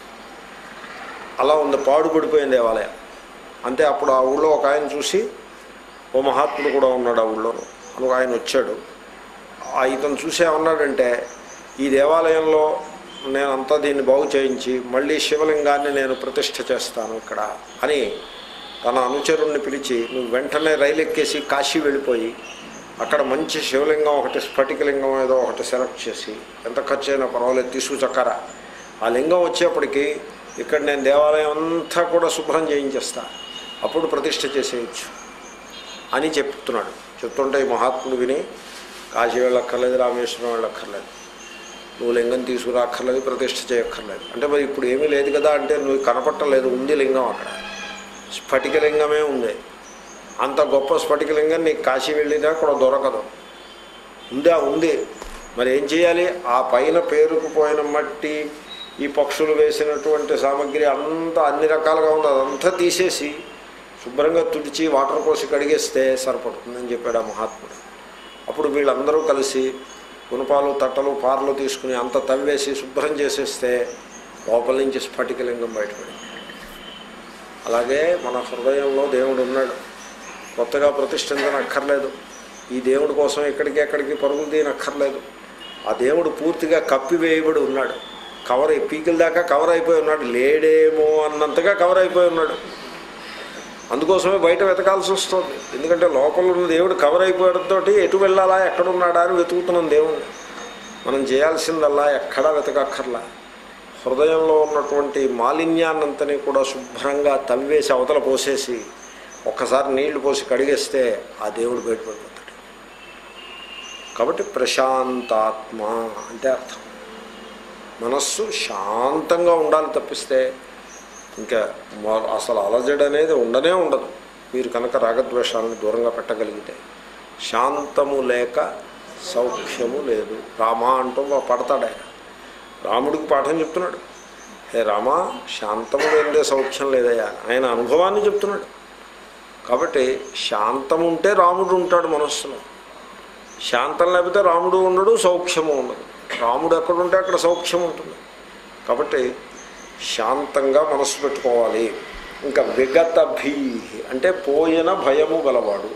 అలా ఉంది, పాడుపడిపోయింది దేవాలయం. అంతే అప్పుడు ఆ ఊళ్ళో ఒక ఆయన చూసి, ఓ మహాత్ముడు కూడా ఉన్నాడు ఆ ఊళ్ళోనూ, అని ఆయన వచ్చాడు. ఇతను చూసి ఏమన్నాడంటే, ఈ దేవాలయంలో నేనంతా దీన్ని బాగు చేయించి మళ్ళీ శివలింగాన్ని నేను ప్రతిష్ఠ చేస్తాను ఇక్కడ అని తన అనుచరుణ్ణి పిలిచి, నువ్వు వెంటనే రైలు ఎక్కేసి కాశీ వెళ్ళిపోయి అక్కడ మంచి శివలింగం ఒకటి, స్ఫటికలింగం ఏదో ఒకటి సెలెక్ట్ చేసి, ఎంత ఖర్చు అయినా పర్వాలేదు తీసుకుచక్కరా, ఆ లింగం వచ్చేప్పటికి ఇక్కడ నేను దేవాలయం అంతా కూడా శుభ్రం చేయించేస్తా, అప్పుడు ప్రతిష్ఠ చేసేయచ్చు అని చెప్తున్నాడు. చెప్తుంటే ఈ మహాత్ముడు విని, కాశీ వెళ్ళక్కర్లేదు, రామేశ్వరం వెళ్ళక్కర్లేదు, నువ్వు లింగం తీసుకురాక్కర్లేదు, ప్రతిష్ఠ చేయక్కర్లేదు అంటే, మరి ఇప్పుడు ఏమీ లేదు కదా అంటే, నువ్వు కనపట్టలేదు, ఉంది లింగం అక్కడ, స్ఫటికలింగమే ఉంది. అంత గొప్ప స్ఫటికలింగం నీకు కాశీ వెళ్ళినా కూడా దొరకదు, ఉందా ఉంది. మరి ఏం చేయాలి? ఆ పైన పేరుకుపోయిన మట్టి, ఈ పక్షులు వేసినటువంటి సామగ్రి అంతా అన్ని రకాలుగా ఉంది, అదంతా తీసేసి శుభ్రంగా తుడిచి వాటర్ పోసి కడిగేస్తే సరిపడుతుందని చెప్పాడు ఆ మహాత్ముడు. అప్పుడు వీళ్ళందరూ కలిసి గుణపాలు, తట్టలు, పార్లు తీసుకుని అంత తవ్వేసి శుభ్రం చేసేస్తే లోపల నుంచి స్ఫటికలింగం బయటపడింది. అలాగే మన హృదయంలో దేవుడు ఉన్నాడు, కొత్తగా ప్రతిష్ఠించనక్కర్లేదు, ఈ దేవుడి కోసం ఎక్కడికి ఎక్కడికి పరుగులు తీయనక్కర్లేదు. ఆ దేవుడు పూర్తిగా కప్పివేయబడి ఉన్నాడు, పీకిల దాకా కవర్ అయిపోయి ఉన్నాడు, లేడేమో అన్నంతగా కవర్ అయిపోయి ఉన్నాడు. అందుకోసమే బయట వెతకాల్సి వస్తుంది, ఎందుకంటే లోపల ఉన్న దేవుడు కవర్ అయిపోవడంతో ఎటు వెళ్ళాలా, ఎక్కడున్నాడా అని వెతుకుతున్నాం దేవుణ్ణి. మనం చేయాల్సిందల్లా ఎక్కడా వెతకక్కర్లా, హృదయంలో ఉన్నటువంటి మాలిన్యాన్నంతని కూడా శుభ్రంగా తవ్వేసి అవతల పోసేసి ఒక్కసారి నీళ్లు పోసి కడిగేస్తే ఆ దేవుడు బయటపడిపోతాడు. కాబట్టి ప్రశాంతాత్మ అంటే అర్థం, మనస్సు శాంతంగా ఉండాలి తప్పిస్తే ఇంకా అసలు అలజడి అనేది ఉండనే ఉండదు. మీరు కనుక రాగద్వేషాలను దూరంగా పెట్టగలిగితే. శాంతము లేక సౌఖ్యము లేదు. రామా అంటూ పడతాడు ఆయన, రాముడికి పాఠం చెప్తున్నాడు. హే రామా, శాంతము లేదే సౌఖ్యం లేదయ్యా, ఆయన అనుభవాన్ని చెప్తున్నాడు. కాబట్టి శాంతం ఉంటే రాముడు ఉంటాడు మనస్సులో, శాంతం లేకపోతే రాముడు ఉండడు, సౌఖ్యము ఉండదు. రాముడు ఎక్కడుంటే అక్కడ సౌఖ్యం ఉంటుంది. కాబట్టి శాంతంగా మనస్సు పెట్టుకోవాలి. ఇంకా విగత భీ అంటే పోయిన భయము గలవాడు.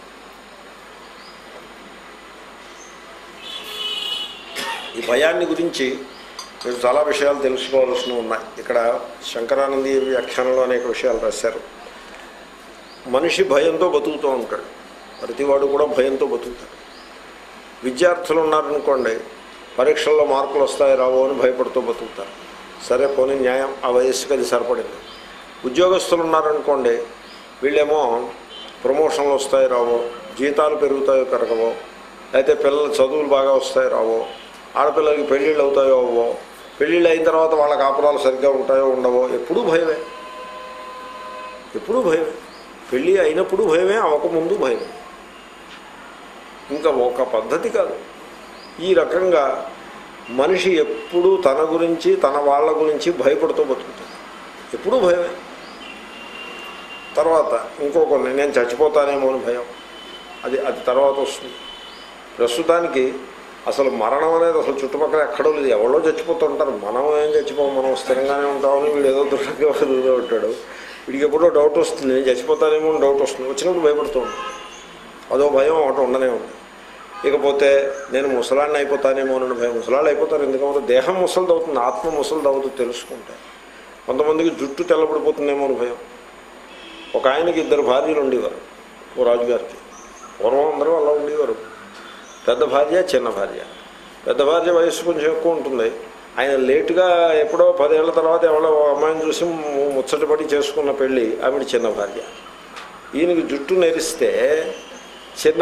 ఈ భయాన్ని గురించి మీరు చాలా విషయాలు తెలుసుకోవాల్సి ఉన్నాయి. ఇక్కడ శంకరానంద వ్యాఖ్యానంలో అనేక విషయాలు రాశారు. మనిషి భయంతో బతుకుతూ ఉంటాడు, ప్రతివాడు కూడా భయంతో బతుకుతాడు. విద్యార్థులు ఉన్నారనుకోండి, పరీక్షల్లో మార్కులు వస్తాయి రావో అని భయపడుతూ బతుకుతారు. సరే పోనీ న్యాయం, ఆ వయస్సుకి అది సరిపడింది. ఉద్యోగస్తులు ఉన్నారనుకోండి, వీళ్ళేమో ప్రమోషన్లు వస్తాయి రావో, జీతాలు పెరుగుతాయో పెరగవో, అయితే పిల్లల చదువులు బాగా వస్తాయి రావో, ఆడపిల్లలకి పెళ్ళిళ్ళు అవుతాయో అవ్వో, పెళ్ళిళ్ళు అయిన తర్వాత వాళ్ళ కాపురాలు సరిగ్గా ఉంటాయో ఉండవో, ఎప్పుడూ భయమే, ఎప్పుడూ భయమే. పెళ్ళి అయినప్పుడు భయమే, అవ్వకముందు భయమే. ఇంకా ఒక పద్ధతి కాదు. ఈ రకంగా మనిషి ఎప్పుడూ తన గురించి తన వాళ్ళ గురించి భయపడుతూ బతుకుతాడు, ఎప్పుడూ భయమే. తర్వాత ఇంకొకరిని నేను చచ్చిపోతానేమో అని భయం, అది తర్వాత వస్తుంది. ప్రస్తుతానికి అసలు మరణం అనేది అసలు చుట్టుపక్కల ఎక్కడో లేదు, ఎవరో చచ్చిపోతుంటారు. మనం ఏం చచ్చిపోం, మనం స్థిరంగానే ఉంటామని వీడు ఏదో దూరంగా ఉంటాడు. వీడికి ఎప్పుడో డౌట్ వస్తుంది, నేను చచ్చిపోతానేమో అని డౌట్ వస్తుంది. వచ్చినప్పుడు భయపడుతూ ఉంటాడు, అదో భయం ఒకటి ఉండనే ఉంది. ఇకపోతే నేను ముసలాన్ని అయిపోతానేమో అని భయం. ముసలాళ్ళు అయిపోతారు, ఎందుకంటే దేహం ముసలిది అవుతుంది, ఆత్మ ముసలిది అవుతుంది తెలుసుకుంటే. కొంతమందికి జుట్టు తెల్లబడిపోతుందేమో అని భయం. ఒక ఆయనకి 2 భార్యలు ఉండేవారు, ఓ రాజుగారికి. పూర్వం అందరూ అలా ఉండేవారు, పెద్ద భార్య చిన్న భార్య. పెద్ద భార్య వయస్సు కొంచెం ఎక్కువ ఉంటుంది. ఆయన లేటుగా ఎప్పుడో 10 ఏళ్ల తర్వాత ఎవరో అమ్మాయిని చూసి ముచ్చటపడి చేసుకున్న పెళ్ళి ఆవిడ చిన్న భార్య. ఈయనకి జుట్టు నెరిస్తే చిన్న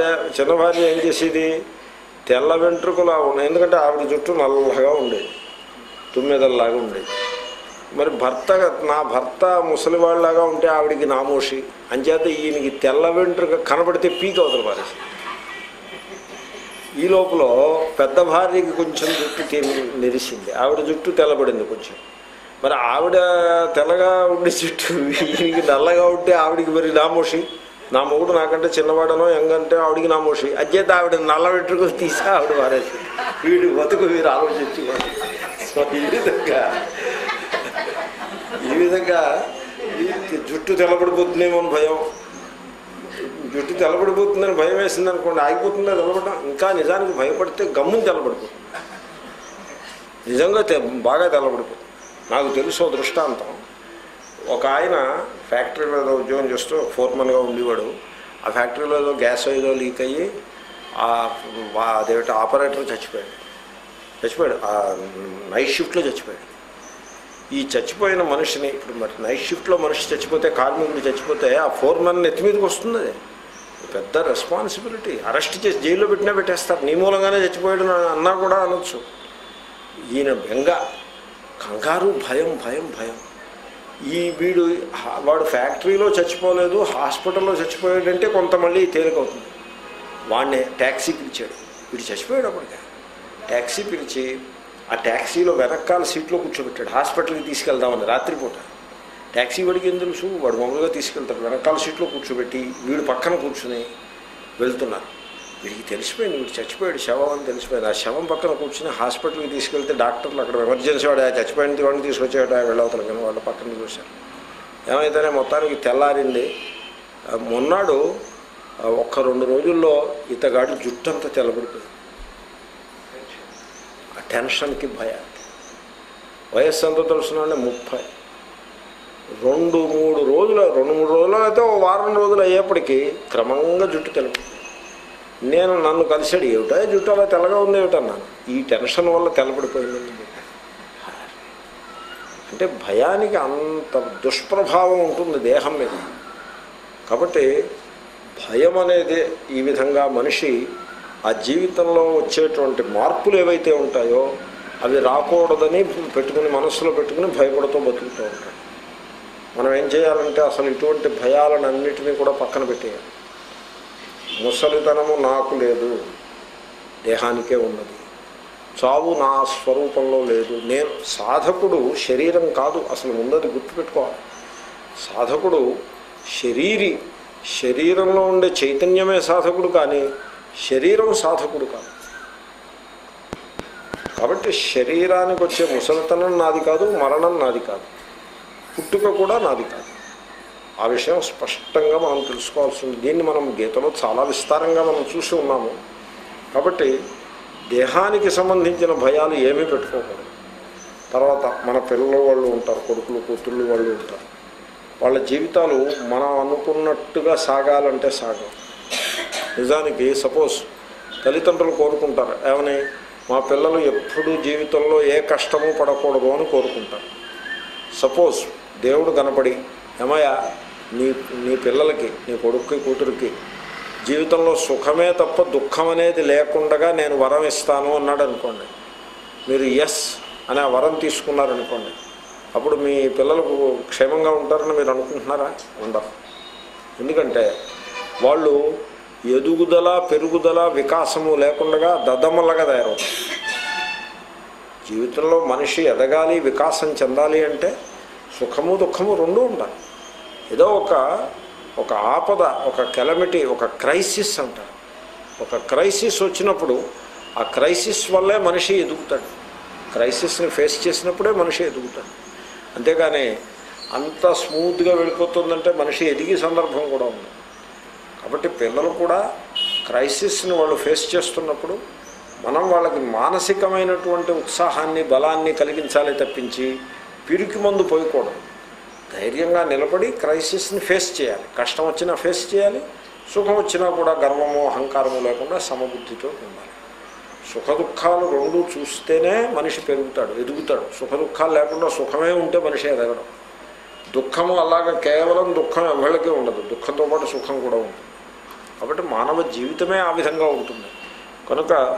భార్య ఏం చేసేది, తెల్ల వెంట్రుకలా ఉన్నాయి, ఎందుకంటే ఆవిడ జుట్టు నల్లగా ఉండేది. తుమ్మెదల్లాగా ఉండేది. మరి నా భర్త ముసలివాళ్ళలాగా ఉంటే ఆవిడికి నామోషి, అంచేత ఈయనకి తెల్ల వెంట్రుక కనబడితే పీక్ అవతల పారేసి. ఈ లోపల పెద్ద భార్యకి కొంచెం జుట్టు నెరిసింది, ఆవిడ జుట్టు తెల్లబడింది కొంచెం. మరి ఆవిడ తెల్లగా ఉండే జుట్టు ఈయనకి నల్లగా ఉంటే ఆవిడికి మరి నామోషి. నా మొగుడు నాకంటే చిన్నవాడనో ఎంగంటే ఆవిడికి నామోషి, అంచేత ఆవిడ నల్ల వెంట్రుకలు తీసి ఆవిడ పారేసి. వీడు బతుకు వీరు ఆలోచించుకోవాలి. సో ఈ విధంగా జుట్టు తెల్లబడిపోతుందేమో అని భయం, జుట్టు తెల్లబడిపోతుందని భయం వేసింది అనుకోండి, ఆగిపోతుందా తెల్లబడడం? ఇంకా నిజానికి భయపడితే గమ్ముని తెల్లబడిపోతుంది, నిజంగా బాగా తెల్లబడిపోతుంది. నాకు తెలుసు దృష్టాంతం. ఒక ఆయన ఫ్యాక్టరీలో ఏదో ఉద్యోగం చేస్తూ ఫోర్మన్గా ఉండేవాడు. ఆ ఫ్యాక్టరీలో ఏదో గ్యాస్ ఏదో లీక్ అయ్యి అదేమిటి ఆపరేటర్ చచ్చిపోయాడు. ఆ నైట్ షిఫ్ట్లో చచ్చిపోయాడు. ఈ చచ్చిపోయిన మనిషిని ఇప్పుడు మరి నైట్ షిఫ్ట్లో మనిషి చచ్చిపోతే, కార్మికుడు చచ్చిపోతే ఆ ఫోర్మన్ నెత్తి మీదకి వస్తుంది. అది పెద్ద రెస్పాన్సిబిలిటీ. అరెస్ట్ చేసి జైల్లో పెట్టేస్తారు. నీ మూలంగానే చచ్చిపోయాడు అన్నా కూడా అనొచ్చు. ఈయన బెంగ, కంగారు, భయం. వాడు ఫ్యాక్టరీలో చచ్చిపోలేదు, హాస్పిటల్లో చచ్చిపోయాడంటే కొంత మళ్ళీ తేలికవుతుంది. వాడిని ట్యాక్సీ పిలిచాడు, వీడు చచ్చిపోయాడు. అప్పటికే ట్యాక్సీ పిలిచి ఆ ట్యాక్సీలో వెనకాల సీట్లో కూర్చోబెట్టాడు. హాస్పిటల్కి తీసుకెళ్దామని రాత్రిపూట. ట్యాక్సీ వాడికి ఏం తెలుసు, వాడు మామూలుగా తీసుకెళ్తాడు. వెనకాల సీట్లో కూర్చోబెట్టి వీడు పక్కన కూర్చుని వెళ్తున్నారు. వీడికి తెలిసిపోయింది వీడు చచ్చిపోయాడు, శవం అని తెలిసిపోయింది. ఆ శవం పక్కన కూర్చుని హాస్పిటల్కి తీసుకెళ్తే డాక్టర్లు అక్కడ ఎమర్జెన్సీ వాడు చచ్చిపోయిన వాడిని తీసుకొచ్చాడు, వెళ్ళవుతారు కానీ వాళ్ళ పక్కన చూశారు. ఏమైతేనే మొత్తానికి తెల్లారింది. మొన్నాడు 1-2 రోజుల్లో ఇతగాడు జుట్టు అంతా తెల్లబడిపోయింది. ఆ టెన్షన్కి, భయానికి. వయస్సు ఎంతో తెలుసునంటే 30. 2-3 రోజులు అయితే 1 వారం రోజులు అయ్యేప్పటికీ క్రమంగా జుట్టు తెల్లబడిపోయింది. నన్ను కలిసాడు, ఏమిటా జుట్టు అలా తెల్లగా ఉంది ఏమిటన్నాను. ఈ టెన్షన్ వల్ల తెల్లబడిపోయిందని. అంటే భయానికి అంత దుష్ప్రభావం ఉంటుంది దేహం మీద. కాబట్టి భయం అనేది ఈ విధంగా మనిషి ఆ జీవితంలో వచ్చేటువంటి మార్పులు ఏవైతే ఉంటాయో అవి రాకూడదని మనస్సులో పెట్టుకుని భయపడుతూ బతుకుతూ ఉంటాడు. మనం ఏం చేయాలంటే అసలు ఇటువంటి భయాలన్నింటినీ కూడా పక్కన పెట్టేయాలి. ముసలితనము నాకు లేదు, దేహానికే ఉన్నది. చావు నా స్వరూపంలో లేదు. నేను సాధకుడు శరీరం కాదు, అసలు ముందది గుర్తుపెట్టుకోవాలి. సాధకుడు శరీరంలో ఉండే చైతన్యమే సాధకుడు, కానీ శరీరం సాధకుడు కాదు. కాబట్టి శరీరానికి వచ్చే ముసలితనం నాది కాదు, మరణం నాది కాదు, పుట్టుక కూడా నాది కాదు. ఆ విషయం స్పష్టంగా మనం తెలుసుకోవాల్సి ఉంది. దీన్ని మనం గీతలో చాలా విస్తారంగా మనం చూసి ఉన్నాము. కాబట్టి దేహానికి సంబంధించిన భయాలు ఏమీ పెట్టుకోకూడదు. తర్వాత మన పిల్లలు వాళ్ళు ఉంటారు, కొడుకులు కూతుళ్ళు వాళ్ళు ఉంటారు. వాళ్ళ జీవితాలు మనం అనుకున్నట్టుగా సాగాలంటే సాగవు. నిజానికి సపోజ్ తల్లిదండ్రులు కోరుకుంటారు, ఏమని, మా పిల్లలు ఎప్పుడూ జీవితంలో ఏ కష్టము పడకూడదు అని కోరుకుంటారు. సపోజ్ దేవుడు కనపడి, ఏమయ్యా నీ పిల్లలకి, నీ కొడుక్కి కూతురికి జీవితంలో సుఖమే తప్ప దుఃఖం అనేది లేకుండా నేను వరం ఇస్తాను అన్నాడు అనుకోండి. మీరు ఎస్ అని ఆ వరం తీసుకున్నారనుకోండి, అప్పుడు మీ పిల్లలకు క్షేమంగా ఉంటారని మీరు అనుకుంటున్నారా? ఉండరు. ఎందుకంటే వాళ్ళు ఎదుగుదల, పెరుగుదల, వికాసము లేకుండా దద్దమ్మలాగా తయారవుతారు. జీవితంలో మనిషి ఎదగాలి, వికాసం చెందాలి అంటే సుఖము దుఃఖము రెండూ ఉండాలి. ఏదో ఒక ఆపద, ఒక కెలమిటీ, ఒక క్రైసిస్ అంటారు. ఒక క్రైసిస్ వచ్చినప్పుడు ఆ క్రైసిస్ వల్లే మనిషి ఎదుగుతాడు. క్రైసిస్ని ఫేస్ చేసినప్పుడే మనిషి ఎదుగుతాడు. అంతేగాని అంత స్మూత్గా వెళ్ళిపోతుందంటే మనిషి ఎదిగే సందర్భం కూడా ఉంది. కాబట్టి పిల్లలు కూడా క్రైసిస్ని వాళ్ళు ఫేస్ చేస్తున్నప్పుడు మనం వాళ్ళకి మానసికమైనటువంటి ఉత్సాహాన్ని, బలాన్ని కలిగించాలి తప్పించి పిరికి మందు పోయకూడదు. ధైర్యంగా నిలబడి క్రైసిస్ని ఫేస్ చేయాలి. కష్టం వచ్చినా ఫేస్ చేయాలి, సుఖం వచ్చినా కూడా గర్వము, అహంకారము లేకుండా సమబుద్ధితో ఉండాలి. సుఖ దుఃఖాలు రెండూ చూస్తేనే మనిషి పెరుగుతాడు, ఎదుగుతాడు. సుఖ దుఃఖాలు లేకుండా సుఖమే ఉంటే మనిషి ఎదగడం. దుఃఖము అలాగా కేవలం దుఃఖం ఎవరికీ ఉండదు, దుఃఖంతో పాటు సుఖం కూడా ఉంటుంది. కాబట్టి మానవ జీవితమే ఆ విధంగా ఉంటుంది. కనుక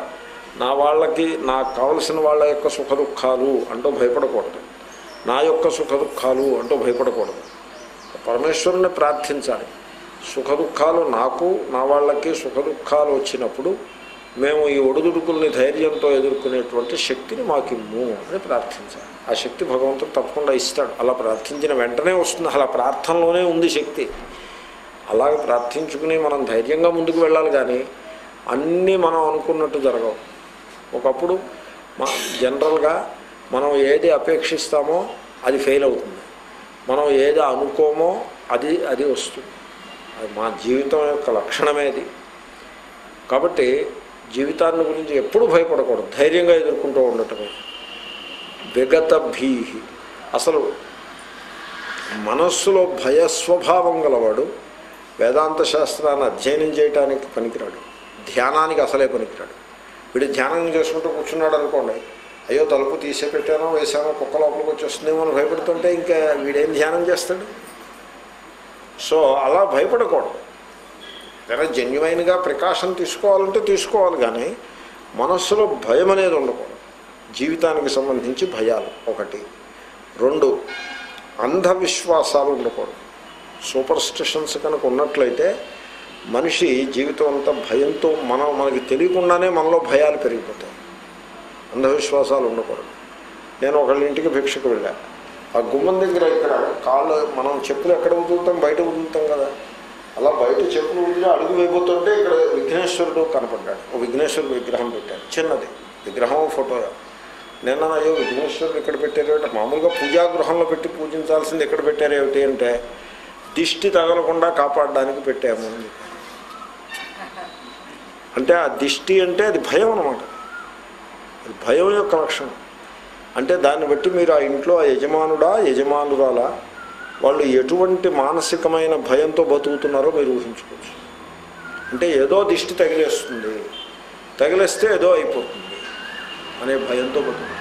నా వాళ్ళకి నాకు కావలసిన వాళ్ళ యొక్క సుఖ దుఃఖాలు అంటూ భయపడకూడదు, నా యొక్క సుఖ దుఃఖాలు అంటూ భయపడకూడదు. పరమేశ్వరుని ప్రార్థించాలి. సుఖ దుఃఖాలు నాకు నా వాళ్ళకి సుఖ దుఃఖాలు వచ్చినప్పుడు మేము ఈ ఒడుదుడుకుల్ని ధైర్యంతో ఎదుర్కొనేటువంటి శక్తిని మాకిమ్ము అని ప్రార్థించాలి. ఆ శక్తి భగవంతుడు తప్పకుండా ఇస్తాడు. అలా ప్రార్థించిన వెంటనే వస్తుంది. అలా ప్రార్థనలోనే ఉంది శక్తి. అలాగే ప్రార్థించుకుని మనం ధైర్యంగా ముందుకు వెళ్ళాలి. కానీ అన్నీ మనం అనుకున్నట్టు జరగవు. ఒకప్పుడు జనరల్గా మనం ఏది అపేక్షిస్తామో అది ఫెయిల్ అవుతుంది, మనం ఏది అనుకోమో అది వస్తుంది. అది మా జీవితం యొక్క లక్షణమేది. కాబట్టి జీవితాన్ని గురించి ఎప్పుడూ భయపడకూడదు, ధైర్యంగా ఎదుర్కొంటూ ఉండటమే. విగత భీహి, అసలు మనస్సులో భయస్వభావం గలవాడు వేదాంత శాస్త్రాన్ని అధ్యయనం చేయడానికి పనికిరాడు, ధ్యానానికి అసలే పనికిరాడు. వీడు ధ్యానం చేసుకుంటూ కూర్చున్నాడు అనుకోండి, అయ్యో తలుపు తీసే పెట్టానో వేసానో కుక్క లోపలికి వచ్చేస్తుందేమో అని భయపడుతుంటే ఇంకా వీడేం ధ్యానం చేస్తాడు? సో అలా భయపడకూడదు. లేదా జెన్యువైన్గా ప్రికాషన్ తీసుకోవాలంటే తీసుకోవాలి, కానీ మనస్సులో భయం అనేది ఉండకూడదు. జీవితానికి సంబంధించి భయాలు ఒకటి. రెండు, అంధవిశ్వాసాలు ఉండకూడదు. సూపర్ స్టిషన్స్ కనుక ఉన్నట్లయితే మనిషి జీవితం అంతా భయంతో మనకి తెలియకుండానే మనలో భయాలు పెరిగిపోతాయి. అంధవిశ్వాసాలు ఉండకూడదు. నేను ఒకళ్ళ ఇంటికి భిక్షకు వెళ్ళా. ఆ గుమ్మం దగ్గర ఇక్కడ కాళ్ళు మనం చెప్పులు ఎక్కడ వదులుతాం, బయట వదులుతాం కదా, అలా బయట చెప్పులు వదిలి అడుగు వేయబోతుంటే ఇక్కడ విఘ్నేశ్వరుడు కనపడ్డాడు. ఓ విఘ్నేశ్వరుడు విగ్రహం పెట్టాడు, చిన్నది విగ్రహం, ఫోటో. నిన్న అయ్యో విఘ్నేశ్వరుడు ఇక్కడ పెట్టారేమిటి, మామూలుగా పూజాగృహంలో పెట్టి పూజించాల్సింది ఎక్కడ పెట్టారేమిటి అంటే దిష్టి తగలకుండా కాపాడడానికి పెట్టాము అని. అంటే ఆ దిష్టి అంటే అది భయం అన్నమాట. అది భయం యొక్క లక్షణం. అంటే దాన్ని బట్టి మీరు ఆ ఇంట్లో ఆ యజమానుడా యజమానురాలా వాళ్ళు ఎటువంటి మానసికమైన భయంతో బతుకుతున్నారో మీరు ఊహించుకోవచ్చు. అంటే ఏదో దిష్టి తగిలేస్తుంది, తగిలేస్తే ఏదో అయిపోతుంది అనే భయంతో బతుకుతుంది.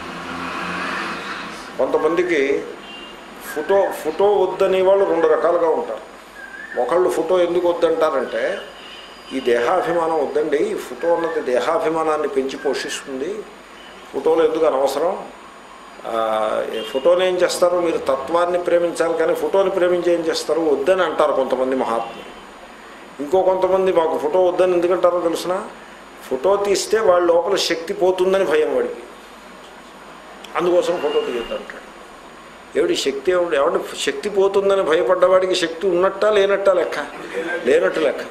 కొంతమందికి ఫోటో వద్దని వాళ్ళు రెండు రకాలుగా ఉంటారు. ఒకళ్ళు ఫోటో ఎందుకు వద్దంటారంటే ఈ దేహాభిమానం వద్దండి, ఈ ఫోటో అన్నది దేహాభిమానాన్ని పెంచి పోషిస్తుంది, ఫోటోలు ఎందుకు అనవసరం, ఫోటోని ఏం చేస్తారు, మీరు తత్వాన్ని ప్రేమించాలి కానీ ఫోటోని ప్రేమించి ఏం చేస్తారు, వద్దని అంటారు కొంతమంది మహాత్ములు. ఇంకో కొంతమంది మాకు ఫోటో వద్దని ఎందుకంటారో తెలిసిన, ఫోటో తీస్తే వాళ్ళ లోపల శక్తి పోతుందని భయం వాడికి, అందుకోసం ఫోటో తీయద్దంటాడు. ఏమిటి శక్తి ఎవరి శక్తి పోతుందని భయపడ్డవాడికి శక్తి ఉన్నట్టా లేనట్టా లెక్క, లేనట్టు లెక్క.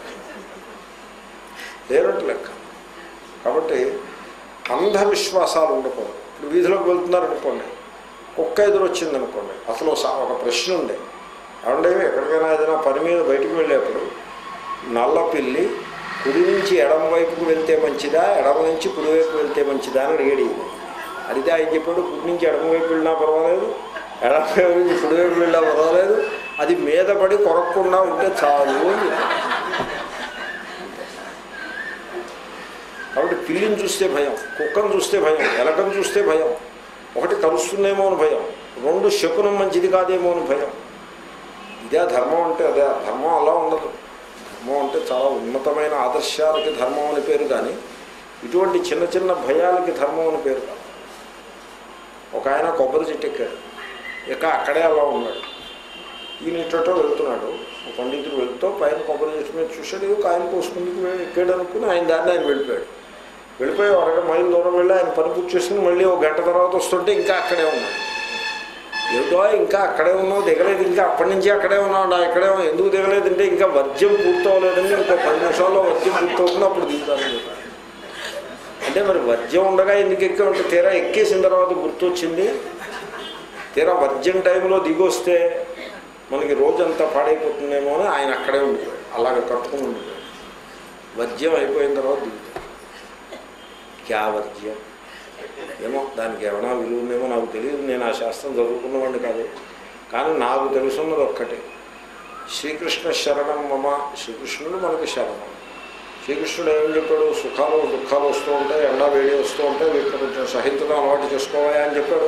కాబట్టి అంధవిశ్వాసాలు ఉండకూడదు. ఇప్పుడు వీధిలోకి వెళ్తున్నారనుకోండి, కుక్క ఎదురొచ్చిందనుకోండి, అసలు ఒక ప్రశ్న ఉంది, ఏమంటే ఎక్కడికైనా ఏదైనా పని మీద బయటకు వెళ్ళేప్పుడు నల్ల పిల్లి కుడి నుంచి ఎడమ వైపుకు వెళ్తే మంచిదా, ఎడమ నుంచి కుడివైపు వెళ్తే మంచిదా అని అడిగాడు. అడిగితే ఆయన చెప్పాడు కుడి నుంచి ఎడమ వైపు వెళ్ళినా పర్వాలేదు, ఎడమ వైపు నుంచి కుడివైపు వెళ్ళినా పర్వాలేదు, అది మీద పడి కొరక్కుండా ఉంటే చాలు అని చెప్పాడు. కాబట్టి పిల్లిని చూస్తే భయం, కుక్కను చూస్తే భయం, ఎలకను చూస్తే భయం. ఒకటి కరుస్తుందేమో అని భయం, రెండు శకునం మంచిది కాదేమో అని భయం. ఇదే ధర్మం అంటే అదే. ధర్మం అలా ఉండదు. ధర్మం అంటే చాలా ఉన్నతమైన ఆదర్శాలకి ధర్మం అని పేరు, కానీ ఇటువంటి చిన్న చిన్న భయాలకి ధర్మం అని పేరు కాదు. ఒక ఆయన కొబ్బరి చెట్టు ఎక్కాడు, అక్కడే అలా ఉన్నాడు. ఈయన ఇటో వెళ్తున్నాడు, పండితుడు వెళ్తూ పైన కొబ్బరి చెట్టు మీద చూశాడు, కాయలు కోసుకుందుకు ఎక్కాడు అనుకుని ఆయన దాన్ని ఆయన వెళ్ళిపోయి ఒక మైలు దూరం వెళ్ళి ఆయన పని పూర్తి చేసుకుని మళ్ళీ ఒక గంట తర్వాత వస్తుంటే ఇంకా అక్కడే ఉన్నాడు. ఏదో ఇంకా అక్కడే ఉన్నావు, దిగలేదు, ఇంకా అప్పటి నుంచి అక్కడే ఉన్నావు, నా ఇక్కడే ఎందుకు దిగలేదంటే ఇంకా వర్జ్యం పూర్తవలేదండి, ఇంకో 10 నిమిషాల్లో వర్జ్యం పూర్తవుతుంది, అప్పుడు దిగుతాను. అంటే మరి వర్జ్యం ఉండగా ఎందుకు ఎక్కే ఉంటే తీరా ఎక్కేసిన తర్వాత గుర్తొచ్చింది, తీరా వర్జ్యం టైంలో దిగి వస్తే మనకి రోజంతా పాడైపోతుందేమో అని ఆయన అక్కడే ఉండిపోయాడు, అలాగే కట్టుకుని ఉండిపోయాడు. వర్జ్యం అయిపోయిన తర్వాత దిగుతాడు. క్యా వర్జ్యం ఏమో, దానికి ఏమైనా విలువ ఉందేమో నాకు తెలియదు, నేను ఆ శాస్త్రం చదువుకున్నవాడిని కాదు. కానీ నాకు తెలుసున్నది ఒక్కటే, శ్రీకృష్ణ శరణం మమ, శ్రీకృష్ణుడు మనకి శరణం. శ్రీకృష్ణుడు ఏమని చెప్పాడు, సుఖాలు దుఃఖాలు వస్తూ ఉంటాయి, ఎండా వేడి వస్తూ ఉంటాయి, వీటిని కొంచెం సహించడం అలవాటు చేసుకోవాలి అని చెప్పాడు.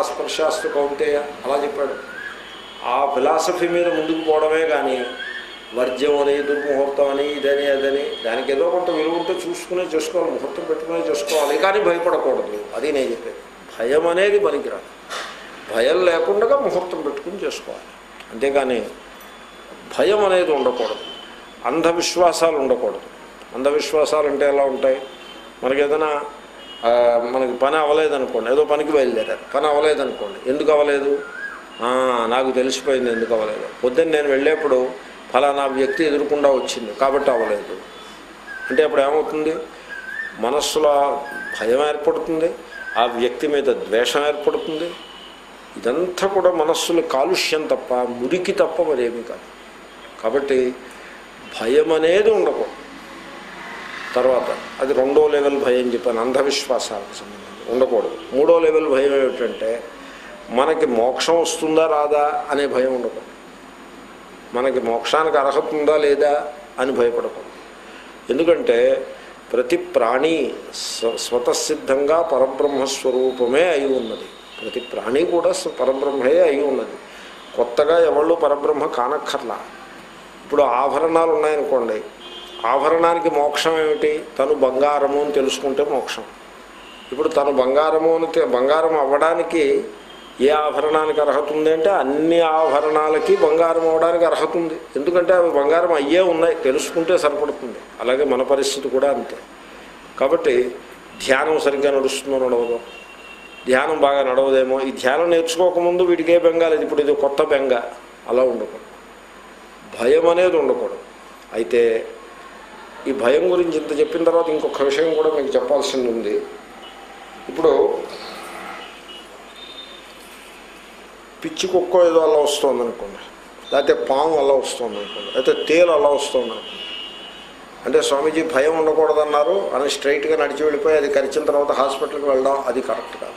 మాత్రాస్పర్శాస్తు కౌంతేయ అలా చెప్పాడు. ఆ ఫిలాసఫీ మీద ముందుకు పోవడమే కానీ వర్జ్యం అని దుర్ముహూర్తం అని ఇదని అదని దానికి ఏదో కొంత విలువ ఉంటే చూసుకునే చేసుకోవాలి, ముహూర్తం పెట్టుకునే చేసుకోవాలి, కానీ భయపడకూడదు. అది నేను చెప్పేది. భయం అనేది పనికిరాదు. భయం లేకుండా ముహూర్తం పెట్టుకుని చేసుకోవాలి, అంతేగాని భయం అనేది ఉండకూడదు. అంధవిశ్వాసాలు ఉండకూడదు. అంధవిశ్వాసాలు అంటే ఎలా ఉంటాయి? మనకి ఏదైనా మనకి పని అవ్వలేదనుకోండి, ఏదో పనికి బయలుదేరారు, పని అవ్వలేదనుకోండి, ఎందుకు అవ్వలేదు? నాకు తెలిసిపోయింది ఎందుకు అవ్వలేదు. పొద్దున్న నేను వెళ్ళేప్పుడు ఫలానా వ్యక్తి ఎదురుకుండా వచ్చింది కాబట్టి అవ్వలేదు అంటే అప్పుడు ఏమవుతుంది? మనస్సులో భయం ఏర్పడుతుంది, ఆ వ్యక్తి మీద ద్వేషం ఏర్పడుతుంది. ఇదంతా కూడా మనస్సులో కాలుష్యం తప్ప, మురికి తప్ప మరేమీ కాదు. కాబట్టి భయం అనేది ఉండకూడదు. తర్వాత అది 2వ లెవెల్ భయం చెప్పాను, అంధవిశ్వాసాలకు సంబంధించి ఉండకూడదు. 3వ లెవెల్ భయం ఏమిటంటే మనకి మోక్షం వస్తుందా రాదా అనే భయం ఉండకూడదు. మనకి మోక్షానికి అర్హత ఉందా లేదా అని భయపడకూడదు. ఎందుకంటే ప్రతి ప్రాణి స్వతసిద్ధంగా పరబ్రహ్మస్వరూపమే అయి ఉన్నది. ప్రతి ప్రాణి కూడా పరబ్రహ్మే అయి ఉన్నది. కొత్తగా ఎవళ్ళు పరబ్రహ్మ కానక్కర్లా. ఇప్పుడు ఆభరణాలు ఉన్నాయనుకోండి, ఆభరణానికి మోక్షం ఏమిటి? తను బంగారము అని తెలుసుకుంటే మోక్షం. ఇప్పుడు తను బంగారం అవ్వడానికి ఏ ఆభరణానికి అర్హత ఉంది అంటే అన్ని ఆభరణాలకి బంగారం అవ్వడానికి అర్హత ఉంది. ఎందుకంటే అవి బంగారం అయ్యే ఉన్నాయి, తెలుసుకుంటే సరిపడుతుంది. అలాగే మన పరిస్థితి కూడా అంతే. కాబట్టి ధ్యానం సరిగ్గా నడుస్తుందో నడవదో, ధ్యానం బాగా నడవదేమో, ఈ ధ్యానం నేర్చుకోకముందు వీటికే బెంగాలి, ఇప్పుడు ఇది కొత్త బెంగ, అలా ఉండకూడదు. భయం అనేది ఉండకూడదు. అయితే ఈ భయం గురించి ఇంత చెప్పిన తర్వాత ఇంకొక విషయం కూడా మీకు చెప్పాల్సింది ఉంది. ఇప్పుడు పిచ్చి కుక్క ఏదో అలా వస్తుంది అనుకోండి, లేకపోతే పాము అలా వస్తుంది అనుకోండి, లేకపోతే తేలు అలా వస్తుంది అనుకోండి, అంటే స్వామీజీ భయం ఉండకూడదన్నారు అని స్ట్రైట్గా నడిచి వెళ్ళిపోయి అది కరిచిన తర్వాత హాస్పిటల్కి వెళ్ళడం అది కరెక్ట్ కాదు.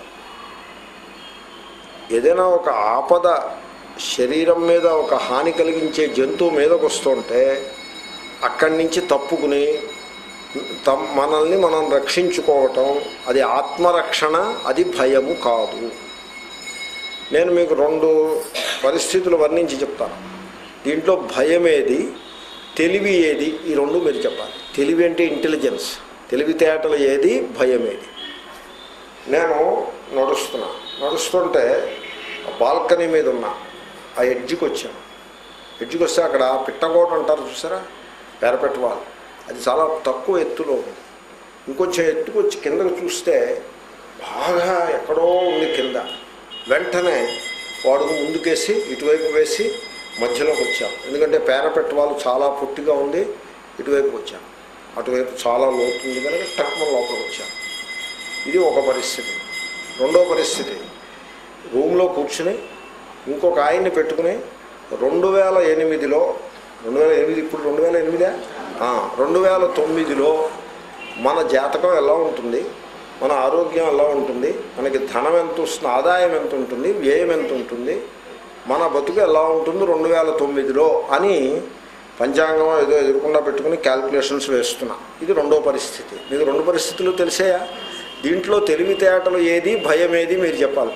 ఏదైనా ఒక ఆపద శరీరం మీద ఒక హాని కలిగించే జంతువు మీదకు వస్తుంటే అక్కడి నుంచి తప్పుకుని మనల్ని మనం రక్షించుకోవటం అది ఆత్మరక్షణ, అది భయము కాదు. నేను మీకు 2 పరిస్థితులు వర్ణించి చెప్తాను. దీంట్లో భయం ఏది, తెలివి ఏది, ఈ 2 మీరు చెప్పాలి. తెలివి అంటే ఇంటెలిజెన్స్, తెలివితేటలు ఏది, భయం ఏది. నేను నడుస్తుంటే బాల్కనీ మీద ఉన్నా, ఆ ఎడ్జికి వచ్చాను. ఎడ్జికి వస్తే అక్కడ పిట్టగోడ అంటారు చూసారా, పేరపెట్టవాలి, అది చాలా తక్కువ ఎత్తులో ఉంది. ఇంకొంచెం ఎత్తుకు వచ్చి కిందకు చూస్తే బాగా ఎక్కడో ఉంది కింద. వెంటనే వాడుకు ముందుకేసి ఇటువైపు వేసి మధ్యలోకి వచ్చాను. ఎందుకంటే పేరపెట్టవాళ్ళు చాలా పొట్టిగా ఉంది, ఇటువైపు వచ్చాను. అటువైపు చాలా లోతు ఉంది కనుక టక్మన్ లోపలికి వచ్చాను. ఇది ఒక పరిస్థితి. 2వ పరిస్థితి, రూమ్లో కూర్చుని ఇంకొక ఆయన్ని పెట్టుకుని 2008లో 2008 ఇప్పుడు 2008 2009లో మన జాతకం ఎలా ఉంటుంది, మన ఆరోగ్యం ఎలా ఉంటుంది, మనకి ధనం ఎంత వస్తుంది, ఆదాయం ఎంత ఉంటుంది, వ్యయం ఎంత ఉంటుంది, మన బతుకు ఎలా ఉంటుంది 2009లో అని పంచాంగం ఏదో ఎదురకుండా పెట్టుకుని క్యాల్కులేషన్స్ వేస్తున్నా. ఇది 2వ పరిస్థితి. మీకు 2 పరిస్థితులు తెలిసాయా? దీంట్లో తెలివితేటలు ఏది, భయం ఏది మీరు చెప్పాలి.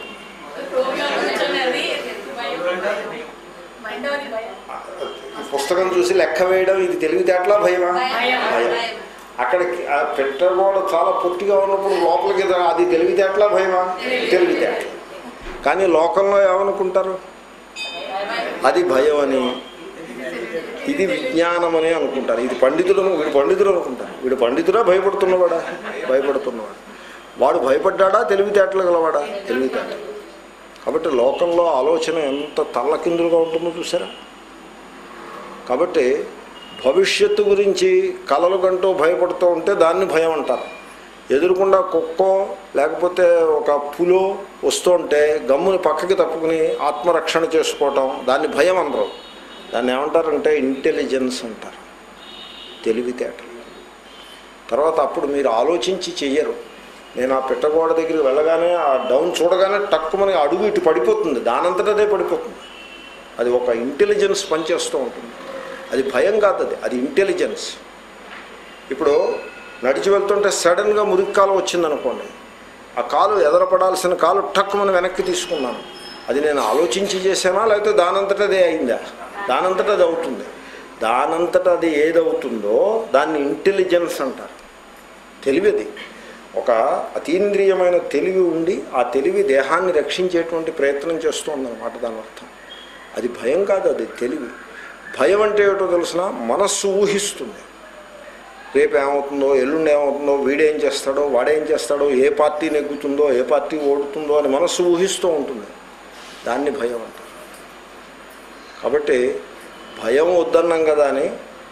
పుస్తకం చూసి లెక్క వేయడం ఇది తెలివితేటలా, భయమా? భయం. అక్కడికి ఆ పెట్టగోడ చాలా పొట్టిగా ఉన్నప్పుడు లోపలికి అది తెలివితేటలా, భయమా? తెలివితేట. కానీ లోకంలో ఏమనుకుంటారు? అది భయం అని, ఇది విజ్ఞానం అని అనుకుంటారు. ఇది వీడు పండితుడు అనుకుంటారు. వీడు పండితుడా, భయపడుతున్నవాడా? భయపడుతున్నవాడు. వాడు భయపడ్డా, తెలివితేటలు గలవాడా? తెలివితేట. కాబట్టి లోకంలో ఆలోచన ఎంత తల్లకిందులుగా ఉంటుందో చూసారా. కాబట్టి భవిష్యత్తు గురించి కలలు కంటూ భయపడుతూ ఉంటే దాన్ని భయం అంటారు. ఎదురుకుండా కుక్కో లేకపోతే ఒక పులో వస్తుంటే గమ్ముని పక్కకి తప్పుకుని ఆత్మరక్షణ చేసుకోవటం దాన్ని భయం అనరు. దాన్ని ఏమంటారంటే ఇంటెలిజెన్స్ అంటారు, తెలివితేటలు. తర్వాత అప్పుడు మీరు ఆలోచించి చెయ్యరు. నేను ఆ పిట్టగోడ దగ్గరికి వెళ్ళగానే ఆ డౌన్ చూడగానే టక్కుమని అడుగు ఇటు పడిపోతుంది, దానంతటదే పడిపోతుంది. అది ఒక ఇంటెలిజెన్స్ పనిచేస్తూ ఉంటుంది. అది భయం కాదు, అది ఇంటెలిజెన్స్. ఇప్పుడు నడిచి వెళ్తుంటే సడన్గా మురికి కాలు వచ్చిందనుకోండి, ఆ కాలు ఎదరపడాల్సిన కాలు టక్కుమని వెనక్కి తీసుకున్నాను. అది నేను ఆలోచించి చేశానా లేకపోతే దానంతటదే అయిందా? దానంతటది అవుతుంది. దానంతటా అది ఏదవుతుందో దాన్ని ఇంటెలిజెన్స్ అంటారు. తెలివిది ఒక అతీంద్రియమైన తెలివి ఉండి ఆ తెలివి దేహాన్ని రక్షించేటువంటి ప్రయత్నం చేస్తుందన్నమాట దాని అర్థం. అది భయం కాదు, అది తెలివి. భయం అంటే ఏమిటో తెలిసిన, మనస్సు ఊహిస్తుంది. రేపు ఏమవుతుందో, ఎల్లుండి ఏమవుతుందో, వీడేం చేస్తాడో, వాడేం చేస్తాడో, ఏ పార్టీ నెగ్గుతుందో, ఏ పార్టీ ఓడుతుందో అని మనస్సు ఊహిస్తూ ఉంటుంది. దాన్ని భయం అంటారు. కాబట్టి భయం వద్దన్నాం కదా అని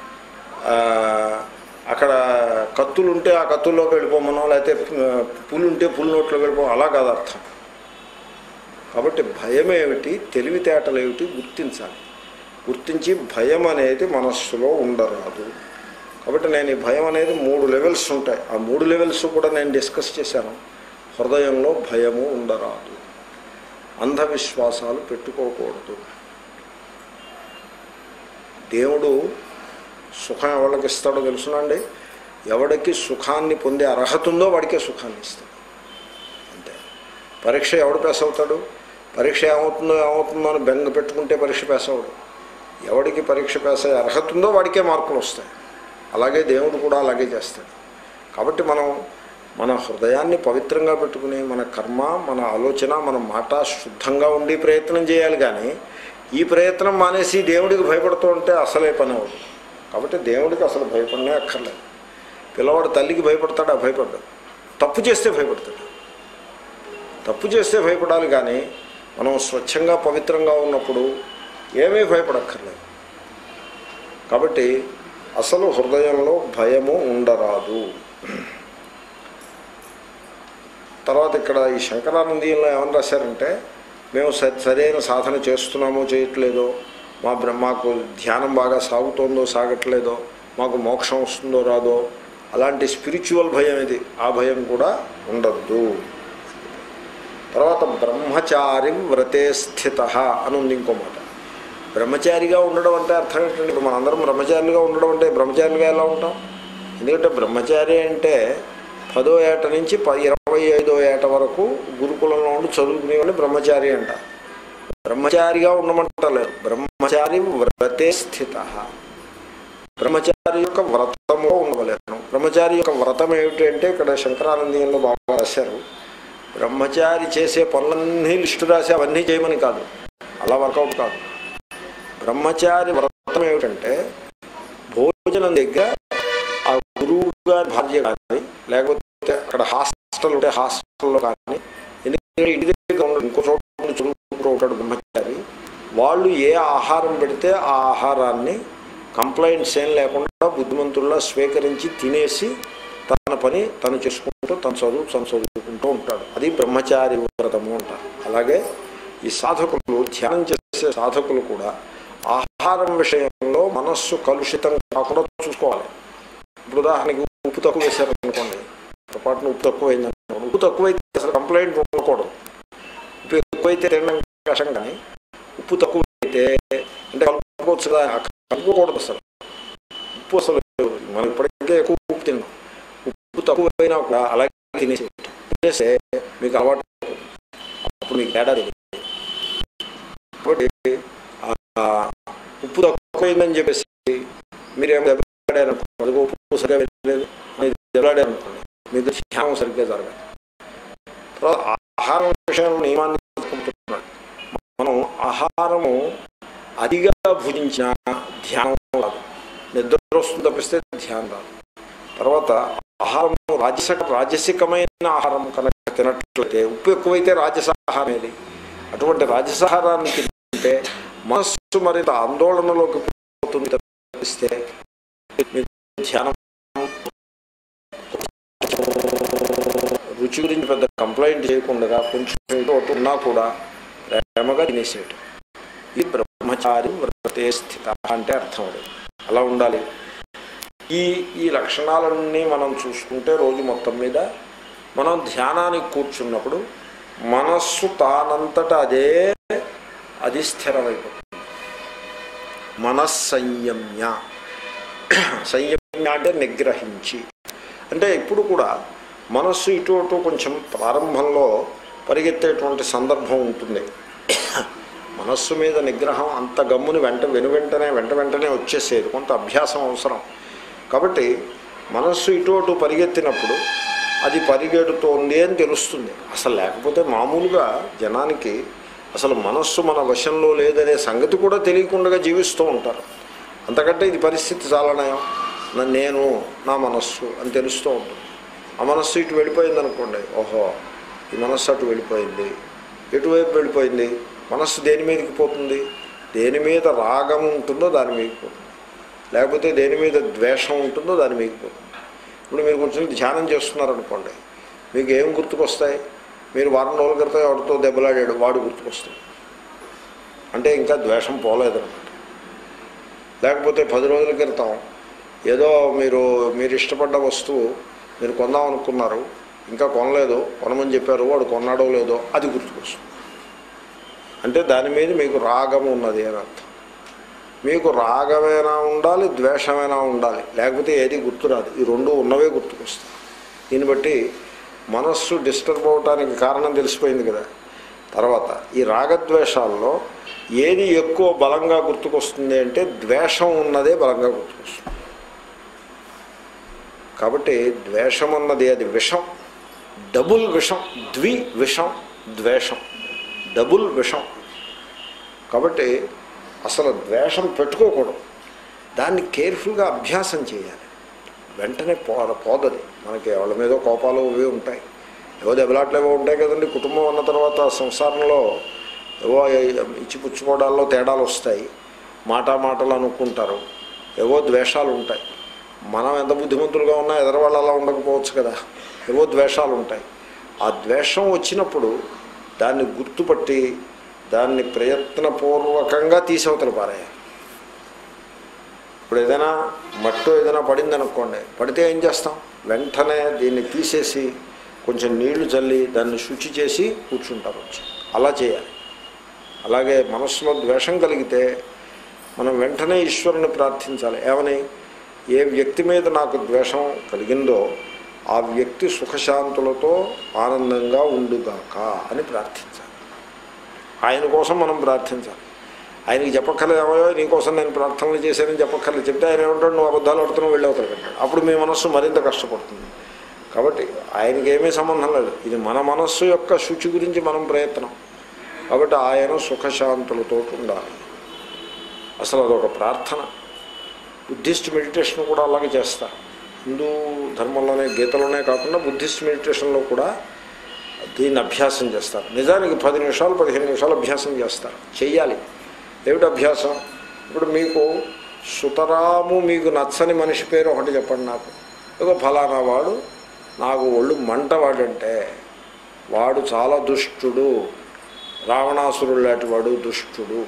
అక్కడ కత్తులు ఉంటే ఆ కత్తుల్లోకి వెళ్ళిపోమనో, లేకపోతే పులు ఉంటే పులి నోట్లోకి వెళ్ళిపోమో, అలా కాదు అర్థం. కాబట్టి భయం ఏమిటి, తెలివితేటలు ఏమిటి గుర్తించాలి. గుర్తించి భయం అనేది మనస్సులో ఉండరాదు. కాబట్టి నేను ఈ భయం అనేది 3 లెవెల్స్ ఉంటాయి. ఆ 3 లెవెల్స్ కూడా నేను డిస్కస్ చేశాను. హృదయంలో భయము ఉండరాదు, అంధవిశ్వాసాలు పెట్టుకోకూడదు. దేవుడు సుఖం ఎవరికి ఇస్తాడో తెలుసునండి. ఎవడికి సుఖాన్ని పొందే అర్హత ఉందో వాడికే సుఖాన్ని ఇస్తాడు, అంతే. పరీక్ష ఎవడు పాస్ అవుతాడు? పరీక్ష ఏమవుతుందో అని బెంగ పెట్టుకుంటే పరీక్ష పాస్ అవడు. ఎవడికి పరీక్ష పాస్ అయ్యే అర్హత ఉందో వాడికే మార్కులు వస్తాయి. అలాగే దేవుడు కూడా అలాగే చేస్తాడు. కాబట్టి మనం మన హృదయాన్ని పవిత్రంగా పెట్టుకుని మన కర్మ, మన ఆలోచన, మన మాట శుద్ధంగా ఉండి ప్రయత్నం చేయాలి. కానీ ఈ ప్రయత్నం మానేసి దేవుడికి భయపడుతూ ఉంటే అసలే పని అవ్వదు. కాబట్టి దేవుడికి అసలు భయపడనే అక్కర్లేదు. పిల్లవాడు తల్లికి భయపడతాడా? భయపడ్డాడు. తప్పు చేస్తే భయపడతాడు. తప్పు చేస్తే భయపడాలి. కానీ మనం స్వచ్ఛంగా పవిత్రంగా ఉన్నప్పుడు ఏమీ భయపడక్కర్లేదు. కాబట్టి అసలు హృదయంలో భయము ఉండరాదు. తర్వాత ఇక్కడ ఈ శంకరానందీయంలో ఏమని రాశారంటే, మేము సరైన సాధన చేస్తున్నామో చేయట్లేదో, మాకు ధ్యానం బాగా సాగుతోందో సాగట్లేదో, మాకు మోక్షం వస్తుందో రాదో, అలాంటి స్పిరిచువల్ భయం ఇది. ఆ భయం కూడా ఉండద్దు. తర్వాత బ్రహ్మచారి వ్రతే స్థిత అని ఉంది ఇంకో మాట. బ్రహ్మచారిగా ఉండడం అంటే అర్థం ఏంటంటే, ఇప్పుడు మనందరం బ్రహ్మచారులుగా ఉండడం అంటే బ్రహ్మచారులుగా ఎలా ఉంటాం? ఎందుకంటే బ్రహ్మచారి అంటే 10వ ఏట నుంచి 25వ ఏట వరకు గురుకులంలో ఉండి చదువుకునేవాడిని బ్రహ్మచారి అంట. బ్రహ్మచారిగా ఉండమంటలేదు, బ్రహ్మచారి వ్రతే స్థిత. బ్రహ్మచారి యొక్క వ్రతము ఉండవలేను. బ్రహ్మచారి యొక్క వ్రతం ఏమిటి అంటే ఇక్కడ శంకరానందీయంలో బాగా రాశారు. బ్రహ్మచారి చేసే పనులన్నీ లిస్టు రాసి అవన్నీ చేయమని కాదు, అలా వర్కౌట్ కాదు. బ్రహ్మచారి వ్రతం ఏమిటంటే భోజనం దగ్గర ఆ గురువు గారి భార్య కానీ, లేకపోతే అక్కడ హాస్టల్ ఉంటే హాస్టల్లో కానీ, ఎందుకంటే ఇంటి దగ్గర ఇంకో చోట చదువుకుంటూ ఉంటాడు బ్రహ్మచారి, వాళ్ళు ఏ ఆహారం పెడితే ఆ ఆహారాన్ని కంప్లైంట్స్ ఏం లేకుండా బుద్ధిమంతుల్లా స్వీకరించి తినేసి తన పని తను చేసుకుంటూ తను చదువుకుంటూ ఉంటాడు. అది బ్రహ్మచారి వ్రతము అంటారు. అలాగే ఈ సాధకులు, ధ్యానం చేసే సాధకులు కూడా ఆహారం విషయంలో మనస్సు కలుషితం కాకుండా చూసుకోవాలి. ఇప్పుడు ఉదాహరణకి ఉప్పు తక్కువ వేశారనుకోండి, పొరపాటున ఉప్పు తక్కువైందనుకోండి, ఉప్పు తక్కువైతే అసలు కంప్లైంట్ ఉండకూడదు. ఉప్పు ఎక్కువైతే తినడం కష్టం, కానీ ఉప్పు తక్కువైతే అంటే కలుపుకోవచ్చు కదా, కలుపుకోకూడదు అసలు. ఉప్పు అసలు మనం ఇప్పటికే ఎక్కువ ఉప్పు తిన్నాం, ఉప్పు తక్కువైనా కూడా అలాగే తినేస్తే మీకు అలవాటు, అప్పుడు మీకు తేడా తెలియదు. కాబట్టి ఉప్పు తక్కువైందని చెప్పేసి మీరేమో దెబ్బలాడారనుకోండి, అదిగో ఉప్పు సరిగ్గా వెళ్ళలేదు అని దెబ్బలాడారనుకోండి, మీకు ధ్యానం సరిగ్గా జరగాలి. తర్వాత ఆహారం విషయంలో నియమాన్ని చెప్పుకుంటున్నాడు. మనం ఆహారము అతిగా భుజించిన ధ్యానం రాదు, నిద్ర వస్తుంది తప్పిస్తే ధ్యానం రాదు. తర్వాత ఆహారం రాజసికమైన ఆహారం కనుక తినట్లయితే, ఉప్పు ఎక్కువైతే రాజసాహారం ఏది, అటువంటి రాజసాహారాన్ని తింటే మనస్సు మరింత ఆందోళనలోకి పోతుంది తప్పిస్తే ధ్యానం. రుచి గురించి పెద్ద కంప్లైంట్ చేయకుండా కొంచెం ఉన్నా కూడా ప్రేమగా తినేసేయటం. ఇది బ్రహ్మచారి వ్రతే స్థిత అంటే అర్థం. అది అలా ఉండాలి. ఈ లక్షణాలన్నీ మనం చూసుకుంటే రోజు మొత్తం మీద మనం ధ్యానానికి కూర్చున్నప్పుడు మనస్సు తానంతట అది స్థిరమైపోతుంది. మనస్సంయమ్య, సంయమ్య అంటే నిగ్రహించి. అంటే ఇప్పుడు కూడా మనస్సు ఇటు అటు కొంచెం ప్రారంభంలో పరిగెత్తేటువంటి సందర్భం ఉంటుంది. మనస్సు మీద నిగ్రహం అంత గమ్ముని వెంటనే వచ్చేసేది. కొంత అభ్యాసం అవసరం. కాబట్టి మనస్సు ఇటు అటు పరిగెత్తినప్పుడు అది పరిగెడుతోంది అని తెలుస్తుంది. అసలు లేకపోతే మామూలుగా జనానికి అసలు మనస్సు మన వశంలో లేదనే సంగతి కూడా తెలియకుండా జీవిస్తూ ఉంటారు. అంతకంటే ఇది పరిస్థితి చాలా నయం. నేను నా మనస్సు అని తెలుస్తూ ఉంటుంది. ఆ మనస్సు ఇటు వెళ్ళిపోయింది అనుకోండి, ఓహో ఈ మనస్సు అటు వెళ్ళిపోయింది. ఎటువైపు వెళ్ళిపోయింది? మనస్సు దేని మీదకి పోతుంది? దేని మీద రాగం ఉంటుందో దాని మీదకి పోతుంది, లేకపోతే దేని మీద ద్వేషం ఉంటుందో దాని మీదకి పోతుంది. ఇప్పుడు మీరు కూర్చొని ధ్యానం చేస్తున్నారనుకోండి, మీకు ఏం గుర్తుకొస్తాయి? మీరు వారం రోజుల క్రితం ఎవరితో దెబ్బలాడాడు వాడు గుర్తుకొస్తాడు, అంటే ఇంకా ద్వేషం పోలేదన్నమాట. లేకపోతే 10 రోజుల క్రితం ఏదో మీరు ఇష్టపడ్డ వస్తువు మీరు కొందాం అనుకున్నారు, ఇంకా కొనలేదు, కొనమని చెప్పారు, వాడు కొన్నాడో లేదో అది గుర్తుకొస్తుంది. అంటే దాని మీద మీకు రాగం ఉన్నది అని అర్థం. మీకు రాగమైనా ఉండాలి, ద్వేషమైనా ఉండాలి, లేకపోతే ఏది గుర్తురాదు. ఈ రెండు ఉన్నవే గుర్తుకొస్తాయి. దీన్ని బట్టి మనస్సు డిస్టర్బ్ అవటానికి కారణం తెలిసిపోయింది కదా. తర్వాత ఈ రాగద్వేషాల్లో ఏది ఎక్కువ బలంగా గుర్తుకొస్తుంది అంటే ద్వేషం ఉన్నదే బలంగా గుర్తుకొస్తుంది. కాబట్టి ద్వేషం అన్నది అది విషం, డబుల్ విషం, విషం, ద్వేషం డబుల్ విషం. కాబట్టి అసలు ద్వేషం పెట్టుకోకూడదు. దాన్ని కేర్ఫుల్గా అభ్యాసం చేయాలి. వెంటనే పోదది. మనకి ఎవరి మీదో కోపాలు ఇవి ఉంటాయి, ఏవో దెబ్బలాట్లేవో ఉంటాయి కదండి. కుటుంబం అన్న తర్వాత సంసారంలో ఏవో ఇచ్చిపుచ్చుకోవడాల్లో తేడాలు వస్తాయి, మాటలు అనుకుంటారు, ఏవో ద్వేషాలు ఉంటాయి. మనం ఎంత బుద్ధిమంతులుగా ఉన్నా ఎదరవాళ్ళు అలా ఉండకపోవచ్చు కదా, ఏవో ద్వేషాలు ఉంటాయి. ఆ ద్వేషం వచ్చినప్పుడు దాన్ని గుర్తుపట్టి దాన్ని ప్రయత్నపూర్వకంగా తీసవతలు పారేయాలి. ఇప్పుడు ఏదైనా మట్టు ఏదైనా పడిందనుకోండి, పడితే ఏం చేస్తాం? వెంటనే దీన్ని తీసేసి కొంచెం నీళ్లు చల్లి దాన్ని శుచి చేసి కూర్చుంటారు వచ్చి. అలా చేయాలి. అలాగే మనస్సులో ద్వేషం కలిగితే మనం వెంటనే ఈశ్వరుని ప్రార్థించాలి. ఏమని? ఏ వ్యక్తి మీద నాకు ద్వేషం కలిగిందో ఆ వ్యక్తి సుఖశాంతులతో ఆనందంగా ఉండుగాక అని ప్రార్థించాలి. ఆయన కోసం మనం ప్రార్థించాలి. ఆయనకి చెప్పక్కర్లేమో నీకోసం నేను ప్రార్థనలు చేశానని చెప్పక్కర్లేదు. చెప్తే ఆయన ఏమంటాడు, నువ్వు అబద్ధాలు ఆడుతున్నావు, వెళ్ళవుతాడు అంటాడు. అప్పుడు మీ మనస్సు మరింత కష్టపడుతుంది. కాబట్టి ఆయనకి ఏమీ సంబంధం లేదు. ఇది మన మనస్సు యొక్క శుచి గురించి మనం ప్రయత్నం. కాబట్టి ఆయన సుఖశాంతులతో ఉండాలి. అసలు అదొక ప్రార్థన. బుద్ధిస్ట్ మెడిటేషన్ కూడా అలాగే చేస్తారు. హిందూ ధర్మంలోనే గీతలోనే కాకుండా బుద్ధిస్ట్ మెడిటేషన్లో కూడా దీన్ని అభ్యాసం చేస్తారు. నిజానికి 10 నిమిషాలు 15 నిమిషాలు అభ్యాసం చేస్తారు. చెయ్యాలి. ఏమిటి అభ్యాసం? ఇప్పుడు మీకు సుతరాము మీకు నచ్చని మనిషి పేరు ఒకటి చెప్పండి నాకు. ఏదో ఫలానా వాడు నాకు ఒళ్ళు మంట వాడంటే వాడు చాలా దుష్టుడు, రావణాసురుడు లాంటి వాడు దుష్టుడు,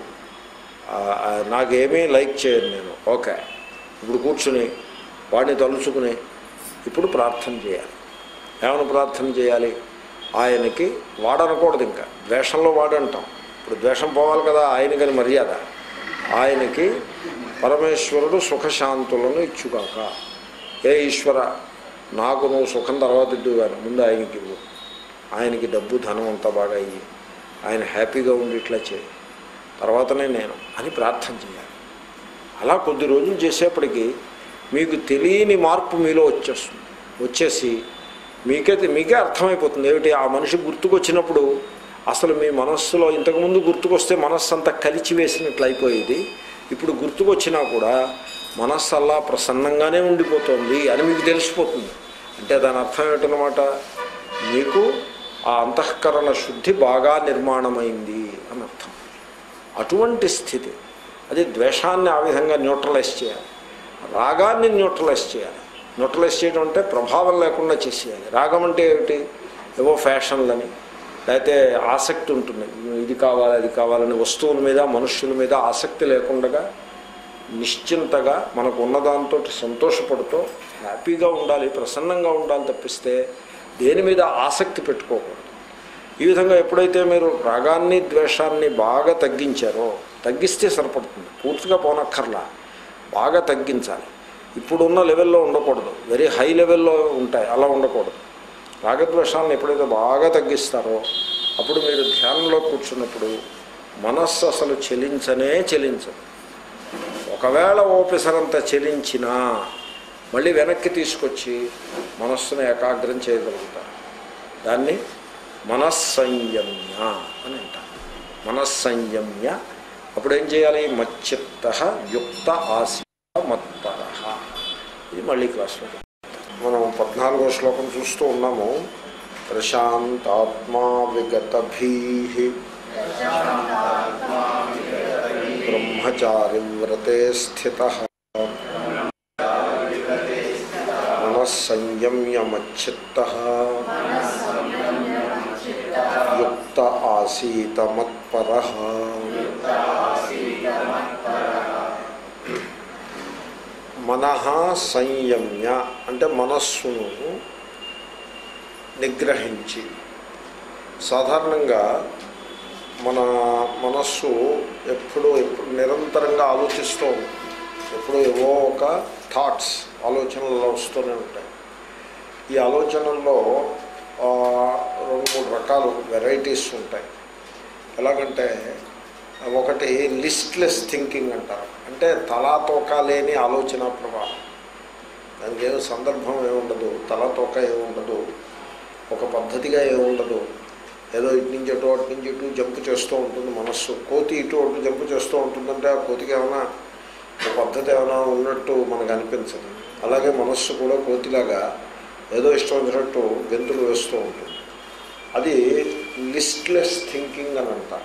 నాకేమీ లైక్ చేయను నేను. ఓకే, ఇప్పుడు కూర్చుని వాడిని తలుచుకుని ఇప్పుడు ప్రార్థన చేయాలి. ఏమైనా ప్రార్థన చేయాలి? ఆయనకి వాడనకూడదు, ఇంకా ద్వేషంలో వాడంటాం. ఇప్పుడు ద్వేషం పోవాలి కదా, ఆయనకని మర్యాద. ఆయనకి పరమేశ్వరుడు సుఖశాంతులను ఇచ్చుగాక. ఏ ఈశ్వర, నాకు నువ్వు సుఖం తర్వాత ఇద్దు కానీ ముందు ఆయనకి ఇవ్వు, ఆయనకి డబ్బు ధనం అంతా బాగా అయ్యి ఆయన హ్యాపీగా ఉండి ఇట్లా చేయి, తర్వాతనే నేను అని ప్రార్థన చేయాలి. అలా కొద్ది రోజులు చేసేప్పటికీ మీకు తెలియని మార్పు మీలో వచ్చేసి మీకే అర్థమైపోతుంది. ఏమిటి? ఆ మనిషి గుర్తుకొచ్చినప్పుడు అసలు మీ మనస్సులో ఇంతకుముందు గుర్తుకొస్తే మనస్సు అంతా కలిచి వేసినట్లు అయిపోయేది. ఇప్పుడు గుర్తుకొచ్చినా కూడా మనస్సు అలా ప్రసన్నంగానే ఉండిపోతుంది అని మీకు తెలిసిపోతుంది. అంటే దాని అర్థం ఏమిటనమాట? మీకు ఆ అంతఃకరణ శుద్ధి బాగా నిర్మాణమైంది అని అర్థం. అటువంటి స్థితి. అది ద్వేషాన్ని ఆ విధంగా న్యూట్రలైజ్ చేయాలి, రాగాన్ని న్యూట్రలైజ్ చేయాలి. న్యూట్రలైజ్ చేయడం అంటే ప్రభావం లేకుండా చేసేయాలి. రాగం అంటే ఏమిటి? ఏవో ఫ్యాషన్లని, లేకపోతే ఆసక్తి ఉంటుంది, ఇది కావాలి అది కావాలని వస్తువుల మీద మనుష్యుల మీద ఆసక్తి లేకుండా నిశ్చింతగా మనకు ఉన్నదాంతో సంతోషపడుతూ హ్యాపీగా ఉండాలి, ప్రసన్నంగా ఉండాలి తప్పిస్తే దేని మీద ఆసక్తి పెట్టుకోకూడదు. ఈ విధంగా ఎప్పుడైతే మీరు రాగాన్ని ద్వేషాన్ని బాగా తగ్గించారో, తగ్గిస్తే సరిపడుతుంది, పూర్తిగా పోనక్కర్లా, బాగా తగ్గించాలి. ఇప్పుడున్న లెవెల్లో ఉండకూడదు, వెరీ హై లెవెల్లో ఉంటాయి, అలా ఉండకూడదు. రాగద్వేషాలను ఎప్పుడైతే బాగా తగ్గిస్తారో అప్పుడు మీరు ధ్యానంలో కూర్చున్నప్పుడు మనస్సు అసలు చలించనే చలించదు. ఒకవేళ ఓపెసరంత చలించినా మళ్ళీ వెనక్కి తీసుకొచ్చి మనస్సును ఏకాగ్రం చేయగలుగుతారు. దాన్ని మనస్సంయమ్య అని అంటారు. మనస్సంయమ్య అప్పుడేం చేయాలి? మచ్చిత్త యుక్త ఆసీత మత్పరః. ఇది మళ్ళీ క్లాస్లో మనం 14వ శ్లోకం చూస్తూ ఉన్నాము. ప్రశాంతాత్మా విగతభీః బ్రహ్మచారి వ్రతే స్థితః మనస్సంయమ్య మచ్చిత్తః యుక్త ఆసీత మత్పరః. మనః సంయమ్య అంటే మనస్సును నిగ్రహించి. సాధారణంగా మన మనస్సు ఎప్పుడు నిరంతరంగా ఆలోచిస్తూ ఉంటుంది. ఎప్పుడూ ఏవో ఒక థాట్స్ ఆలోచనలు వస్తూనే ఉంటాయి. ఈ ఆలోచనల్లో 2-3 రకాలు వెరైటీస్ ఉంటాయి. ఎలాగంటే ఒకటి లిస్ట్లెస్ థింకింగ్ అంటారు. అంటే తలాతోక లేని ఆలోచన ప్రవాహం. దానికి ఏదో సందర్భం ఏముండదు, తలాతోక ఏముండదు, ఒక పద్ధతిగా ఏముండదు. ఏదో ఇటు నుంచి అటు అటు నుంచి ఇటు జంపు చేస్తూ ఉంటుంది మనస్సు. కోతి ఇటు అటు జంపు చేస్తూ ఉంటుందంటే ఆ కోతికి ఏమైనా ఒక పద్ధతి ఏమైనా ఉన్నట్టు మనకు అనిపించదు. అలాగే మనస్సు కూడా కోతిలాగా ఏదో ఇష్టం వచ్చినట్టు గెంతులు వేస్తూ ఉంటుంది. అది లిస్ట్లెస్ థింకింగ్ అని అంటారు.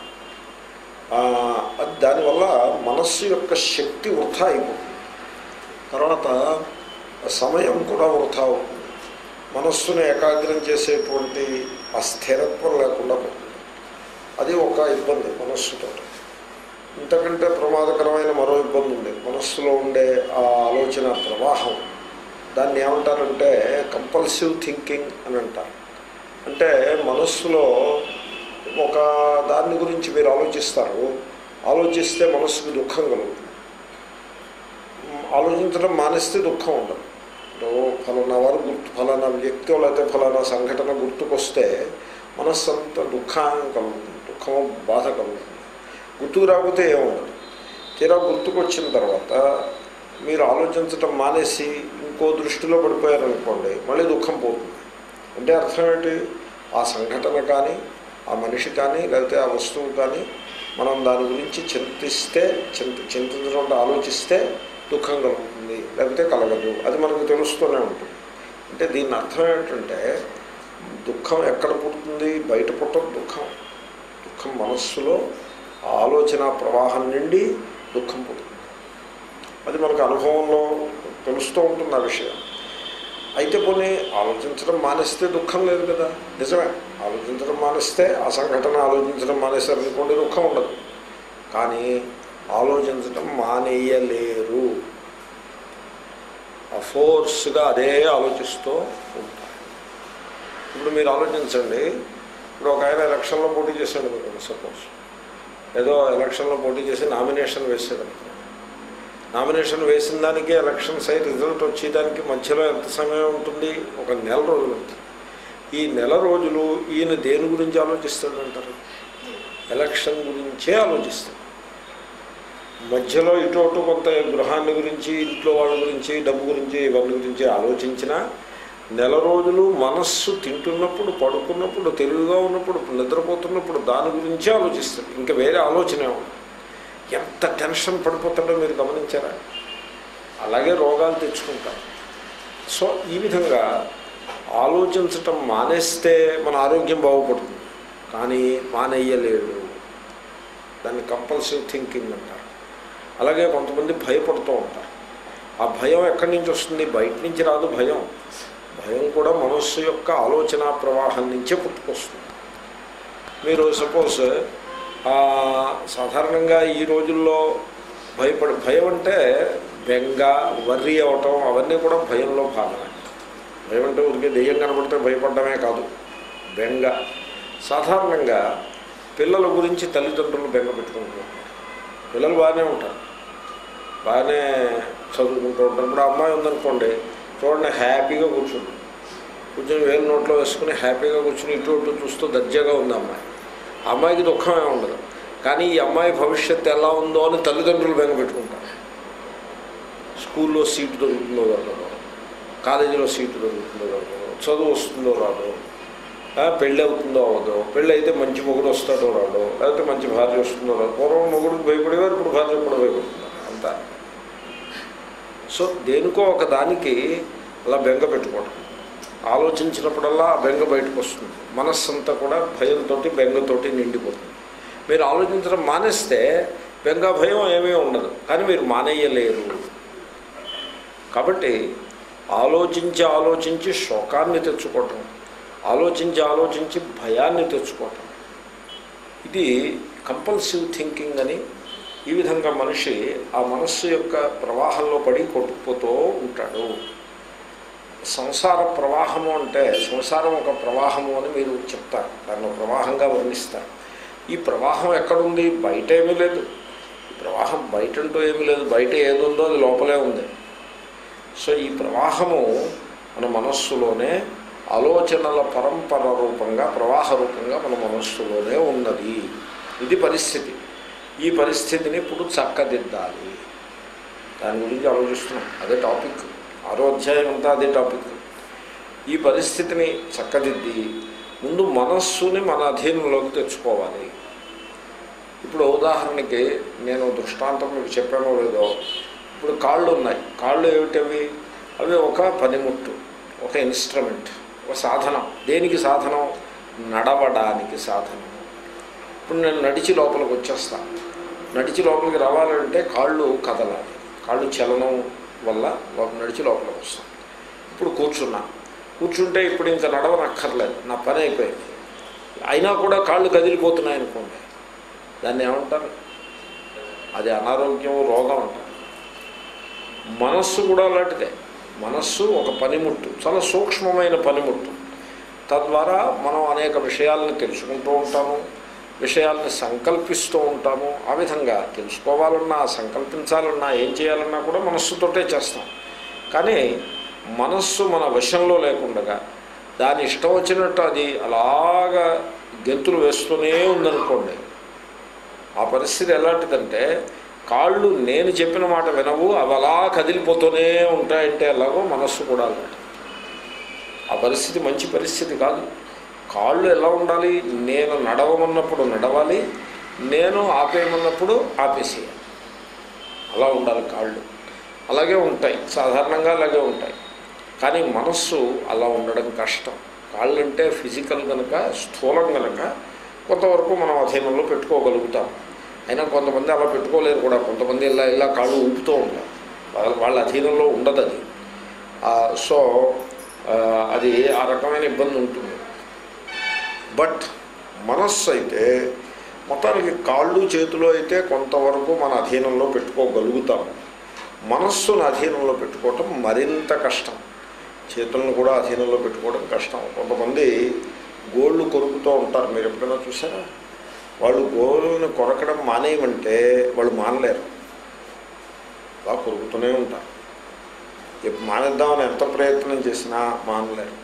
దానివల్ల మనస్సు యొక్క శక్తి వృథా అయిపోతుంది. తర్వాత సమయం కూడా వృథా అవుతుంది. మనస్సును ఏకాగ్రం చేసేటువంటి ఆ స్థిరత్వం లేకుండా పోతుంది. అది ఒక ఇబ్బంది మనస్సుతో. ఇంతకంటే ప్రమాదకరమైన మరో ఇబ్బంది ఉంది. మనస్సులో ఉండే ఆ ఆలోచన ప్రవాహం, దాన్ని ఏమంటారంటే కంపల్సివ్ థింకింగ్ అని అంటారు. అంటే మనస్సులో ఒక దాని గురించి మీరు ఆలోచిస్తారు. ఆలోచిస్తే మనస్సుకు దుఃఖం కలుగుతుంది. ఆలోచించడం మానేస్తే దుఃఖం ఉండదు. ఫలానా వారు ఫలానా వ్యక్తి లేకపోతే ఫలానా సంఘటన గుర్తుకొస్తే మనస్సు అంతా దుఃఖం కలుగుతుంది, దుఃఖం బాధ కలుగుతుంది. గుర్తుకు రాకపోతే ఏముండదు. తీరా గుర్తుకొచ్చిన తర్వాత మీరు ఆలోచించటం మానేసి ఇంకో దృష్టిలో పడిపోయారనుకోండి, మళ్ళీ దుఃఖం పోతుంది. అంటే అర్థం ఏంటి? ఆ సంఘటన కానీ, ఆ మనిషి కానీ, లేకపోతే ఆ వస్తువు కానీ మనం దాని గురించి చింతించడం ఆలోచిస్తే దుఃఖం కలుగుతుంది, లేకపోతే కలగదు. అది మనకు తెలుస్తూనే ఉంటుంది. అంటే దీని అర్థం ఏంటంటే దుఃఖం ఎక్కడ పుడుతుంది? బయట పుట్టదు దుఃఖం. దుఃఖం మనస్సులో ఆలోచన ప్రవాహం నుండి దుఃఖం పుడుతుంది. అది మనకు అనుభవంలో తెలుస్తూ ఉంటుంది ఆ విషయం. అయితే పోనీ ఆలోచించడం మానేస్తే దుఃఖం లేదు కదా. నిజమే, ఆలోచించడం మానేస్తే ఆ సంఘటన ఆలోచించడం మానేస్తారనుకోండి దుఃఖం ఉండదు. కానీ ఆలోచించడం మానేయలేరు. ఆ ఫోర్స్గా అదే ఆలోచిస్తూ ఉంటారు. ఇప్పుడు మీరు ఆలోచించండి. ఇప్పుడు ఒక ఆయన ఎలక్షన్లో పోటీ చేశాడు అనుకోండి. సపోజ్ ఏదో ఎలక్షన్లో పోటీ చేసి నామినేషన్ వేసాడు అనుకోండి. నామినేషన్ వేసిన దానికి ఎలక్షన్స్ అయి రిజల్ట్ వచ్చేదానికి మధ్యలో ఎంత సమయం ఉంటుంది? ఒక నెల రోజులు ఉంటుంది. ఈ నెల రోజులు ఈయన దేని గురించి ఆలోచిస్తాడంటారు? ఎలక్షన్ గురించే ఆలోచిస్తాడు. మధ్యలో ఇటు అటు కొంత గృహాన్ని గురించి, ఇంట్లో వాళ్ళ గురించి, డబ్బు గురించి, ఇవన్నీ గురించి ఆలోచించినా నెల రోజులు మనస్సు తింటున్నప్పుడు, పడుకున్నప్పుడు, తెలివిగా ఉన్నప్పుడు, నిద్రపోతున్నప్పుడు దాని గురించే ఆలోచిస్తాడు. ఇంకా వేరే ఆలోచనే ఉంది. ఎంత టెన్షన్ పడిపోతాడో మీరు గమనించారా? అలాగే రోగాలు తెచ్చుకుంటారు. సో ఈ విధంగా ఆలోచించటం మానేస్తే మన ఆరోగ్యం బాగుపడుతుంది. కానీ మానేయలేడు. దాన్ని కంపల్సివ్ థింకింగ్ అంటారు. అలాగే కొంతమంది భయపడుతూ ఉంటారు. ఆ భయం ఎక్కడి నుంచి వస్తుంది? బయట నుంచి రాదు భయం. భయం కూడా మనస్సు యొక్క ఆలోచన ప్రవాహం నుంచే పుట్టుకొస్తుంది. మీరు సపోజ్ సాధారణంగా ఈ రోజుల్లో భయం అంటే బెంగ, వర్రీ అవటం, అవన్నీ కూడా భయంలో భాగమే. భయం అంటే ఊరికే దెయ్యం కనబడితే భయపడమే కాదు, బెంగ. సాధారణంగా పిల్లల గురించి తల్లిదండ్రులు బెంగ పెట్టుకుంటున్నారు. పిల్లలు బాగానే ఉంటారు, బాగానే చదువుకుంటూ ఉంటారు. ఇప్పుడు అమ్మాయి ఉందనుకోండి, చూడండి హ్యాపీగా కూర్చుంది, వేలు నోట్లో వేసుకుని హ్యాపీగా కూర్చుని ఇటు ఇటు చూస్తూ దర్జాగా ఉంది అమ్మాయి. ఆ అమ్మాయికి దుఃఖమే ఉండదు. కానీ ఈ అమ్మాయి భవిష్యత్తు ఎలా ఉందో అని తల్లిదండ్రులు బెంగ పెట్టుకుంటారు. స్కూల్లో సీటు దొరుకుతుందో దొరకదు, కాలేజీలో సీటు దొరుకుతుందో దొరకదు, చదువు వస్తుందో రాదు, పెళ్ళి అవుతుందో అవ్వదు, పెళ్ళి అయితే మంచి మొగుడు వస్తాడో రాడు, లేకపోతే మంచి భార్య వస్తుందో రాదు. పూర్వం మొగుడికి భయపడేవారు, ఇప్పుడు భార్య కూడా భయపడుతున్నారు అంతా. సో దేనికో ఒక దానికి అలా బెంగ పెట్టుకోవడం, ఆలోచించినప్పుడల్లా ఆ బెంగ బయటకు వస్తుంది. మనస్సంతా కూడా భయంతో బెంగతోటి నిండిపోతుంది. మీరు ఆలోచించడం మానేస్తే బెంగ భయం ఏమీ ఉండదు, కానీ మీరు మానేయలేరు. కాబట్టి ఆలోచించి శోకాన్ని తెచ్చుకోవటం, ఆలోచించి భయాన్ని తెచ్చుకోవటం, ఇది కంపల్సివ్ థింకింగ్ అని. ఈ విధంగా మనిషి ఆ మనస్సు యొక్క ప్రవాహంలో పడి కొట్టుకుపోతూ ఉంటాడు. సంసార ప్రవాహము అంటే సంసారం ఒక ప్రవాహము అని మీరు చెప్తారు, దాన్ని ప్రవాహంగా వర్ణిస్తారు. ఈ ప్రవాహం ఎక్కడుంది? బయట ఏమీ లేదు. ప్రవాహం బయట అంటూ ఏమీ లేదు, బయట ఏది ఉందో అది లోపలే ఉంది. సో ఈ ప్రవాహము మన మనస్సులోనే ఆలోచనల పరంపర రూపంగా, ప్రవాహ రూపంగా మన మనస్సులోనే ఉన్నది. ఇది పరిస్థితి. ఈ పరిస్థితిని ఇప్పుడు చక్కదిద్దాలి. దాని గురించి ఆలోచిస్తున్నాం. అదే టాపిక్, 6వ అధ్యాయం అంతా అదే టాపిక్. ఈ పరిస్థితిని చక్కదిద్ది ముందు మనస్సుని మన అధీనంలోకి తెచ్చుకోవాలి. ఇప్పుడు ఉదాహరణకి నేను దృష్టాంతం మీకు చెప్పానో లేదో, ఇప్పుడు కాళ్ళు ఉన్నాయి. కాళ్ళు ఏమిటవి? అవి ఒక పనిముట్టు, ఒక ఇన్స్ట్రుమెంట్, ఒక సాధనం. దేనికి సాధనం? నడవడానికి సాధనం. ఇప్పుడు నేను నడిచి లోపలికి వచ్చేస్తాను. నడిచి లోపలికి రావాలంటే కాళ్ళు కదలాలి, కాళ్ళు చలనం వల్ల నడిచి లోపలికి వస్తాను. ఇప్పుడు కూర్చుంటే ఇప్పుడు ఇంకా నడవనక్కర్లేదు, నా పని అయిపోయింది. అయినా కూడా కాళ్ళు కదిలిపోతున్నాయి అనుకోండి, దాన్ని ఏమంటారు? అది అనారోగ్యం, రోగం అంటారు. మనస్సు కూడా అలాంటిదే. మనస్సు ఒక పనిముట్టు, చాలా సూక్ష్మమైన పనిముట్టు. తద్వారా మనం అనేక విషయాలను తెలుసుకుంటూ ఉంటాము, విషయాలను సంకల్పిస్తూ ఉంటాము. ఆ విధంగా తెలుసుకోవాలన్నా, సంకల్పించాలన్నా, ఏం చేయాలన్నా కూడా మనస్సుతోటే చేస్తాం. కానీ మనస్సు మన వశంలో లేకుండా దాని ఇష్టం వచ్చినట్టు అది అలాగా గెంతులు వేస్తూనే ఉందనుకోండి, ఆ పరిస్థితి ఎలాంటిదంటే కాళ్ళు నేను చెప్పిన మాట వినవు, అవి అలా కదిలిపోతూనే ఉంటాయంటే ఎలాగో మనస్సు కూడా అలాంటి. ఆ పరిస్థితి మంచి పరిస్థితి కాదు. కాళ్ళు ఎలా ఉండాలి? నేను నడవమన్నప్పుడు నడవాలి, నేను ఆపేయమన్నప్పుడు ఆపేసేయాలి. అలా ఉండాలి కాళ్ళు. అలాగే ఉంటాయి, సాధారణంగా అలాగే ఉంటాయి. కానీ మనస్సు అలా ఉండడం కష్టం. కాళ్ళంటే ఫిజికల్ కనుక, స్థూలం కనుక కొంతవరకు మనం అధీనంలో పెట్టుకోగలుగుతాం. అయినా కొంతమంది అలా పెట్టుకోలేరు కూడా. కొంతమంది ఇలా కాళ్ళు ఊపుతూ ఉంటారు, వాళ్ళ అధీనంలో ఉండదు అది. సో అది ఆ రకమైన ఇబ్బంది ఉంటుంది. బట్ మనస్సు అయితే మొత్తానికి కాళ్ళు చేతులు అయితే కొంతవరకు మన అధీనంలో పెట్టుకోగలుగుతాము. మనస్సును అధీనంలో పెట్టుకోవటం మరింత కష్టం. చేతులను కూడా అధీనంలో పెట్టుకోవడం కష్టం. కొంతమంది గోళ్ళు కొరుకుతూ ఉంటారు, మీరు ఎప్పుడైనా చూసారా? వాళ్ళు గోళ్ళను కొరకడం మానేయమంటే వాళ్ళు మానలేరు, అలా కొరుకుతూనే ఉంటారు. మానేద్దామని ఎంత ప్రయత్నం చేసినా మానలేరు.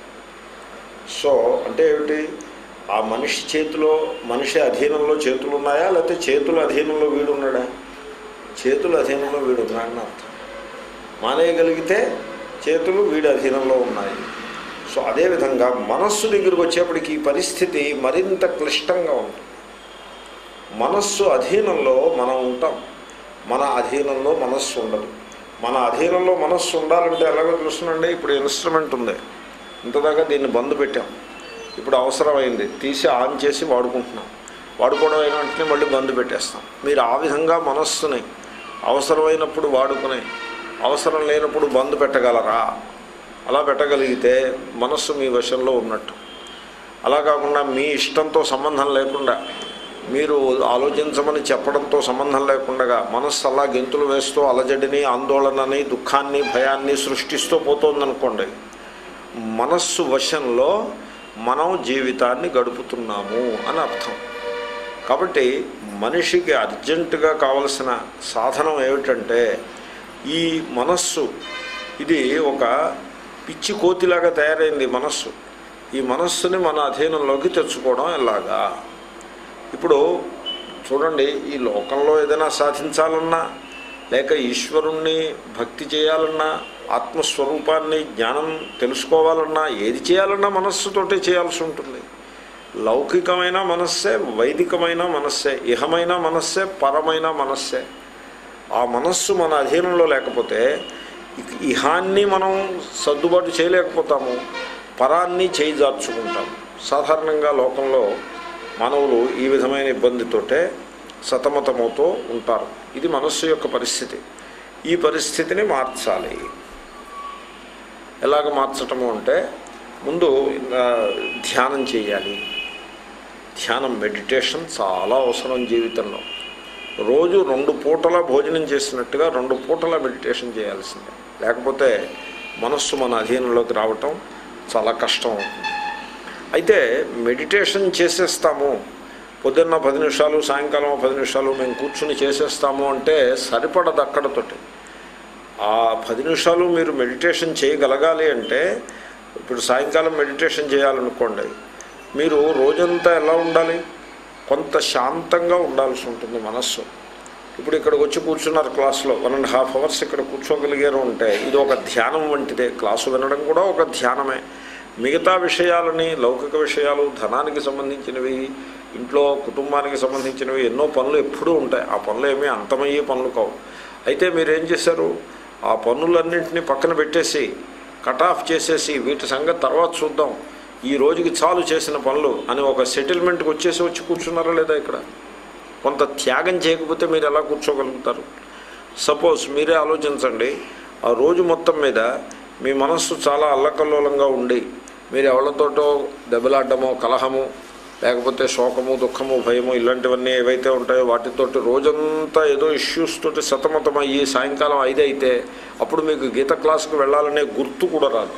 సో అంటే ఏమిటి? ఆ మనిషి చేతిలో, మనిషి అధీనంలో చేతులు ఉన్నాయా, లేకపోతే చేతుల అధీనంలో వీడు ఉన్నాడా? చేతుల అధీనంలో వీడు ఉన్నాడని అర్థం. మానేయగలిగితే చేతులు వీడి అధీనంలో ఉన్నాయి. సో అదేవిధంగా మనస్సు దగ్గరికి వచ్చేప్పటికి ఈ పరిస్థితి మరింత క్లిష్టంగా ఉంటుంది. మనస్సు అధీనంలో మనం ఉంటాం, మన అధీనంలో మనస్సు ఉండదు. మన అధీనంలో మనస్సు ఉండాలంటే ఎలాగో చూస్తున్నాండి. ఇప్పుడు ఇన్స్ట్రుమెంట్ ఉంది, ఇంతదాకా దీన్ని బంద్ పెట్టాం, ఇప్పుడు అవసరమైంది తీసి ఆన్ చేసి వాడుకుంటున్నాం. వాడుకోవడం అయిన వెంటనే మళ్ళీ బంద్ పెట్టేస్తాం. మీరు ఆ విధంగా మనస్సుని అవసరమైనప్పుడు వాడుకుని, అవసరం లేనప్పుడు బంద్ పెట్టగలరా? అలా పెట్టగలిగితే మనస్సు మీ వశంలో ఉన్నట్టు. అలా కాకుండా మీ ఇష్టంతో సంబంధం లేకుండా, మీరు ఆలోచించమని చెప్పడంతో సంబంధం లేకుండా మనస్సు అలా గెంతులు వేస్తూ అలజడిని, ఆందోళనని, దుఃఖాన్ని, భయాన్ని సృష్టిస్తూ పోతుందనుకోండి, మనస్సు వశంలో మనం జీవితాన్ని గడుపుతున్నాము అని అర్థం. కాబట్టి మనిషికి అర్జెంటుగా కావలసిన సాధనం ఏమిటంటే, ఈ మనస్సు ఇది ఒక పిచ్చి కోతిలాగా తయారైంది మనస్సు. ఈ మనస్సుని మన అధీనంలోకి తెచ్చుకోవడం ఎలాగా? ఇప్పుడు చూడండి, ఈ లోకంలో ఏదైనా సాధించాలన్నా, లేక ఈశ్వరుణ్ణి భక్తి చేయాలన్నా, ఆత్మస్వరూపాన్ని జ్ఞానం తెలుసుకోవాలన్నా, ఏది చేయాలన్నా మనస్సుతోటే చేయాల్సి ఉంటుంది. లౌకికమైన మనస్సే, వైదికమైన మనస్సే, ఇహమైన మనస్సే, పరమైన మనస్సే. ఆ మనస్సు మన అధీనంలో లేకపోతే ఇహాన్ని మనం సర్దుబాటు చేయలేకపోతాము, పరాన్ని చేయిజార్చుకుంటాము. సాధారణంగా లోకంలో మానవులు ఈ విధమైన ఇబ్బందితోటే సతమతమవుతూ ఉంటారు. ఇది మనస్సు యొక్క పరిస్థితి. ఈ పరిస్థితిని మార్చాలి. ఎలాగ మార్చటము అంటే, ముందు ధ్యానం చేయాలి. ధ్యానం, మెడిటేషన్ చాలా అవసరం జీవితంలో. రోజు 2 పూటల భోజనం చేసినట్టుగా 2 పూటల మెడిటేషన్ చేయాల్సిందే. లేకపోతే మనస్సు మన అధీనంలోకి రావటం చాలా కష్టం అవుతుంది. అయితే మెడిటేషన్ చేసేస్తాము, పొద్దున్న 10 నిమిషాలు, సాయంకాలం 10 నిమిషాలు మేము కూర్చుని చేసేస్తాము అంటే సరిపడదు అక్కడతోటి. ఆ 10 నిమిషాలు మీరు మెడిటేషన్ చేయగలగాలి అంటే, ఇప్పుడు సాయంకాలం మెడిటేషన్ చేయాలనుకోండి, మీరు రోజంతా ఎలా ఉండాలి? కొంత శాంతంగా ఉండాల్సి ఉంటుంది మనస్సు. ఇప్పుడు ఇక్కడికి వచ్చి కూర్చున్నారు క్లాసులో, 1.5 అవర్స్ ఇక్కడ కూర్చోగలిగారు అంటే ఇది ఒక ధ్యానం వంటిదే. క్లాసు వినడం కూడా ఒక ధ్యానమే. మిగతా విషయాలని, లౌకిక విషయాలు, ధనానికి సంబంధించినవి, ఇంట్లో కుటుంబానికి సంబంధించినవి ఎన్నో పనులు ఎప్పుడూ ఉంటాయి. ఆ పనులు ఏమీ అంతమయ్యే పనులు కావు. అయితే మీరేం చేశారు? ఆ పనులన్నింటినీ పక్కన పెట్టేసి, కట్ ఆఫ్ చేసేసి, వీటి సంగతి తర్వాత చూద్దాం, ఈ రోజుకి చాలు చేసిన పనులు అని ఒక సెటిల్మెంట్కి వచ్చి కూర్చున్నారా లేదా? ఇక్కడ కొంత త్యాగం చేయకపోతే మీరు ఎలా కూర్చోగలుగుతారు? సపోజ్ మీరే ఆలోచించండి, ఆ రోజు మొత్తం మీద మీ మనస్సు చాలా అల్లకల్లోలంగా ఉండి, మీరు ఎవరితోటో దెబ్బలాడమో, కలహము, లేకపోతే శోకము, దుఃఖము, భయము, ఇలాంటివన్నీ ఏవైతే ఉంటాయో వాటితోటి రోజంతా ఏదో ఇష్యూస్ తోటి సతమతమయ్యి సాయంకాలం 5 అయితే అప్పుడు మీకు గీత క్లాసుకు వెళ్ళాలనే గుర్తు కూడా రాదు.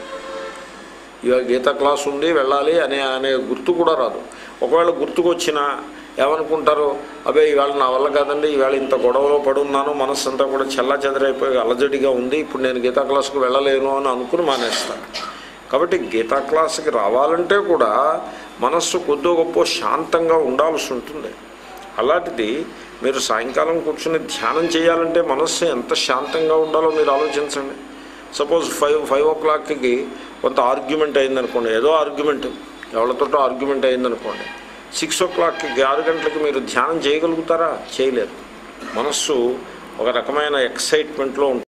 ఇవాళ గీత క్లాస్ ఉంది, వెళ్ళాలి అనే గుర్తు కూడా రాదు. ఒకవేళ గుర్తుకు వచ్చినా ఏమనుకుంటారు? అదే ఈవేళ నా వల్ల కాదండి, ఈవేళ ఇంత గొడవలో పడున్నాను, మనస్సు అంతా కూడా చెల్లా చెదరైపోయి అలజడిగా ఉంది, ఇప్పుడు నేను గీతా క్లాసుకు వెళ్ళలేను అని అనుకుని మానేస్తాను. కాబట్టి గీతా క్లాసుకి రావాలంటే కూడా మనస్సు కొద్దో గొప్ప శాంతంగా ఉండాల్సి ఉంటుంది. అలాంటిది మీరు సాయంకాలం కూర్చుని ధ్యానం చేయాలంటే మనస్సు ఎంత శాంతంగా ఉండాలో మీరు ఆలోచించండి. సపోజ్ 5 o'clockకి కొంత ఆర్గ్యుమెంట్ అయిందనుకోండి, ఏదో ఆర్గ్యుమెంట్, ఎవరితోటో ఆర్గ్యుమెంట్ అయిందనుకోండి, 6 o'clockకి 6 గంటలకి మీరు ధ్యానం చేయగలుగుతారా? చేయలేరు. మనస్సు ఒక రకమైన ఎక్సైట్మెంట్లో ఉంటుంది.